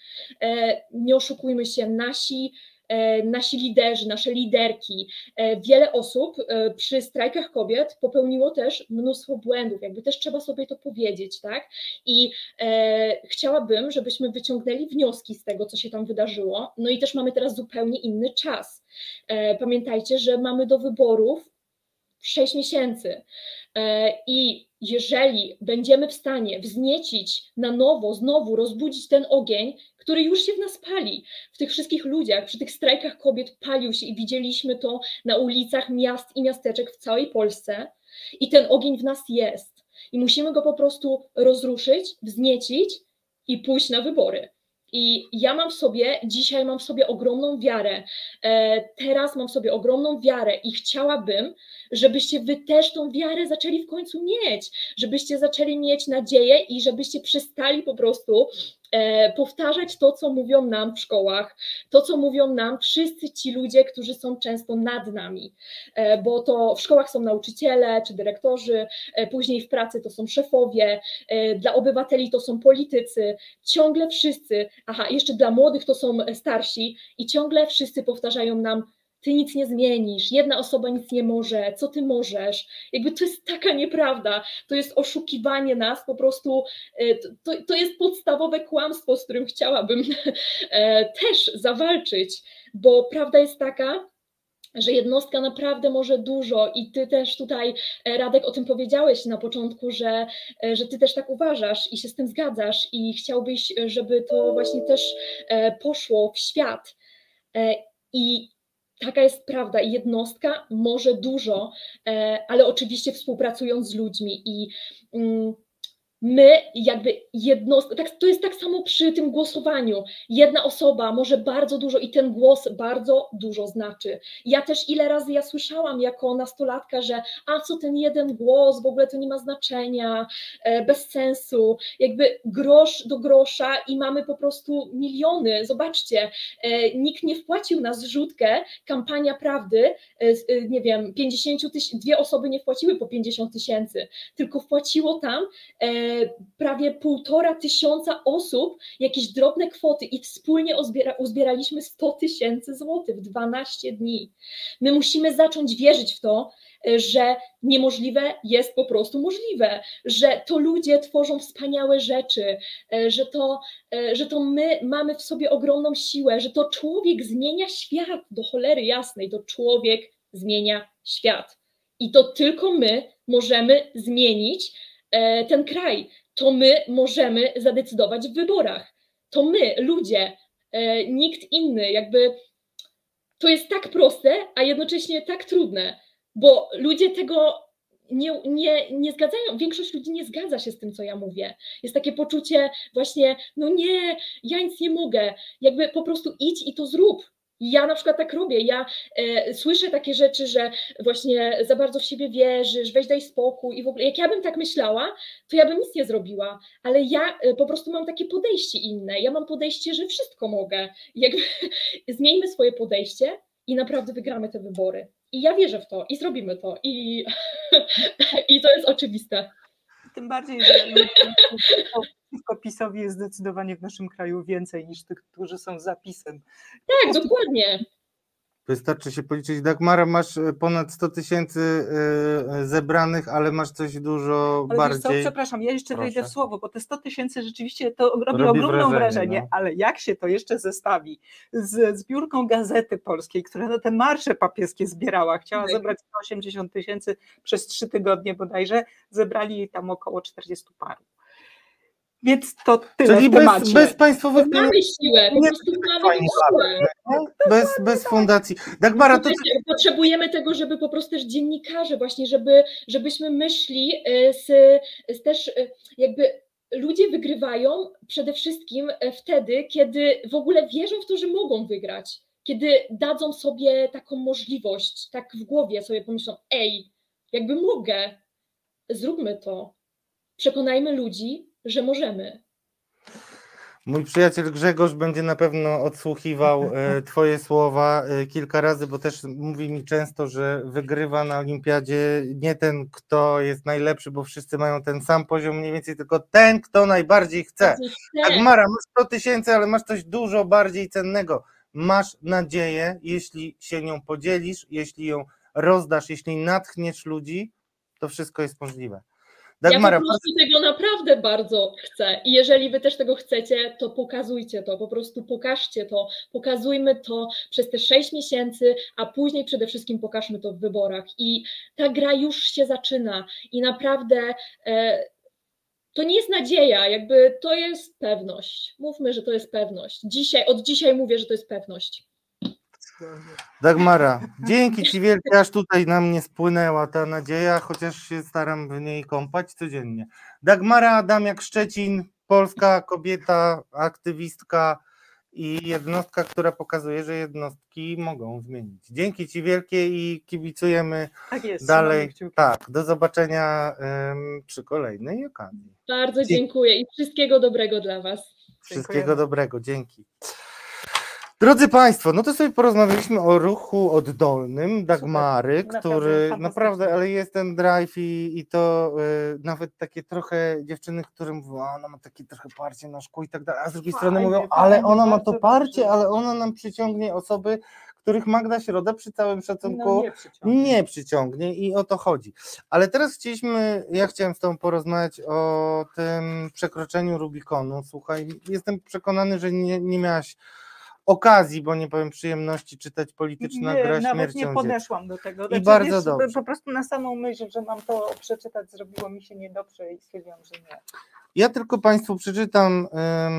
Nie oszukujmy się, nasi nasi liderzy, nasze liderki, wiele osób przy strajkach kobiet popełniło też mnóstwo błędów, jakby też trzeba sobie to powiedzieć, tak? I e, chciałabym, żebyśmy wyciągnęli wnioski z tego, co się tam wydarzyło, no i też mamy teraz zupełnie inny czas. E, pamiętajcie, że mamy do wyborów sześć miesięcy e, i jeżeli będziemy w stanie wzniecić na nowo, znowu rozbudzić ten ogień, który już się w nas pali, w tych wszystkich ludziach, przy tych strajkach kobiet palił się i widzieliśmy to na ulicach miast i miasteczek w całej Polsce i ten ogień w nas jest i musimy go po prostu rozruszyć, wzniecić i pójść na wybory. I ja mam w sobie, dzisiaj mam w sobie ogromną wiarę, teraz mam w sobie ogromną wiarę i chciałabym, żebyście wy też tą wiarę zaczęli w końcu mieć, żebyście zaczęli mieć nadzieję i żebyście przestali po prostu e, powtarzać to, co mówią nam w szkołach, to, co mówią nam wszyscy ci ludzie, którzy są często nad nami, e, bo to w szkołach są nauczyciele czy dyrektorzy, e, później w pracy to są szefowie, e, dla obywateli to są politycy, ciągle wszyscy, aha, jeszcze dla młodych to są starsi i ciągle wszyscy powtarzają nam: ty nic nie zmienisz, jedna osoba nic nie może, co ty możesz? Jakby to jest taka nieprawda, to jest oszukiwanie nas, po prostu to, to jest podstawowe kłamstwo, z którym chciałabym też zawalczyć, bo prawda jest taka, że jednostka naprawdę może dużo i ty też tutaj, Radek, o tym powiedziałeś na początku, że, że ty też tak uważasz i się z tym zgadzasz i chciałbyś, żeby to właśnie też poszło w świat. I taka jest prawda i jednostka może dużo, ale oczywiście współpracując z ludźmi i my jakby jednostka, tak, to jest tak samo przy tym głosowaniu. Jedna osoba może bardzo dużo i ten głos bardzo dużo znaczy. Ja też ile razy ja słyszałam jako nastolatka, że a co ten jeden głos, w ogóle to nie ma znaczenia, e, bez sensu, jakby grosz do grosza i mamy po prostu miliony. Zobaczcie, e, nikt nie wpłacił na zrzutkę, kampania prawdy, e, e, nie wiem, pięćdziesiąt tysięcy, dwie osoby nie wpłaciły po pięćdziesiąt tysięcy, tylko wpłaciło tam e, prawie półtora tysiąca osób, jakieś drobne kwoty i wspólnie uzbiera, uzbieraliśmy sto tysięcy złotych w dwanaście dni. My musimy zacząć wierzyć w to, że niemożliwe jest po prostu możliwe, że to ludzie tworzą wspaniałe rzeczy, że to, że to my mamy w sobie ogromną siłę, że to człowiek zmienia świat, do cholery jasnej, to człowiek zmienia świat. I to tylko my możemy zmienić ten kraj, to my możemy zadecydować w wyborach. To my, ludzie, nikt inny, jakby to jest tak proste, a jednocześnie tak trudne, bo ludzie tego nie, nie, nie zgadzają, większość ludzi nie zgadza się z tym, co ja mówię. Jest takie poczucie właśnie, no nie, ja nic nie mogę, jakby po prostu idź i to zrób. Ja na przykład tak robię, ja e, słyszę takie rzeczy, że właśnie za bardzo w siebie wierzysz, weź daj spokój i w ogóle, jak ja bym tak myślała, to ja bym nic nie zrobiła, ale ja e, po prostu mam takie podejście inne, ja mam podejście, że wszystko mogę, jakby zmieńmy swoje podejście i naprawdę wygramy te wybory. I ja wierzę w to i zrobimy to i, i to jest oczywiste. Tym bardziej, że przeciwko PiS-owi jest zdecydowanie w naszym kraju więcej niż tych, którzy są za PiS-em. Tak, dokładnie. Wystarczy się policzyć. Dagmara, masz ponad sto tysięcy zebranych, ale masz coś dużo ale bardziej... Wiesz co, przepraszam, ja jeszcze Proszę. wejdę w słowo, bo te sto tysięcy rzeczywiście to robi, Robi ogromne wrażenie, wrażenie, no. ale jak się to jeszcze zestawi z zbiórką Gazety Polskiej, która na te marsze papieskie zbierała, chciała Tak. zebrać sto osiemdziesiąt tysięcy przez trzy tygodnie bodajże, zebrali tam około czterdziestu paru. Więc to tyle Czyli w bez, temacie. bez państwowych Mamy siłę, po Nie, prostu mamy fajnie siłę. no, bez, bez fundacji. Dagmara, to... Potrzebujemy tego, żeby po prostu też dziennikarze właśnie, żeby, żebyśmy myśli z, z też jakby ludzie wygrywają przede wszystkim wtedy, kiedy w ogóle wierzą w to, że mogą wygrać, kiedy dadzą sobie taką możliwość, tak w głowie sobie pomyślą, ej, jakby mogę, zróbmy to, przekonajmy ludzi, że możemy. Mój przyjaciel Grzegorz będzie na pewno odsłuchiwał e, twoje słowa e, kilka razy, bo też mówi mi często, że wygrywa na olimpiadzie nie ten, kto jest najlepszy, bo wszyscy mają ten sam poziom mniej więcej, tylko ten, kto najbardziej chce. Dagmara, masz sto tysięcy, ale masz coś dużo bardziej cennego. Masz nadzieję, jeśli się nią podzielisz, jeśli ją rozdasz, jeśli natchniesz ludzi, to wszystko jest możliwe. Dagmara, ja po prostu tego naprawdę bardzo chcę i jeżeli wy też tego chcecie, to pokazujcie to, po prostu pokażcie to, pokazujmy to przez te sześć miesięcy, a później przede wszystkim pokażmy to w wyborach i ta gra już się zaczyna i naprawdę e, to nie jest nadzieja, jakby to jest pewność, mówmy, że to jest pewność, dzisiaj, od dzisiaj mówię, że to jest pewność. Dagmara, dzięki ci wielkie, aż tutaj na mnie spłynęła ta nadzieja, chociaż się staram w niej kąpać codziennie. Dagmara Adamiak-Szczecin, polska kobieta, aktywistka i jednostka, która pokazuje, że jednostki mogą zmienić. Dzięki ci wielkie i kibicujemy tak jest, dalej. Tak, do zobaczenia um, przy kolejnej okazji. Bardzo dziękuję i wszystkiego dobrego dla was. Wszystkiego Dziękujemy. dobrego, dzięki. Drodzy Państwo, no to sobie porozmawialiśmy o ruchu oddolnym Dagmary, Super, który naprawdę naprawdę, ale jest ten drive i, i to y, nawet takie trochę dziewczyny, które mówią, a ona ma takie trochę parcie na szkół i tak dalej, a z drugiej Fajnie, strony mówią, fajnie, ale ona ma to bardzo parcie, dobrze. ale ona nam przyciągnie osoby, których Magda Środa przy całym szacunku No, nie przyciągnie. nie przyciągnie i o to chodzi. Ale teraz chcieliśmy, ja chciałem z Tobą porozmawiać o tym przekroczeniu Rubikonu. Słuchaj, jestem przekonany, że nie, nie miałaś okazji, bo nie powiem przyjemności czytać Polityczna Nie, gra nawet śmiercią nie podeszłam do tego. I Znaczy, bardzo wiesz, dobrze. Po prostu na samą myśl, że mam to przeczytać, zrobiło mi się niedobrze i stwierdziłam, że nie. Ja tylko Państwu przeczytam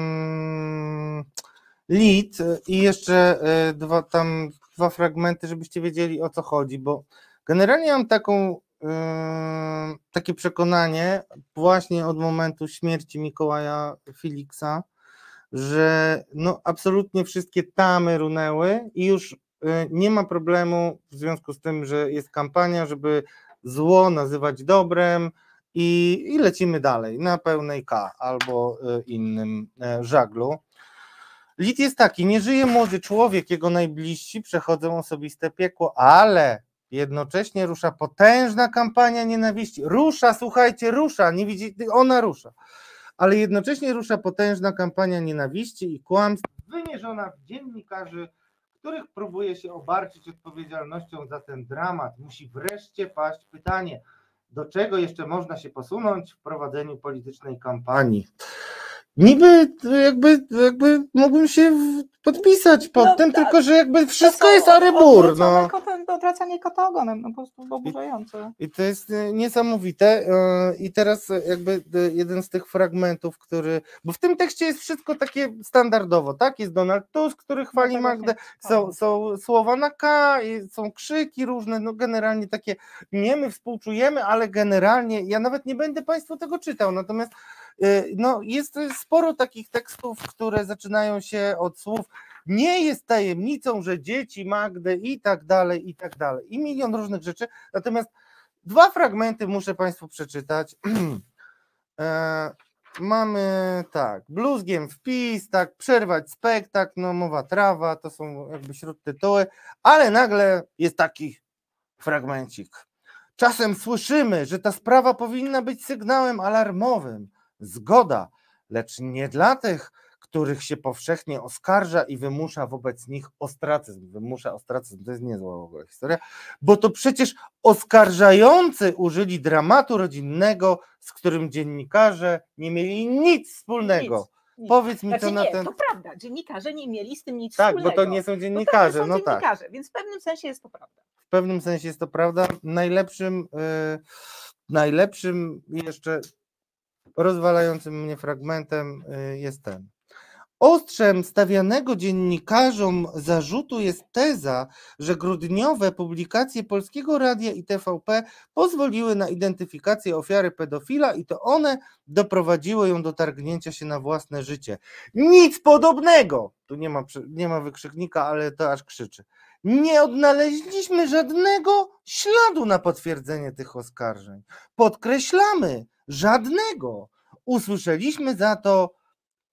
um, lead i jeszcze y, dwa, tam dwa fragmenty, żebyście wiedzieli, o co chodzi, bo generalnie mam taką, y, takie przekonanie właśnie od momentu śmierci Mikołaja Filiksa, że no absolutnie wszystkie tamy runęły i już y, nie ma problemu w związku z tym, że jest kampania, żeby zło nazywać dobrem i, i lecimy dalej na pełnej K albo y, innym y, żaglu. Lit jest taki, nie żyje młody człowiek, jego najbliżsi przechodzą osobiste piekło, ale jednocześnie rusza potężna kampania nienawiści. Rusza, słuchajcie, rusza, nie widzi, ona rusza. Ale jednocześnie rusza potężna kampania nienawiści i kłamstw wymierzona w dziennikarzy, których próbuje się obarczyć odpowiedzialnością za ten dramat. Musi wreszcie paść pytanie, do czego jeszcze można się posunąć w prowadzeniu politycznej kampanii. niby jakby, jakby mógłbym się podpisać pod No tym, tak. tylko że jakby wszystko To są jest arybur. No. odwrócone kotem- Odwracanie kota ogonem, no po prostu oburzające. I to jest e, niesamowite. e, I teraz e, jakby e, jeden z tych fragmentów, który. Bo w tym tekście jest wszystko takie standardowo, tak? Jest Donald Tusk, który chwali to Magdę, właśnie są, są słowa na K, i są krzyki różne, no generalnie takie nie my współczujemy, ale generalnie ja nawet nie będę Państwu tego czytał, natomiast e, no, jest sporo takich tekstów, które zaczynają się od słów nie jest tajemnicą, że dzieci Magdy i tak dalej, i tak dalej. I milion różnych rzeczy. Natomiast dwa fragmenty muszę Państwu przeczytać. e, mamy tak, bluzgiem wpis, tak, przerwać spektakl, no mowa trawa, to są jakby śródtytuły, ale nagle jest taki fragmencik. Czasem słyszymy, że ta sprawa powinna być sygnałem alarmowym. Zgoda, lecz nie dla tych, których się powszechnie oskarża i wymusza wobec nich ostracyzm. Wymusza ostracyzm, to jest niezła w ogóle historia, bo to przecież oskarżający użyli dramatu rodzinnego, z którym dziennikarze nie mieli nic wspólnego. Nic, nic. Powiedz mi Znaczy to na nie, ten... to prawda, dziennikarze nie mieli z tym nic Tak, wspólnego. bo to nie są Bo to dziennikarze, nie są no tak. dziennikarze, więc w pewnym sensie jest to prawda. W pewnym sensie jest to prawda. Najlepszym, yy, najlepszym jeszcze rozwalającym mnie fragmentem yy, jest ten. Ostrzem stawianego dziennikarzom zarzutu jest teza, że grudniowe publikacje Polskiego Radia i T V P pozwoliły na identyfikację ofiary pedofila i to one doprowadziły ją do targnięcia się na własne życie. Nic podobnego! Tu nie ma, nie ma wykrzyknika, ale to aż krzyczy. Nie odnaleźliśmy żadnego śladu na potwierdzenie tych oskarżeń. Podkreślamy, żadnego. Usłyszeliśmy za to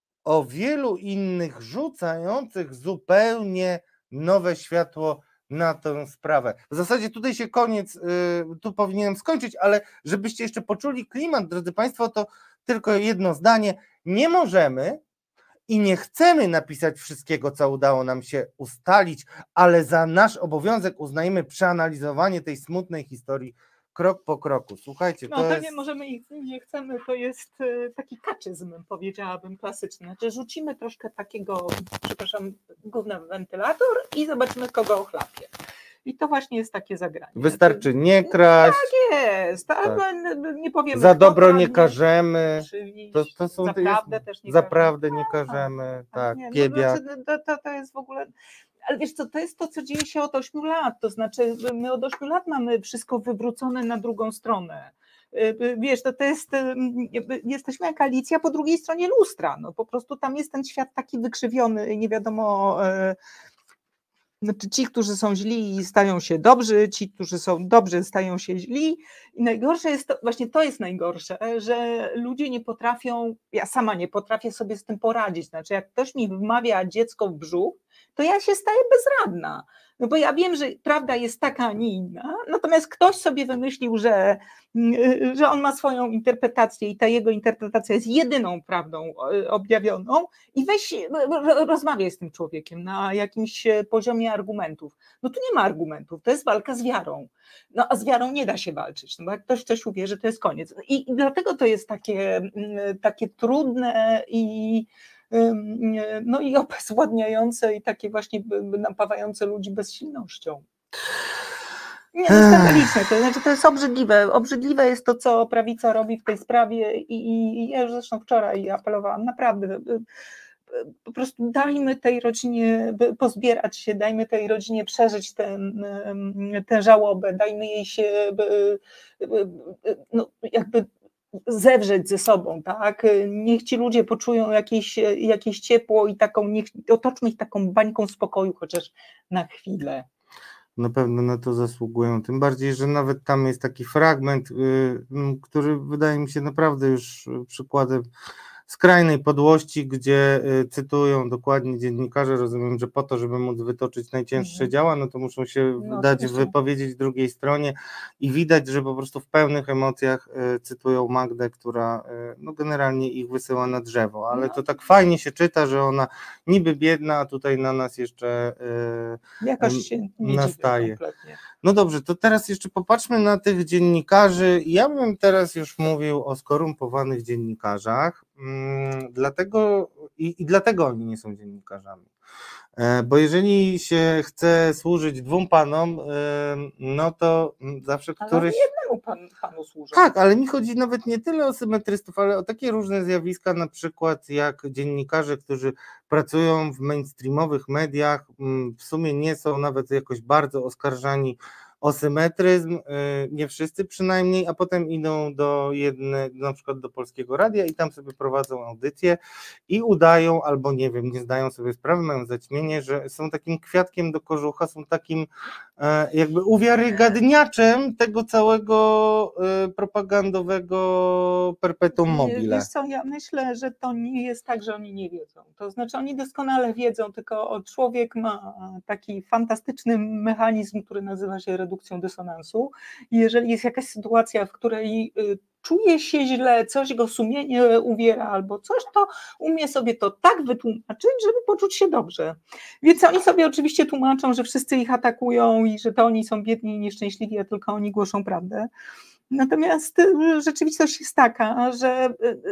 o wielu innych rzucających zupełnie nowe światło na tę sprawę. W zasadzie tutaj się koniec, tu powinienem skończyć, ale żebyście jeszcze poczuli klimat, drodzy Państwo, to tylko jedno zdanie. Nie możemy i nie chcemy napisać wszystkiego, co udało nam się ustalić, ale za nasz obowiązek uznajemy przeanalizowanie tej smutnej historii krok po kroku. Słuchajcie, to, no, to jest... nie możemy i nie chcemy, to jest taki kaczyzm, powiedziałabym, klasyczny. Znaczy rzucimy troszkę takiego, przepraszam, gówna w wentylator i zobaczymy, kogo ochlapie. I to właśnie jest takie zagranie. Wystarczy nie kraść. Tak jest, tak. Tak. Nie powiem. Za dobro nie każemy. To, To, to są Zaprawdę jest, też nie Zaprawdę każemy. nie każemy. Tak, Nie, no, piebiak. znaczy, to, to, to jest w ogóle. Ale wiesz co, to jest to, co dzieje się od ośmiu lat. To znaczy, my od ośmiu lat mamy wszystko wywrócone na drugą stronę. Wiesz, to, to jest, jesteśmy jak Alicja po drugiej stronie lustra. No, po prostu tam jest ten świat taki wykrzywiony, nie wiadomo. Znaczy ci, którzy są źli, stają się dobrzy, ci, którzy są dobrzy, stają się źli. I najgorsze jest to, właśnie to jest najgorsze, że ludzie nie potrafią, ja sama nie potrafię sobie z tym poradzić. Znaczy, jak ktoś mi wmawia dziecko w brzuch, to ja się staję bezradna. No bo ja wiem, że prawda jest taka, a nie inna, natomiast ktoś sobie wymyślił, że, że on ma swoją interpretację i ta jego interpretacja jest jedyną prawdą objawioną i weź, rozmawiaj z tym człowiekiem na jakimś poziomie argumentów. No tu nie ma argumentów, to jest walka z wiarą. No a z wiarą nie da się walczyć, no bo jak ktoś w coś uwierzy, to jest koniec. I, i dlatego to jest takie, takie trudne i no i obezwładniające i takie właśnie napawające ludzi bezsilnością. Nie, to jest skandaliczne, to znaczy to jest obrzydliwe. Obrzydliwe jest to, co prawica robi w tej sprawie i, i, i ja już zresztą wczoraj apelowałam, naprawdę po prostu dajmy tej rodzinie pozbierać się, dajmy tej rodzinie przeżyć ten, tę żałobę, dajmy jej się no, jakby zewrzeć ze sobą, tak? Niech ci ludzie poczują jakieś, jakieś ciepło i taką, niech otoczmy ich taką bańką spokoju chociaż na chwilę. Na pewno na to zasługują, tym bardziej, że nawet tam jest taki fragment, który wydaje mi się naprawdę już przykładem skrajnej podłości, gdzie cytują dokładnie dziennikarze, rozumiem, że po to, żeby móc wytoczyć najcięższe mhm. działa, no to muszą się no, dać oczywiście. wypowiedzieć drugiej stronie i widać, że po prostu w pełnych emocjach cytują Magdę, która no generalnie ich wysyła na drzewo, ale no. to tak fajnie się czyta, że ona niby biedna, a tutaj na nas jeszcze jakoś się nie nastaje. No dobrze, to teraz jeszcze popatrzmy na tych dziennikarzy. Ja bym teraz już mówił o skorumpowanych dziennikarzach. mm, dlatego i, i dlatego oni nie są dziennikarzami. Bo jeżeli się chce służyć dwóm panom, no to zawsze Ale któryś... jednemu pan, panu służy. Tak, ale mi chodzi nawet nie tyle o symetrystów, ale o takie różne zjawiska, na przykład jak dziennikarze, którzy pracują w mainstreamowych mediach, w sumie nie są nawet jakoś bardzo oskarżani o symetryzm, nie wszyscy przynajmniej, a potem idą do jedne, na przykład do Polskiego Radia i tam sobie prowadzą audycję i udają, albo nie wiem, nie zdają sobie sprawy, mają zaćmienie, że są takim kwiatkiem do kożucha, są takim jakby uwiarygadniaczem tego całego propagandowego perpetuum mobile. Wiesz co, ja myślę, że to nie jest tak, że oni nie wiedzą. To znaczy oni doskonale wiedzą, tylko człowiek ma taki fantastyczny mechanizm, który nazywa się redukcją dysonansu. I jeżeli jest jakaś sytuacja, w której czuje się źle, coś go sumienie uwiera albo coś, to umie sobie to tak wytłumaczyć, żeby poczuć się dobrze. Więc oni sobie oczywiście tłumaczą, że wszyscy ich atakują i że to oni są biedni i nieszczęśliwi, a tylko oni głoszą prawdę. Natomiast rzeczywistość jest taka, że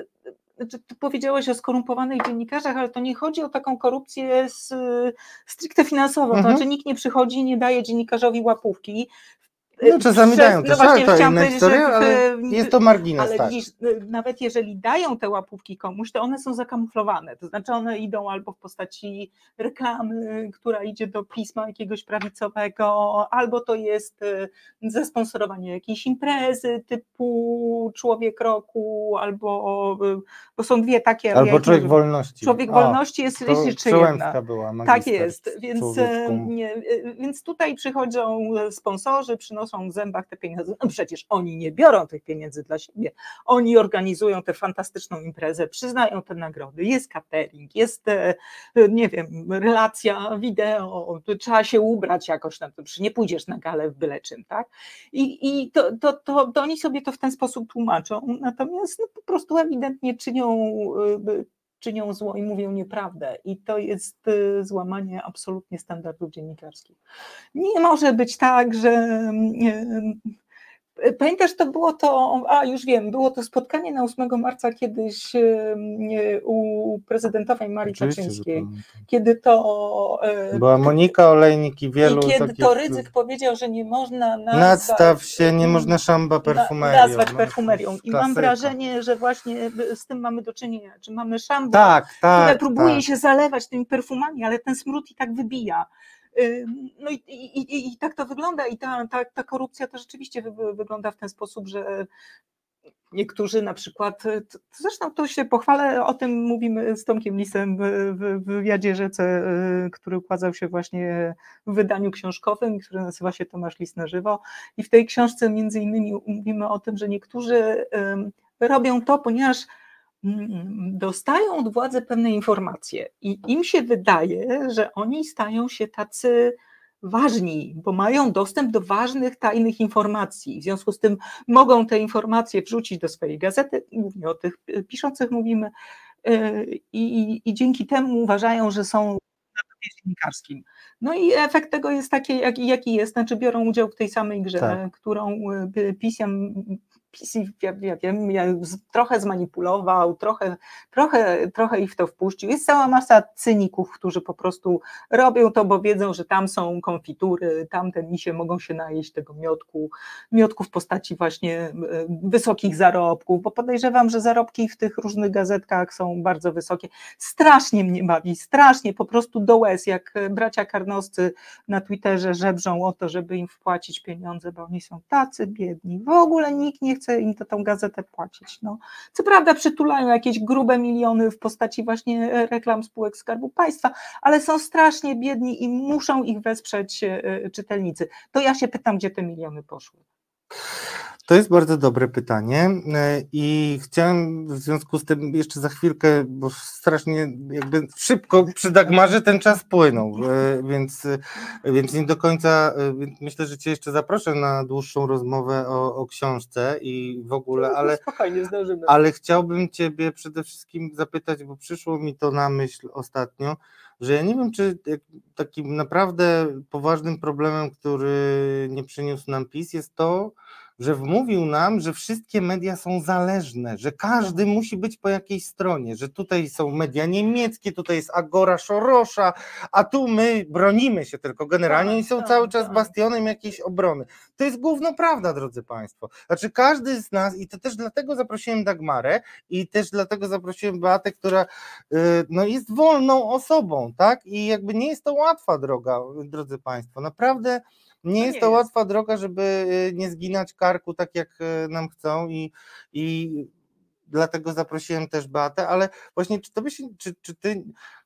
ty powiedziałeś o skorumpowanych dziennikarzach, ale to nie chodzi o taką korupcję z, stricte finansową, mhm. To znaczy nikt nie przychodzi i nie daje dziennikarzowi łapówki. No czasami Przez, dają też, no właśnie, ale to inna historia, ale w, jest to margines. Ale tak. widzisz, nawet jeżeli dają te łapówki komuś, to one są zakamuflowane, to znaczy one idą albo w postaci reklamy, która idzie do pisma jakiegoś prawicowego, albo to jest zasponsorowanie jakiejś imprezy typu Człowiek Roku, albo bo są dwie takie. Albo ja Człowiek Wolności. Człowiek o, Wolności jest jeszcze jedna. Była, tak jest, więc, nie, więc tutaj przychodzą sponsorzy, przynoszą w zębach te pieniądze. No przecież oni nie biorą tych pieniędzy dla siebie. Oni organizują tę fantastyczną imprezę, przyznają te nagrody, jest catering, jest, nie wiem, relacja wideo, trzeba się ubrać jakoś, na to, nie pójdziesz na galę w byle czym, tak? I, i to, to, to, to oni sobie to w ten sposób tłumaczą, natomiast no, po prostu ewidentnie czynią czynią zło i mówią nieprawdę i to jest złamanie absolutnie standardów dziennikarskich. Nie może być tak, że pamiętasz, to było to, a już wiem, było to spotkanie na ósmego marca kiedyś u prezydentowej Marii Kaczyńskiej, kiedy to... Była Monika Olejnik i wielu... I kiedy takich... to Rydzyk powiedział, że nie można nazwać... Nadstaw się, nie można szamba perfumerią. Nazwać perfumerią. I mam wrażenie, że właśnie z tym mamy do czynienia. Czy mamy szambo, tak, tak, które próbuje tak. się zalewać tymi perfumami, ale ten smród i tak wybija. No i, i, i, i tak to wygląda i ta, ta, ta korupcja to rzeczywiście wy, wygląda w ten sposób, że niektórzy na przykład, zresztą to się pochwalę, o tym mówimy z Tomkiem Lisem w, w, w wywiadzie Rzece, który ukazał się właśnie w wydaniu książkowym, który nazywa się Tomasz Lis na żywo i w tej książce między innymi mówimy o tym, że niektórzy robią to, ponieważ dostają od władzy pewne informacje i im się wydaje, że oni stają się tacy ważni, bo mają dostęp do ważnych, tajnych informacji. W związku z tym mogą te informacje wrzucić do swojej gazety, głównie o tych piszących mówimy, i, i, i dzięki temu uważają, że są na topie dziennikarskim. No i efekt tego jest taki, jaki, jaki jest, znaczy biorą udział w tej samej grze, tak. którą pisem PiS, ja, ja wiem, ja trochę zmanipulował, trochę, trochę, trochę ich w to wpuścił. Jest cała masa cyników, którzy po prostu robią to, bo wiedzą, że tam są konfitury, tam te misie mogą się najeść tego miodku, miodku w postaci właśnie wysokich zarobków, bo podejrzewam, że zarobki w tych różnych gazetkach są bardzo wysokie. Strasznie mnie bawi, strasznie, po prostu do łez, jak bracia Karnowscy na Twitterze żebrzą o to, żeby im wpłacić pieniądze, bo oni są tacy biedni. W ogóle nikt nie chce im to tą gazetę płacić. No. Co prawda przytulają jakieś grube miliony w postaci właśnie reklam spółek Skarbu Państwa, ale są strasznie biedni i muszą ich wesprzeć czytelnicy. To ja się pytam, gdzie te miliony poszły. To jest bardzo dobre pytanie i chciałem w związku z tym jeszcze za chwilkę, bo strasznie jakby szybko przy Dagmarze ten czas płynął, więc, więc nie do końca, myślę, że Cię jeszcze zaproszę na dłuższą rozmowę o, o książce i w ogóle, ale, spokojnie zdążymy. Ale chciałbym Ciebie przede wszystkim zapytać, bo przyszło mi to na myśl ostatnio, że ja nie wiem, czy takim naprawdę poważnym problemem, który nie przyniósł nam PiS, jest to, że wmówił nam, że wszystkie media są zależne, że każdy musi być po jakiejś stronie, że tutaj są media niemieckie, tutaj jest Agora Sorosza, a tu my bronimy się tylko generalnie i są cały czas bastionem jakiejś obrony. To jest gówno prawda, drodzy Państwo. Znaczy każdy z nas, i to też dlatego zaprosiłem Dagmarę i też dlatego zaprosiłem Beatę, która no, jest wolną osobą, tak? I jakby nie jest to łatwa droga, drodzy Państwo. Naprawdę nie To jest nie to jest. łatwa droga, żeby nie zginać karku tak jak nam chcą i, i dlatego zaprosiłem też Beatę, ale właśnie czy to by się, czy, czy ty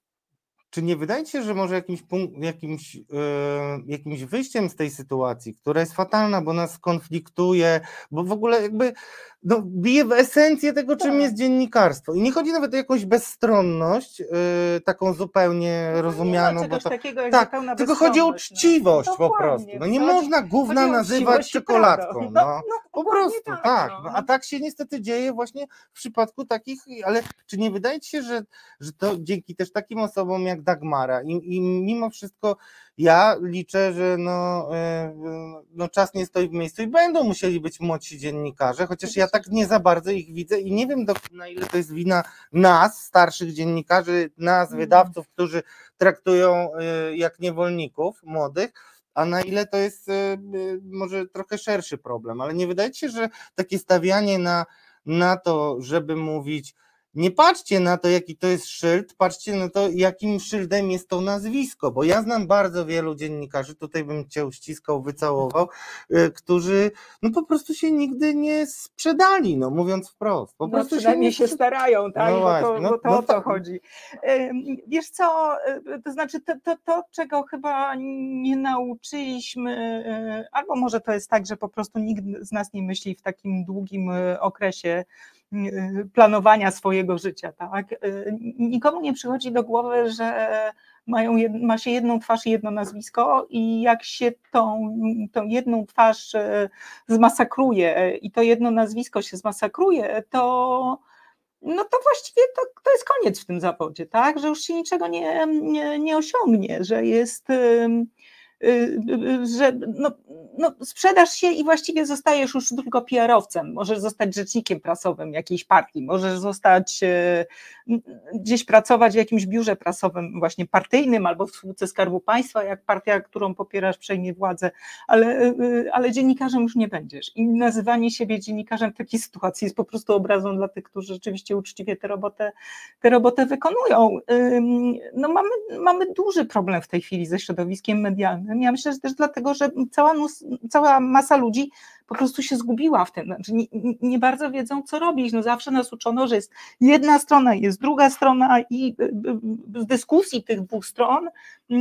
Czy nie wydaje ci się, że może jakimś, punkt, jakimś, yy, jakimś wyjściem z tej sytuacji, która jest fatalna, bo nas konfliktuje, bo w ogóle jakby no, bije w esencję tego, czym Tak. jest dziennikarstwo. I nie chodzi nawet o jakąś bezstronność, yy, taką zupełnie No rozumianą. nie ma bo czegoś to, takiego jak tak, zupełna tylko chodzi o bezstronność, no. uczciwość po Dokładnie, prostu. No nie chodzi- można gówna chodzi o nazywać uczciwość i czekoladką. prawdę. No, No, no, po dokładnie prostu tak, tak. no. No, a tak się niestety dzieje właśnie w przypadku takich, ale czy nie wydaje ci się, że, że to dzięki też takim osobom jak Dagmara i, i mimo wszystko ja liczę, że no, no czas nie stoi w miejscu i będą musieli być młodsi dziennikarze, chociaż ja tak nie za bardzo ich widzę i nie wiem do, na ile to jest wina nas, starszych dziennikarzy, nas, wydawców, którzy traktują jak niewolników młodych, a na ile to jest może trochę szerszy problem, ale nie wydaje ci się, że takie stawianie na, na to, żeby mówić nie patrzcie na to, jaki to jest szyld, patrzcie na to, jakim szyldem jest to nazwisko, bo ja znam bardzo wielu dziennikarzy, tutaj bym cię uściskał, wycałował, którzy no po prostu się nigdy nie sprzedali, no mówiąc wprost. Po No, prostu przynajmniej się, się starają, tak? No bo właśnie, to, no- bo to no o to tak. chodzi. Ym, Wiesz co, y, to znaczy to, to, to, czego chyba nie nauczyliśmy, y, albo może to jest tak, że po prostu nikt z nas nie myśli w takim długim y, okresie y, planowania swojego życia, tak? Y, Nikomu nie przychodzi do głowy, że mają jed, ma się jedną twarz i jedno nazwisko i jak się tą, tą jedną twarz y, zmasakruje i to jedno nazwisko się zmasakruje, to no to właściwie to, to jest koniec w tym zawodzie, tak? Że już się niczego nie, nie, nie osiągnie, że jest, ym, y, y, że no, no sprzedasz się i właściwie zostajesz już tylko P R-owcem, możesz zostać rzecznikiem prasowym jakiejś partii, możesz zostać y, gdzieś pracować w jakimś biurze prasowym właśnie partyjnym albo w spółce Skarbu Państwa, jak partia, którą popierasz, przejmie władzę, ale, y, ale dziennikarzem już nie będziesz i nazywanie siebie dziennikarzem w takiej sytuacji jest po prostu obrazą dla tych, którzy rzeczywiście uczciwie tę robotę, tę robotę wykonują. Ym, No mamy, mamy duży problem w tej chwili ze środowiskiem medialnym. Ja myślę, że też dlatego, że cała, nus, cała masa ludzi po prostu się zgubiła w tym, znaczy nie, nie bardzo wiedzą, co robić. No zawsze nas uczono, że jest jedna strona, jest druga strona i z dyskusji tych dwóch stron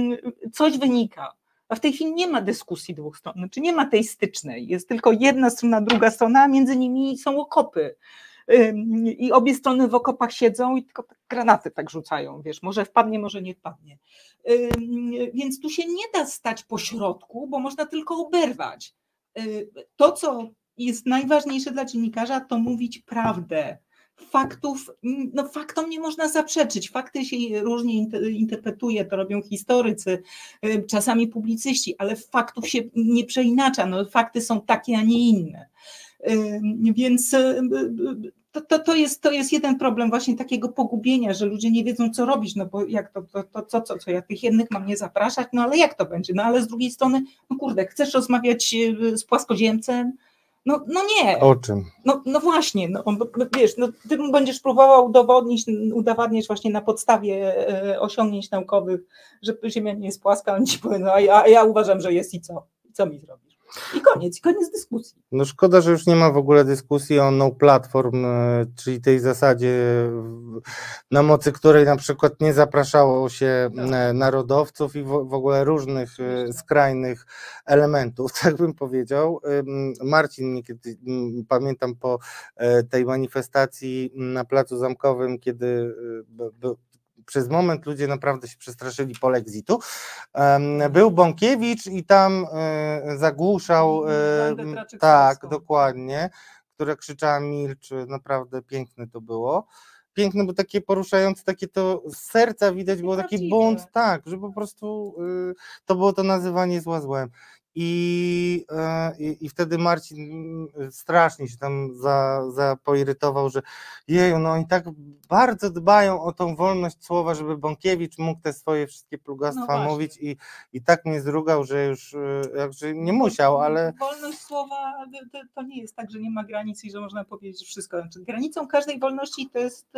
coś wynika. A w tej chwili nie ma dyskusji dwóch stron, znaczy nie ma tej stycznej, jest tylko jedna strona, druga strona, a między nimi są okopy. I obie strony w okopach siedzą i tylko granaty tak rzucają, wiesz, może wpadnie, może nie wpadnie. Więc tu się nie da stać po środku, bo można tylko oberwać. To, co jest najważniejsze dla dziennikarza, to mówić prawdę. Faktów, no faktom nie można zaprzeczyć, fakty się różnie interpretuje, to robią historycy, czasami publicyści, ale faktów się nie przeinacza, no fakty są takie, a nie inne. Więc to, to, to, jest, to jest jeden problem właśnie takiego pogubienia, że ludzie nie wiedzą, co robić, no bo jak to, to, to co, co, co, ja tych jednych mam nie zapraszać, no ale jak to będzie, no ale z drugiej strony, no kurde, chcesz rozmawiać z płaskoziemcem? No, no nie. O czym? No, no właśnie, no, wiesz, no, ty będziesz próbował udowodnić, udowadniać właśnie na podstawie e, osiągnięć naukowych, że Ziemia nie jest płaska, oni ci powiedzą, a ja, a ja uważam, że jest i co? I co mi zrobisz? I koniec, i koniec dyskusji. No szkoda, że już nie ma w ogóle dyskusji o no platform, czyli tej zasadzie, na mocy której na przykład nie zapraszało się tak. narodowców i w, w ogóle różnych skrajnych elementów, tak bym powiedział. Marcin mnie kiedy, pamiętam po tej manifestacji na Placu Zamkowym, kiedy był przez moment ludzie naprawdę się przestraszyli polexitu. Był Bąkiewicz i tam zagłuszał, tak, dokładnie, która krzyczała milcz, naprawdę piękne to było. Piękne, bo takie poruszające, takie to z serca widać było taki bunt, tak, że po prostu to było to nazywanie zła złem. I, i, i wtedy Marcin strasznie się tam za, za poirytował, że jeju, no oni tak bardzo dbają o tą wolność słowa, żeby Bąkiewicz mógł te swoje wszystkie plugastwa No mówić i, i tak mnie zrugał, że już jakże nie musiał, ale... Wolność słowa to, to nie jest tak, że nie ma granic i że można powiedzieć wszystko. Znaczy, granicą każdej wolności to jest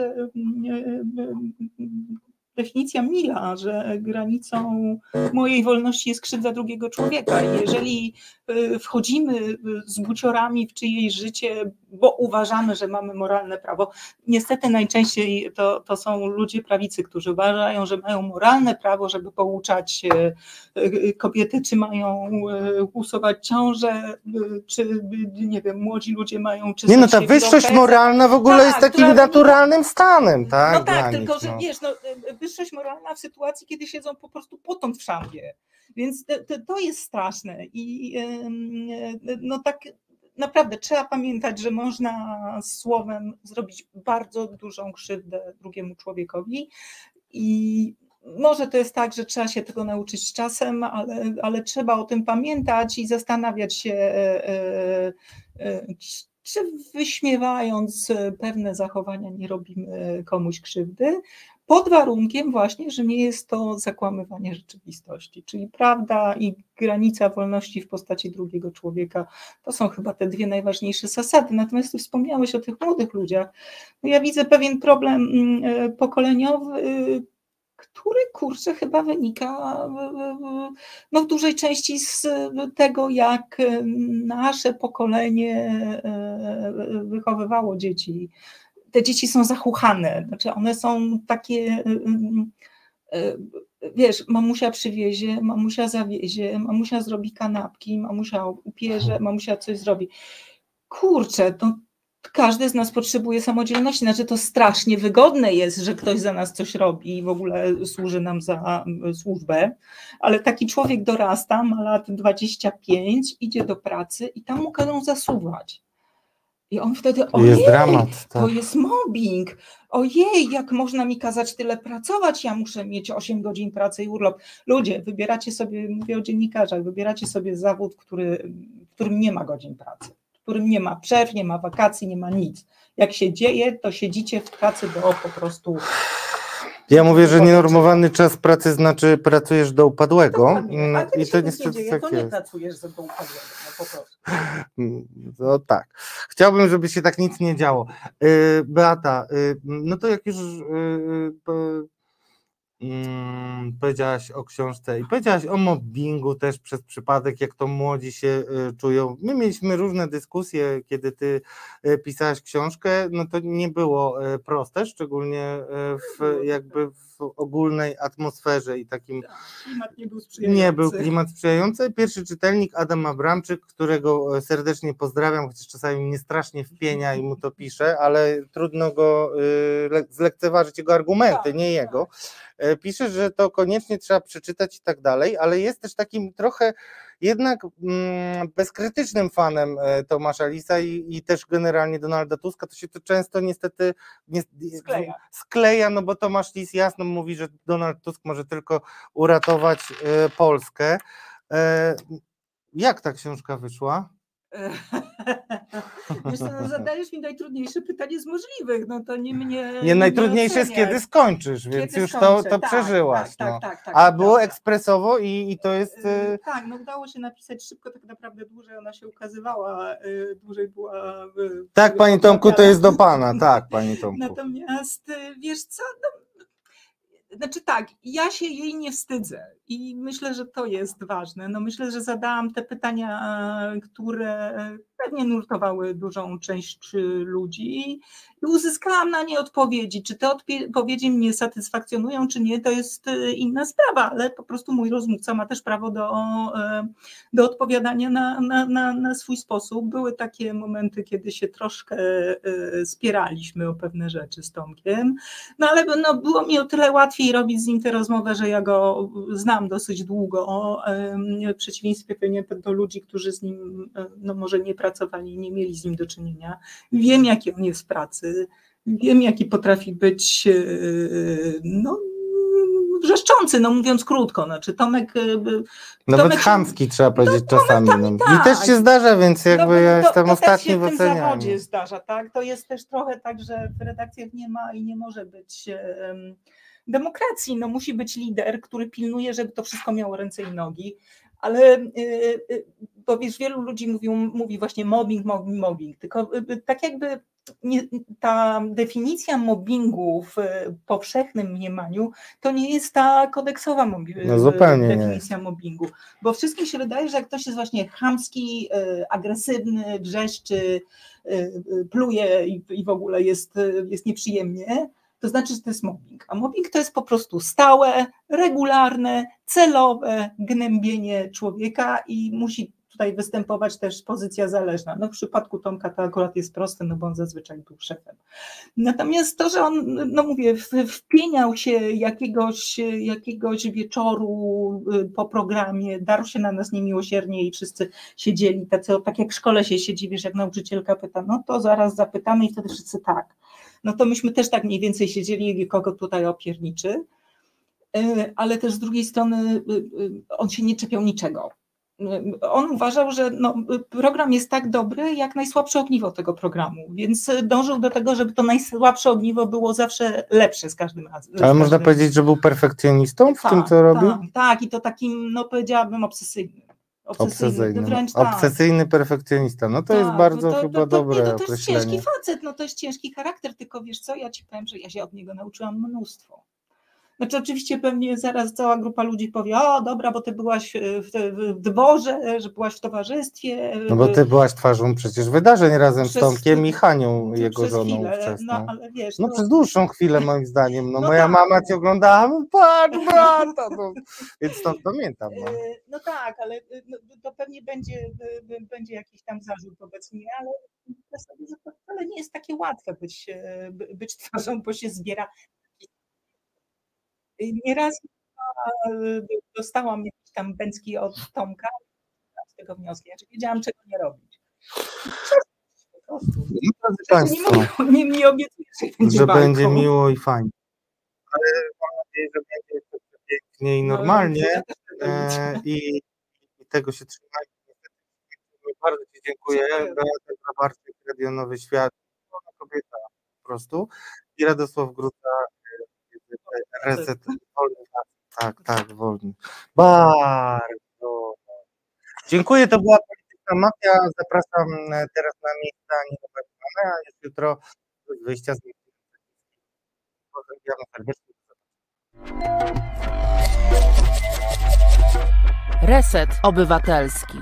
definicja Milla, że granicą mojej wolności jest krzywda drugiego człowieka. Jeżeli wchodzimy z buciorami w czyjeś życie, bo uważamy, że mamy moralne prawo, niestety najczęściej to, to są ludzie prawicy, którzy uważają, że mają moralne prawo, żeby pouczać kobiety, czy mają usuwać ciążę, czy nie wiem, młodzi ludzie mają czytać. Nie no, ta wyższość moralna w ogóle tak, jest takim która... naturalnym stanem, tak? No tak, nich, tylko że no. wiesz, no, wyższość moralna w sytuacji, kiedy siedzą po prostu potąd w szambie. Więc to, to, to jest straszne i no tak naprawdę trzeba pamiętać, że można słowem zrobić bardzo dużą krzywdę drugiemu człowiekowi i może to jest tak, że trzeba się tego nauczyć z czasem, ale, ale trzeba o tym pamiętać i zastanawiać się, czy wyśmiewając pewne zachowania nie robimy komuś krzywdy, pod warunkiem właśnie, że nie jest to zakłamywanie rzeczywistości, czyli prawda i granica wolności w postaci drugiego człowieka, to są chyba te dwie najważniejsze zasady. Natomiast ty wspomniałeś o tych młodych ludziach. No ja widzę pewien problem pokoleniowy, który kurczę chyba wynika no, w dużej części z tego, jak nasze pokolenie wychowywało dzieci. Te dzieci są zachuchane, znaczy one są takie, wiesz, mamusia przywiezie, mamusia zawiezie, mamusia zrobi kanapki, mamusia upierze, mamusia coś zrobi. Kurczę, to każdy z nas potrzebuje samodzielności, znaczy to strasznie wygodne jest, że ktoś za nas coś robi i w ogóle służy nam za służbę, ale taki człowiek dorasta, ma lat dwadzieścia pięć, idzie do pracy i tam mu każą zasuwać. I on wtedy, ojej, jest dramat, tak. To jest mobbing, ojej, jak można mi kazać tyle pracować, ja muszę mieć osiem godzin pracy i urlop. Ludzie, wybieracie sobie, mówię o dziennikarzach, wybieracie sobie zawód, który, w którym nie ma godzin pracy, w którym nie ma przerw, nie ma wakacji, nie ma nic. Jak się dzieje, to siedzicie w pracy do po prostu... Ja mówię, że nienormowany czas pracy znaczy pracujesz do upadłego. A i to niestety nie dzieje, to nie pracujesz do upadłego, no po prostu. No tak. Chciałbym, żeby się tak nic nie działo. Beata, no to jak już Hmm, powiedziałaś o książce i powiedziałaś o mobbingu też przez przypadek, jak to młodzi się y, czują. My mieliśmy różne dyskusje, kiedy ty y, pisałaś książkę, no to nie było y, proste, szczególnie y, w jakby w ogólnej atmosferze i takim... Klimat nie był sprzyjający. Nie był klimat sprzyjający. Pierwszy czytelnik, Adam Abramczyk, którego serdecznie pozdrawiam, chociaż czasami mnie strasznie wpienia i mu to pisze, ale trudno go y, zlekceważyć jego argumenty, tak, nie jego. Tak. Pisze, że to koniecznie trzeba przeczytać i tak dalej, ale jest też takim trochę jednak mm, bezkrytycznym fanem Tomasza Lisa i, i też generalnie Donalda Tuska. To się to często niestety nie, skleja. skleja, no bo Tomasz Lis jasno mówi, że Donald Tusk może tylko uratować e, Polskę. E, jak ta książka wyszła? Wiesz co, no, zadajesz mi najtrudniejsze pytanie z możliwych, no to nie mnie... Nie, najtrudniejsze jest kiedy skończysz, kiedy więc już skończę. to, to tak, przeżyłaś. Tak, no. tak, tak, tak, A tak, było tak. ekspresowo i, i to jest... Yy, tak, no udało się napisać szybko, tak naprawdę dłużej ona się ukazywała, yy, dłużej była... Yy, tak, Panie Tomku, to jest do Pana, tak, Panie Tomku. Natomiast wiesz co, no, znaczy tak, ja się jej nie wstydzę i myślę, że to jest ważne. No myślę, że zadałam te pytania, które pewnie nurtowały dużą część ludzi i uzyskałam na nie odpowiedzi. Czy te odpowiedzi mnie satysfakcjonują, czy nie, to jest inna sprawa, ale po prostu mój rozmówca ma też prawo do, do odpowiadania na, na, na, na swój sposób. Były takie momenty, kiedy się troszkę spieraliśmy o pewne rzeczy z Tomkiem, no ale no, było mi o tyle łatwiej robić z nim tę rozmowę, że ja go znam dosyć długo, w przeciwieństwie pewnie do ludzi, którzy z nim no, może nie pracowali, nie mieli z nim do czynienia. Wiem, jaki on jest w pracy, wiem, jaki potrafi być no, wrzeszczący, no mówiąc krótko, znaczy Tomek... Nawet Tomek, chamski trzeba powiedzieć no, czasami. No. tak. Mi też się zdarza, więc jakby no, ja to, jestem to ostatni w ocenianiu. To się w tym zawodzie ocenianiu. zdarza, tak? To jest też trochę tak, że w redakcjach nie ma i nie może być um, demokracji, no musi być lider, który pilnuje, żeby to wszystko miało ręce i nogi, ale yy, yy, bo wiesz, wielu ludzi mówią, mówi właśnie mobbing, mobbing, mobbing, tylko yy, tak jakby nie, ta definicja mobbingu w powszechnym mniemaniu to nie jest ta kodeksowa mobbing, no zupełnie definicja nie. mobbingu, bo wszystkim się wydaje, że jak ktoś jest właśnie chamski, yy, agresywny, wrzeszczy, yy, pluje i, i w ogóle jest, jest nieprzyjemnie, to znaczy, że to jest mobbing. A mobbing to jest po prostu stałe, regularne, celowe gnębienie człowieka i musi tutaj występować też pozycja zależna. No w przypadku Tomka to akurat jest proste, no bo on zazwyczaj był szefem. Natomiast to, że on, no mówię, wpieniał się jakiegoś, jakiegoś wieczoru po programie, darł się na nas niemiłosiernie i wszyscy siedzieli, tacy, tak jak w szkole się siedzi, wiesz, jak nauczycielka pyta, no to zaraz zapytamy i wtedy wszyscy tak. No to myśmy też tak mniej więcej siedzieli, kogo tutaj opierniczy, ale też z drugiej strony on się nie czepiał niczego. On uważał, że no, program jest tak dobry, jak najsłabsze ogniwo tego programu, więc dążył do tego, żeby to najsłabsze ogniwo było zawsze lepsze z każdym razem. Ale można każdym... powiedzieć, że był perfekcjonistą w tak, tym, co robił? Tak, tak, i to takim, no powiedziałabym, obsesyjnym. Obsesyjny, wręcz tak. Obsesyjny perfekcjonista, no to tak, jest bardzo to, chyba to, to, dobre nie, to, to określenie. To jest ciężki facet, no to jest ciężki charakter, tylko wiesz co, ja ci powiem, że ja się od niego nauczyłam mnóstwo. Znaczy oczywiście pewnie zaraz cała grupa ludzi powie, o dobra, bo ty byłaś w, w dworze, że byłaś w towarzystwie. No bo ty byłaś twarzą przecież wydarzeń razem przez, z Tomkiem i Hanią, jego żoną chwilę, wczesną. No, ale wiesz, no to... przez dłuższą chwilę moim zdaniem, no, no moja tak. mama cię oglądała, patrz brata, no. Więc stąd pamiętam. No, no tak, ale no, to pewnie będzie, będzie jakiś tam zarzut wobec mnie, ale to wcale nie jest takie łatwe być, być twarzą, bo się zbiera. Nieraz dostałam jakiś tam bęcki od Tomka z tego wniosku. Ja wiedziałam, czego nie robić. Po prostu. No, nie, mogę, nie, nie obiecuję, że będzie, że walką. będzie miło i fajnie. Ale mam nadzieję, że będzie pięknie i normalnie. No, e, i, I tego się trzymajcie. Bardzo ci dziękuję. Beata Grabarczyk, Radio Nowy Świat. Ona kobieta po prostu. I Radosław Gruca. Reset wolny. Tak, tak, wolny. Bardzo. Dziękuję, to była Polityczna Mafia. Zapraszam teraz na miejsca niedopowiedziane, a już jutro z wyjścia z Pozdrawiam serdecznie. Reset Obywatelski.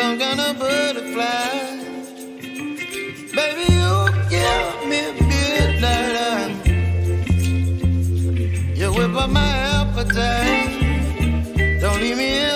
some kind of butterfly. Baby, you give me midnight. You whip up my appetite. Don't leave me